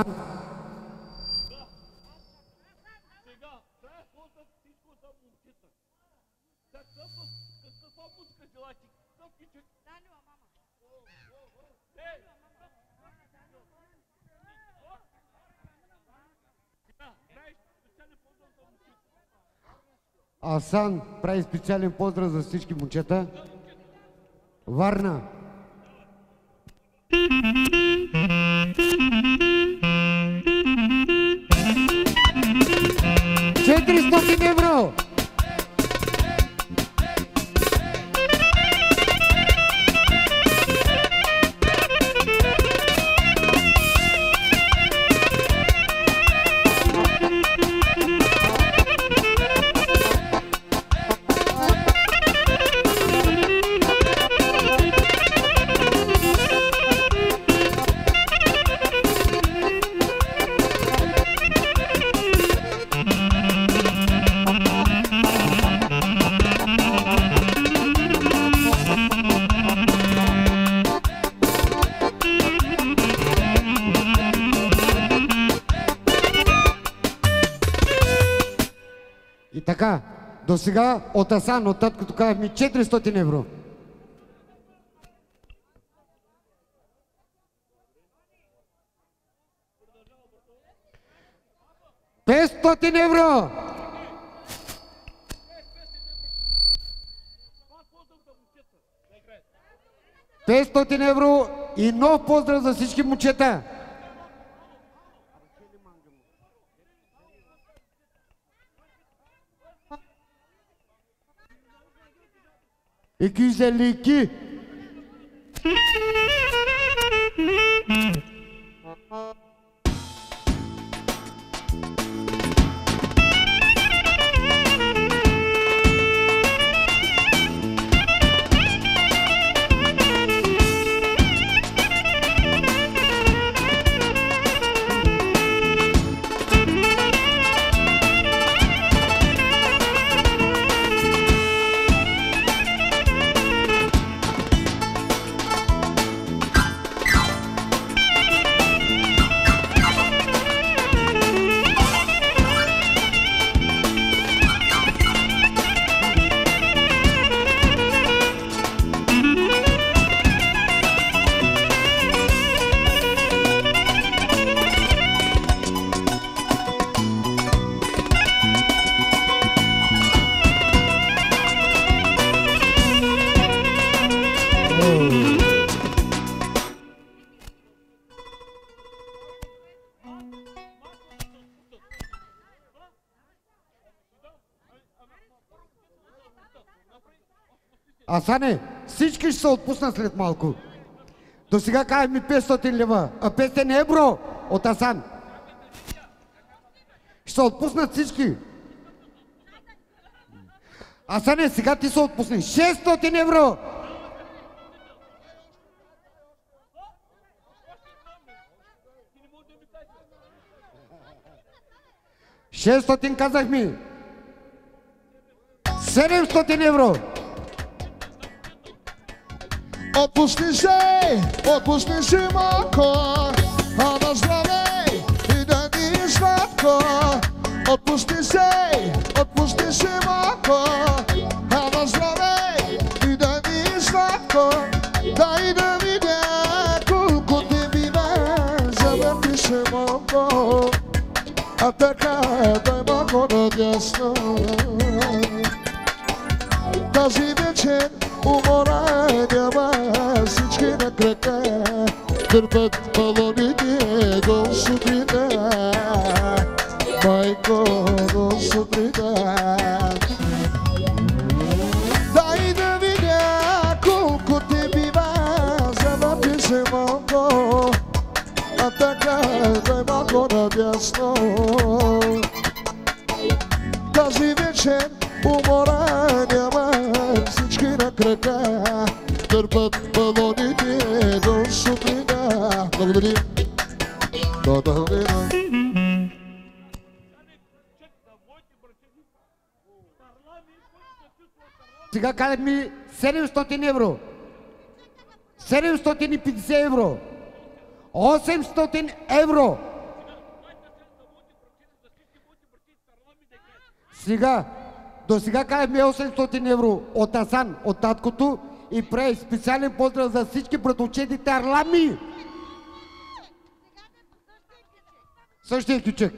Асан прави специален поздрав за всички момчета. Варна. четиристотин евро! Така, до сега от Асан, от таткото казахме четиристотин евро. петстотин евро! петстотин евро и нов поздрав за всички момчета. И кизелики. Асане, всички ще се отпуснат след малко. До сега казах ми петстотин лева, а петстотин евро от Асан. Ще се отпуснат всички. Асане, сега ти се отпусни. шестстотин евро! шестстотин казах ми. седемстотин евро! Отпусни се, отпусни се малко, а на здраве и да ни е сладко. Отпусни се, отпусни се малко, а на здраве и да ни е сладко. Дай да видя колко те бива, завърти се малко, а така дай малко надясно. Тази вечер умора няма, всички на крака дърпат балоните до сутрина. Майко, до сутрина. Дай да видя колко те бива, завърти се малко, а така дай малко надясно. Тази вечер умора няма, всички на крака дърпат балоните до сутрина. Благодарим. Благодарим. Сега казах ми седемстотин евро. седемстотин и петдесет евро. осемстотин евро. Сега, до сега казах ми осемстотин евро от Асан, от таткото, и прави специален поздрав за всички братовчеди тарлами. Същия кючек.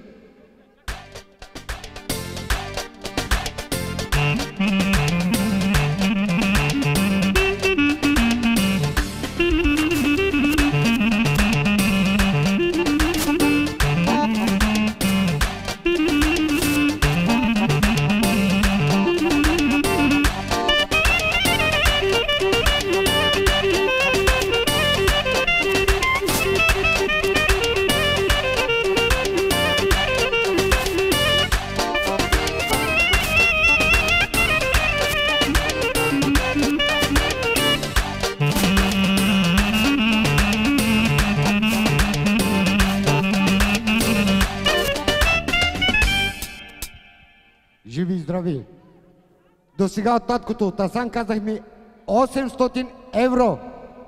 Живи и здрави! До сега от таткото, от Асан казах ми осемстотин евро.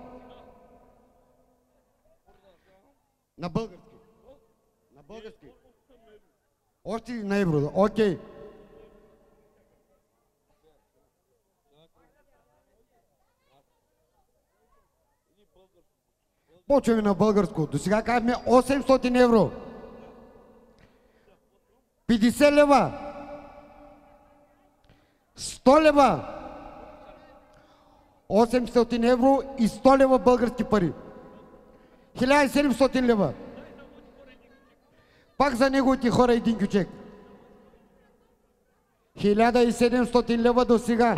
На български. На български. Още на евро, окей. Почваме на българско. До сега казахме осемстотин евро. петдесет лева. сто лева. осемстотин евро и сто лева български пари. хиляда и седемстотин лева. Пак за неговите хора един кючек. хиляда и седемстотин лева до сега.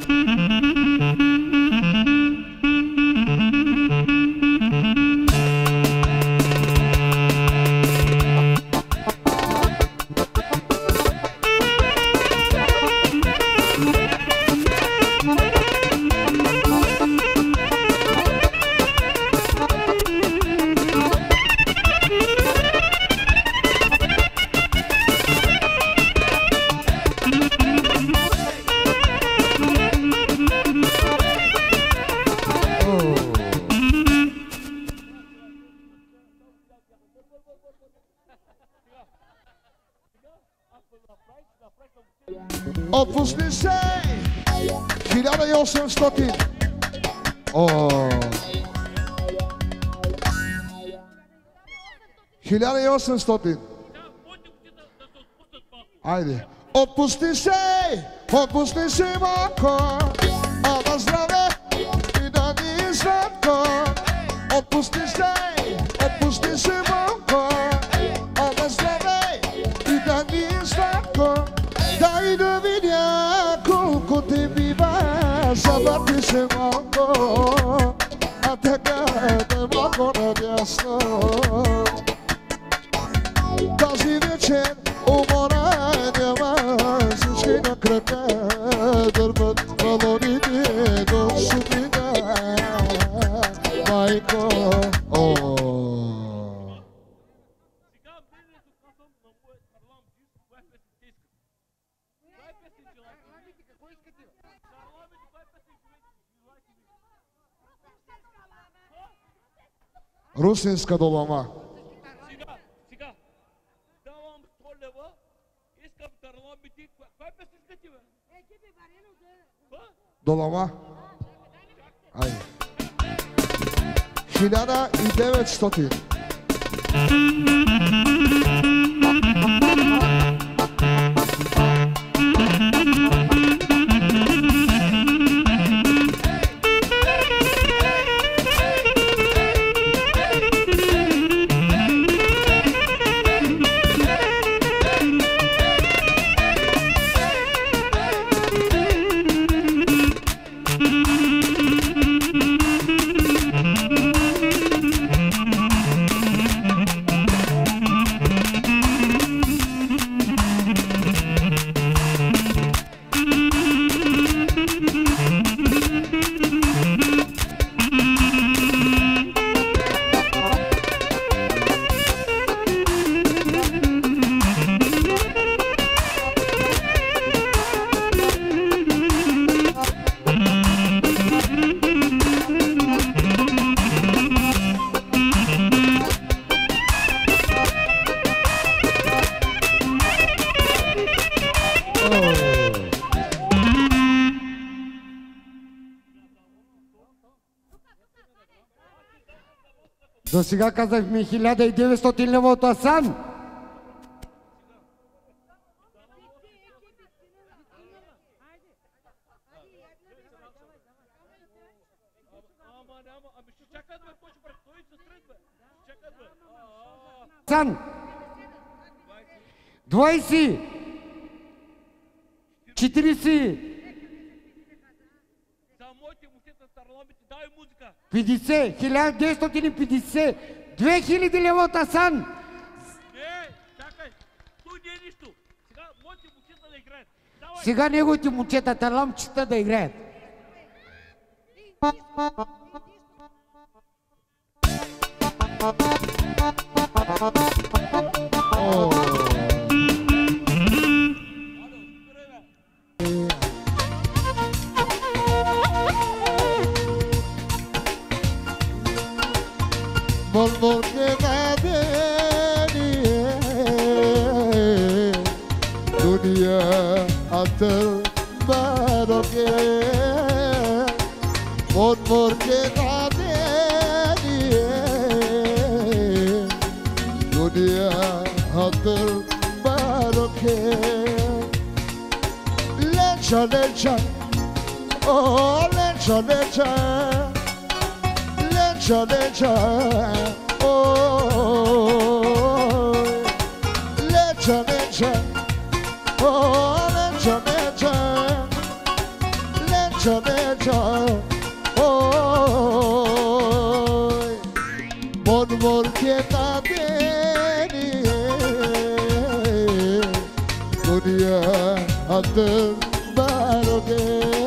Отпусни се! хиляда и осемстотин. О! хиляда и осемстотин. Айде. Отпусни се! Отпусни се малко! А на здраве и да ни е сладко! Отпусни се! Отпусни се малко! А на здраве и да ни е сладко! Дай да видя колко те бива, Sabatiše malo, a tega nemamo na jasno. Този вечер уморенема, всички на крака дърпат балоните до сутрина. Майко, о. Сега мнението казвам на моят Тарлам Джис, коя песен те искат. Коя песен желаете? Тарламите, какво искате? Тарламите, коя песен желаете? Русинска долама. Сега, сега, давам сто лева, искам Тарламите, коя песен искате, бе? Долама. Айде. хиляда и деветстотин. До сега казахме хиляда и деветстотин лева от Асан. Ама няма, ами ще чакат, бе, кой ще прави? Той се сред, бе. Ще чакат, бе. Асан. двайсет. четирийсет. За моите мусета Тарламите, дай музика. петдесет. хиляда деветстотин и петдесет. две хиляди лева от Асан. Не, чакай. Той не е нищо. Сега моите мусета да играят. Давай. Сега неговите момчета, тарламчета да играят. Molmol ke nadeni dunia atal baroke molmol ke nadeni dunia atal baroke lecha lecha oh lecha lecha lecha lecha oh lecha lecha oh lecha lecha lecha lecha oh mon mor ke ta deni dunia atal baroge.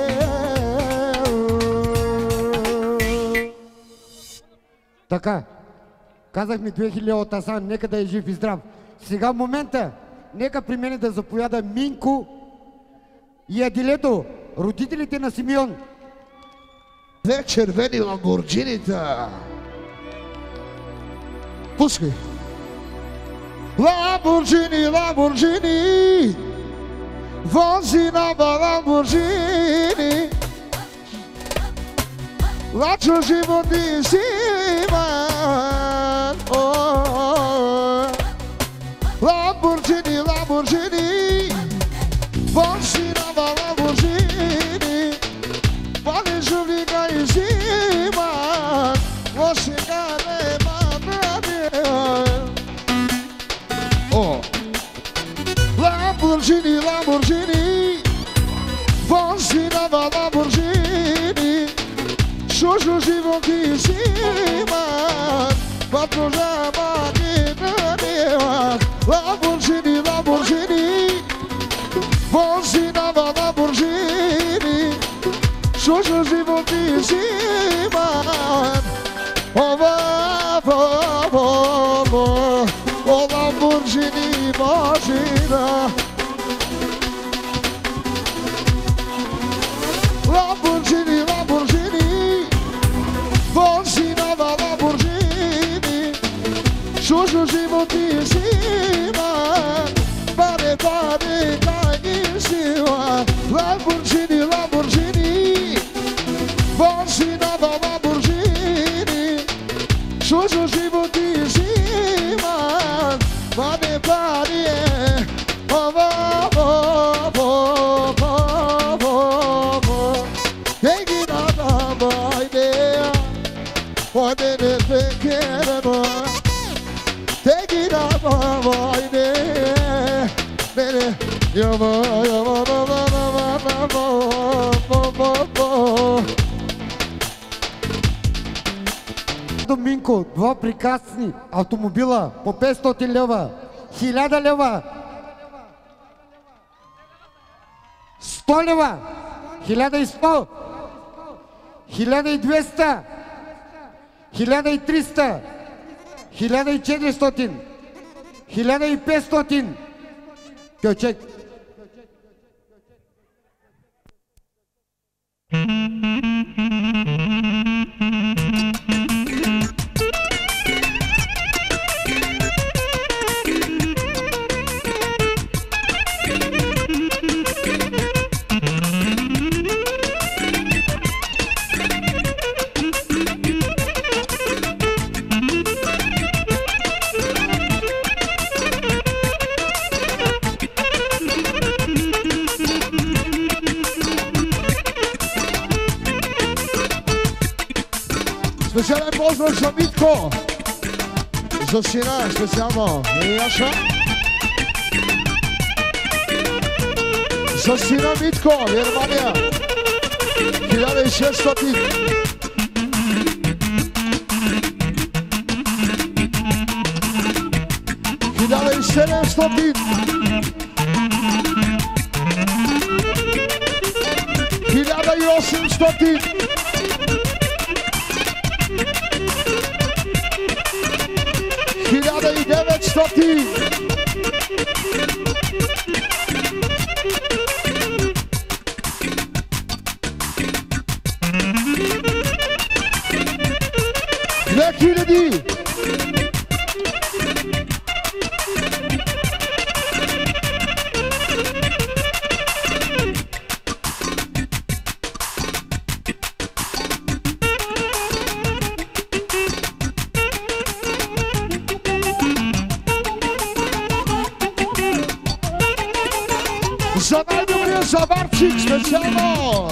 Така, казахме две хиляди от Асан, нека да е жив и здрав. Сега в момента, нека при мене да заповяда Минко и Адилето, родителите на Симеон. Две червени ламборджинита. Пускай. Ламборджини, ламборджини, вози на ламборджини. Лачо животи симан, Lamborghini, Lamborghini, vozi na Lamborghini, vale Juliga e Ziman, você gane oh, Lamborghini, Lamborghini, vozi na Lamborghini. живот и зиман, продължава ни да немат. Ламборджини, ламборджини, возинава ламборджини, чужо живот и зиман. Ова, ова, ова, о ламборджини машина. Lamborghini, Lamborghini, vozinava Lamborghini, чужо живот и зима, баре, баре, дай ни сила. Lamborghini, Lamborghini, vozinava Lamborghini, чужо живот и зима, баре, баре, ова, ова, What did it take it on? Take it up, boy, baby. You're Доминко, два прекрасни автомобила по петстотин лева, хиляда лева, сто лева, хиляда и сто, хиляда и двеста, хиляда и триста, хиляда и четиристотин, хиляда и петстотин. Кьочек. Специален поздрав за Митко, за сина специално, и Яша. За сина Митко, Германия, хиляда и шестстотин. хиляда и седемстотин. хиляда и осемстотин. хиляда и деветстотин. Две хиляди. За най-добрия заварчик специално!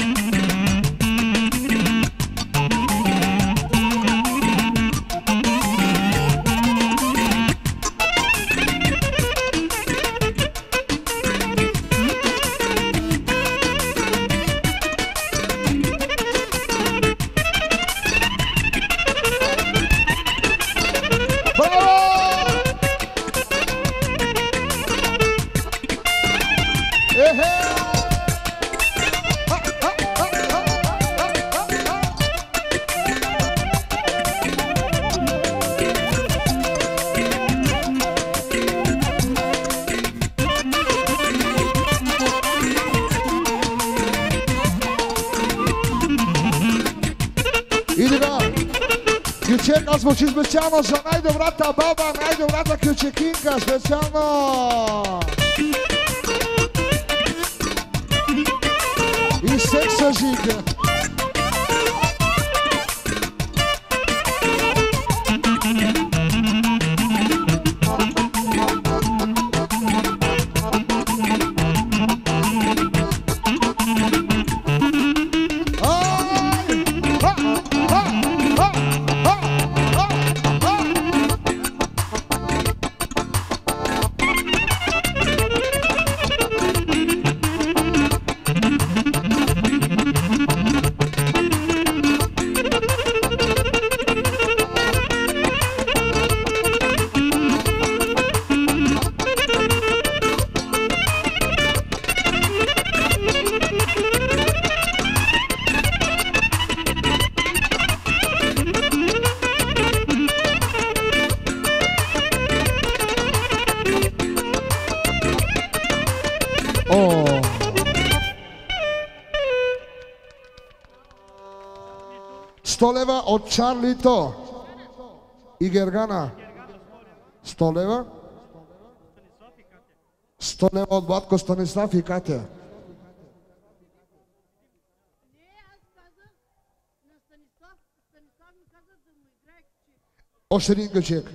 И така, кючека звучи специално за най-добрата баба, най-добрата кючекинка специално. И секса жига. сто лева от Чарлито и Гергана. сто лева. сто лева от Батко Станислав и Катя. Не, аз казах на Станислав. Станислав ми каза да му играе кючек. Още един кючек.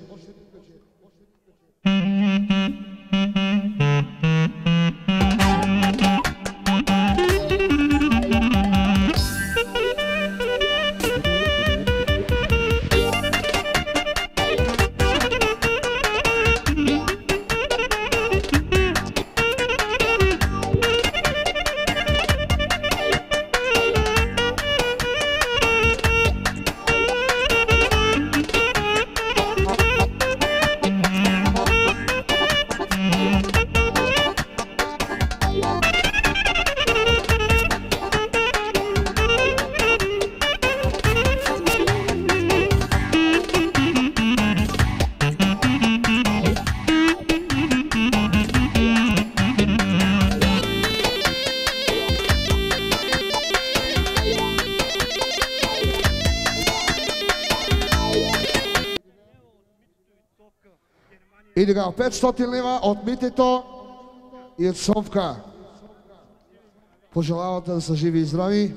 И така, петстотин лева от Митето и от Совка. Пожелавате да са живи и здрави.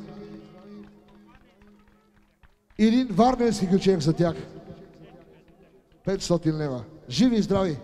Един варненски ключек за тях. петстотин лева. Живи и здрави!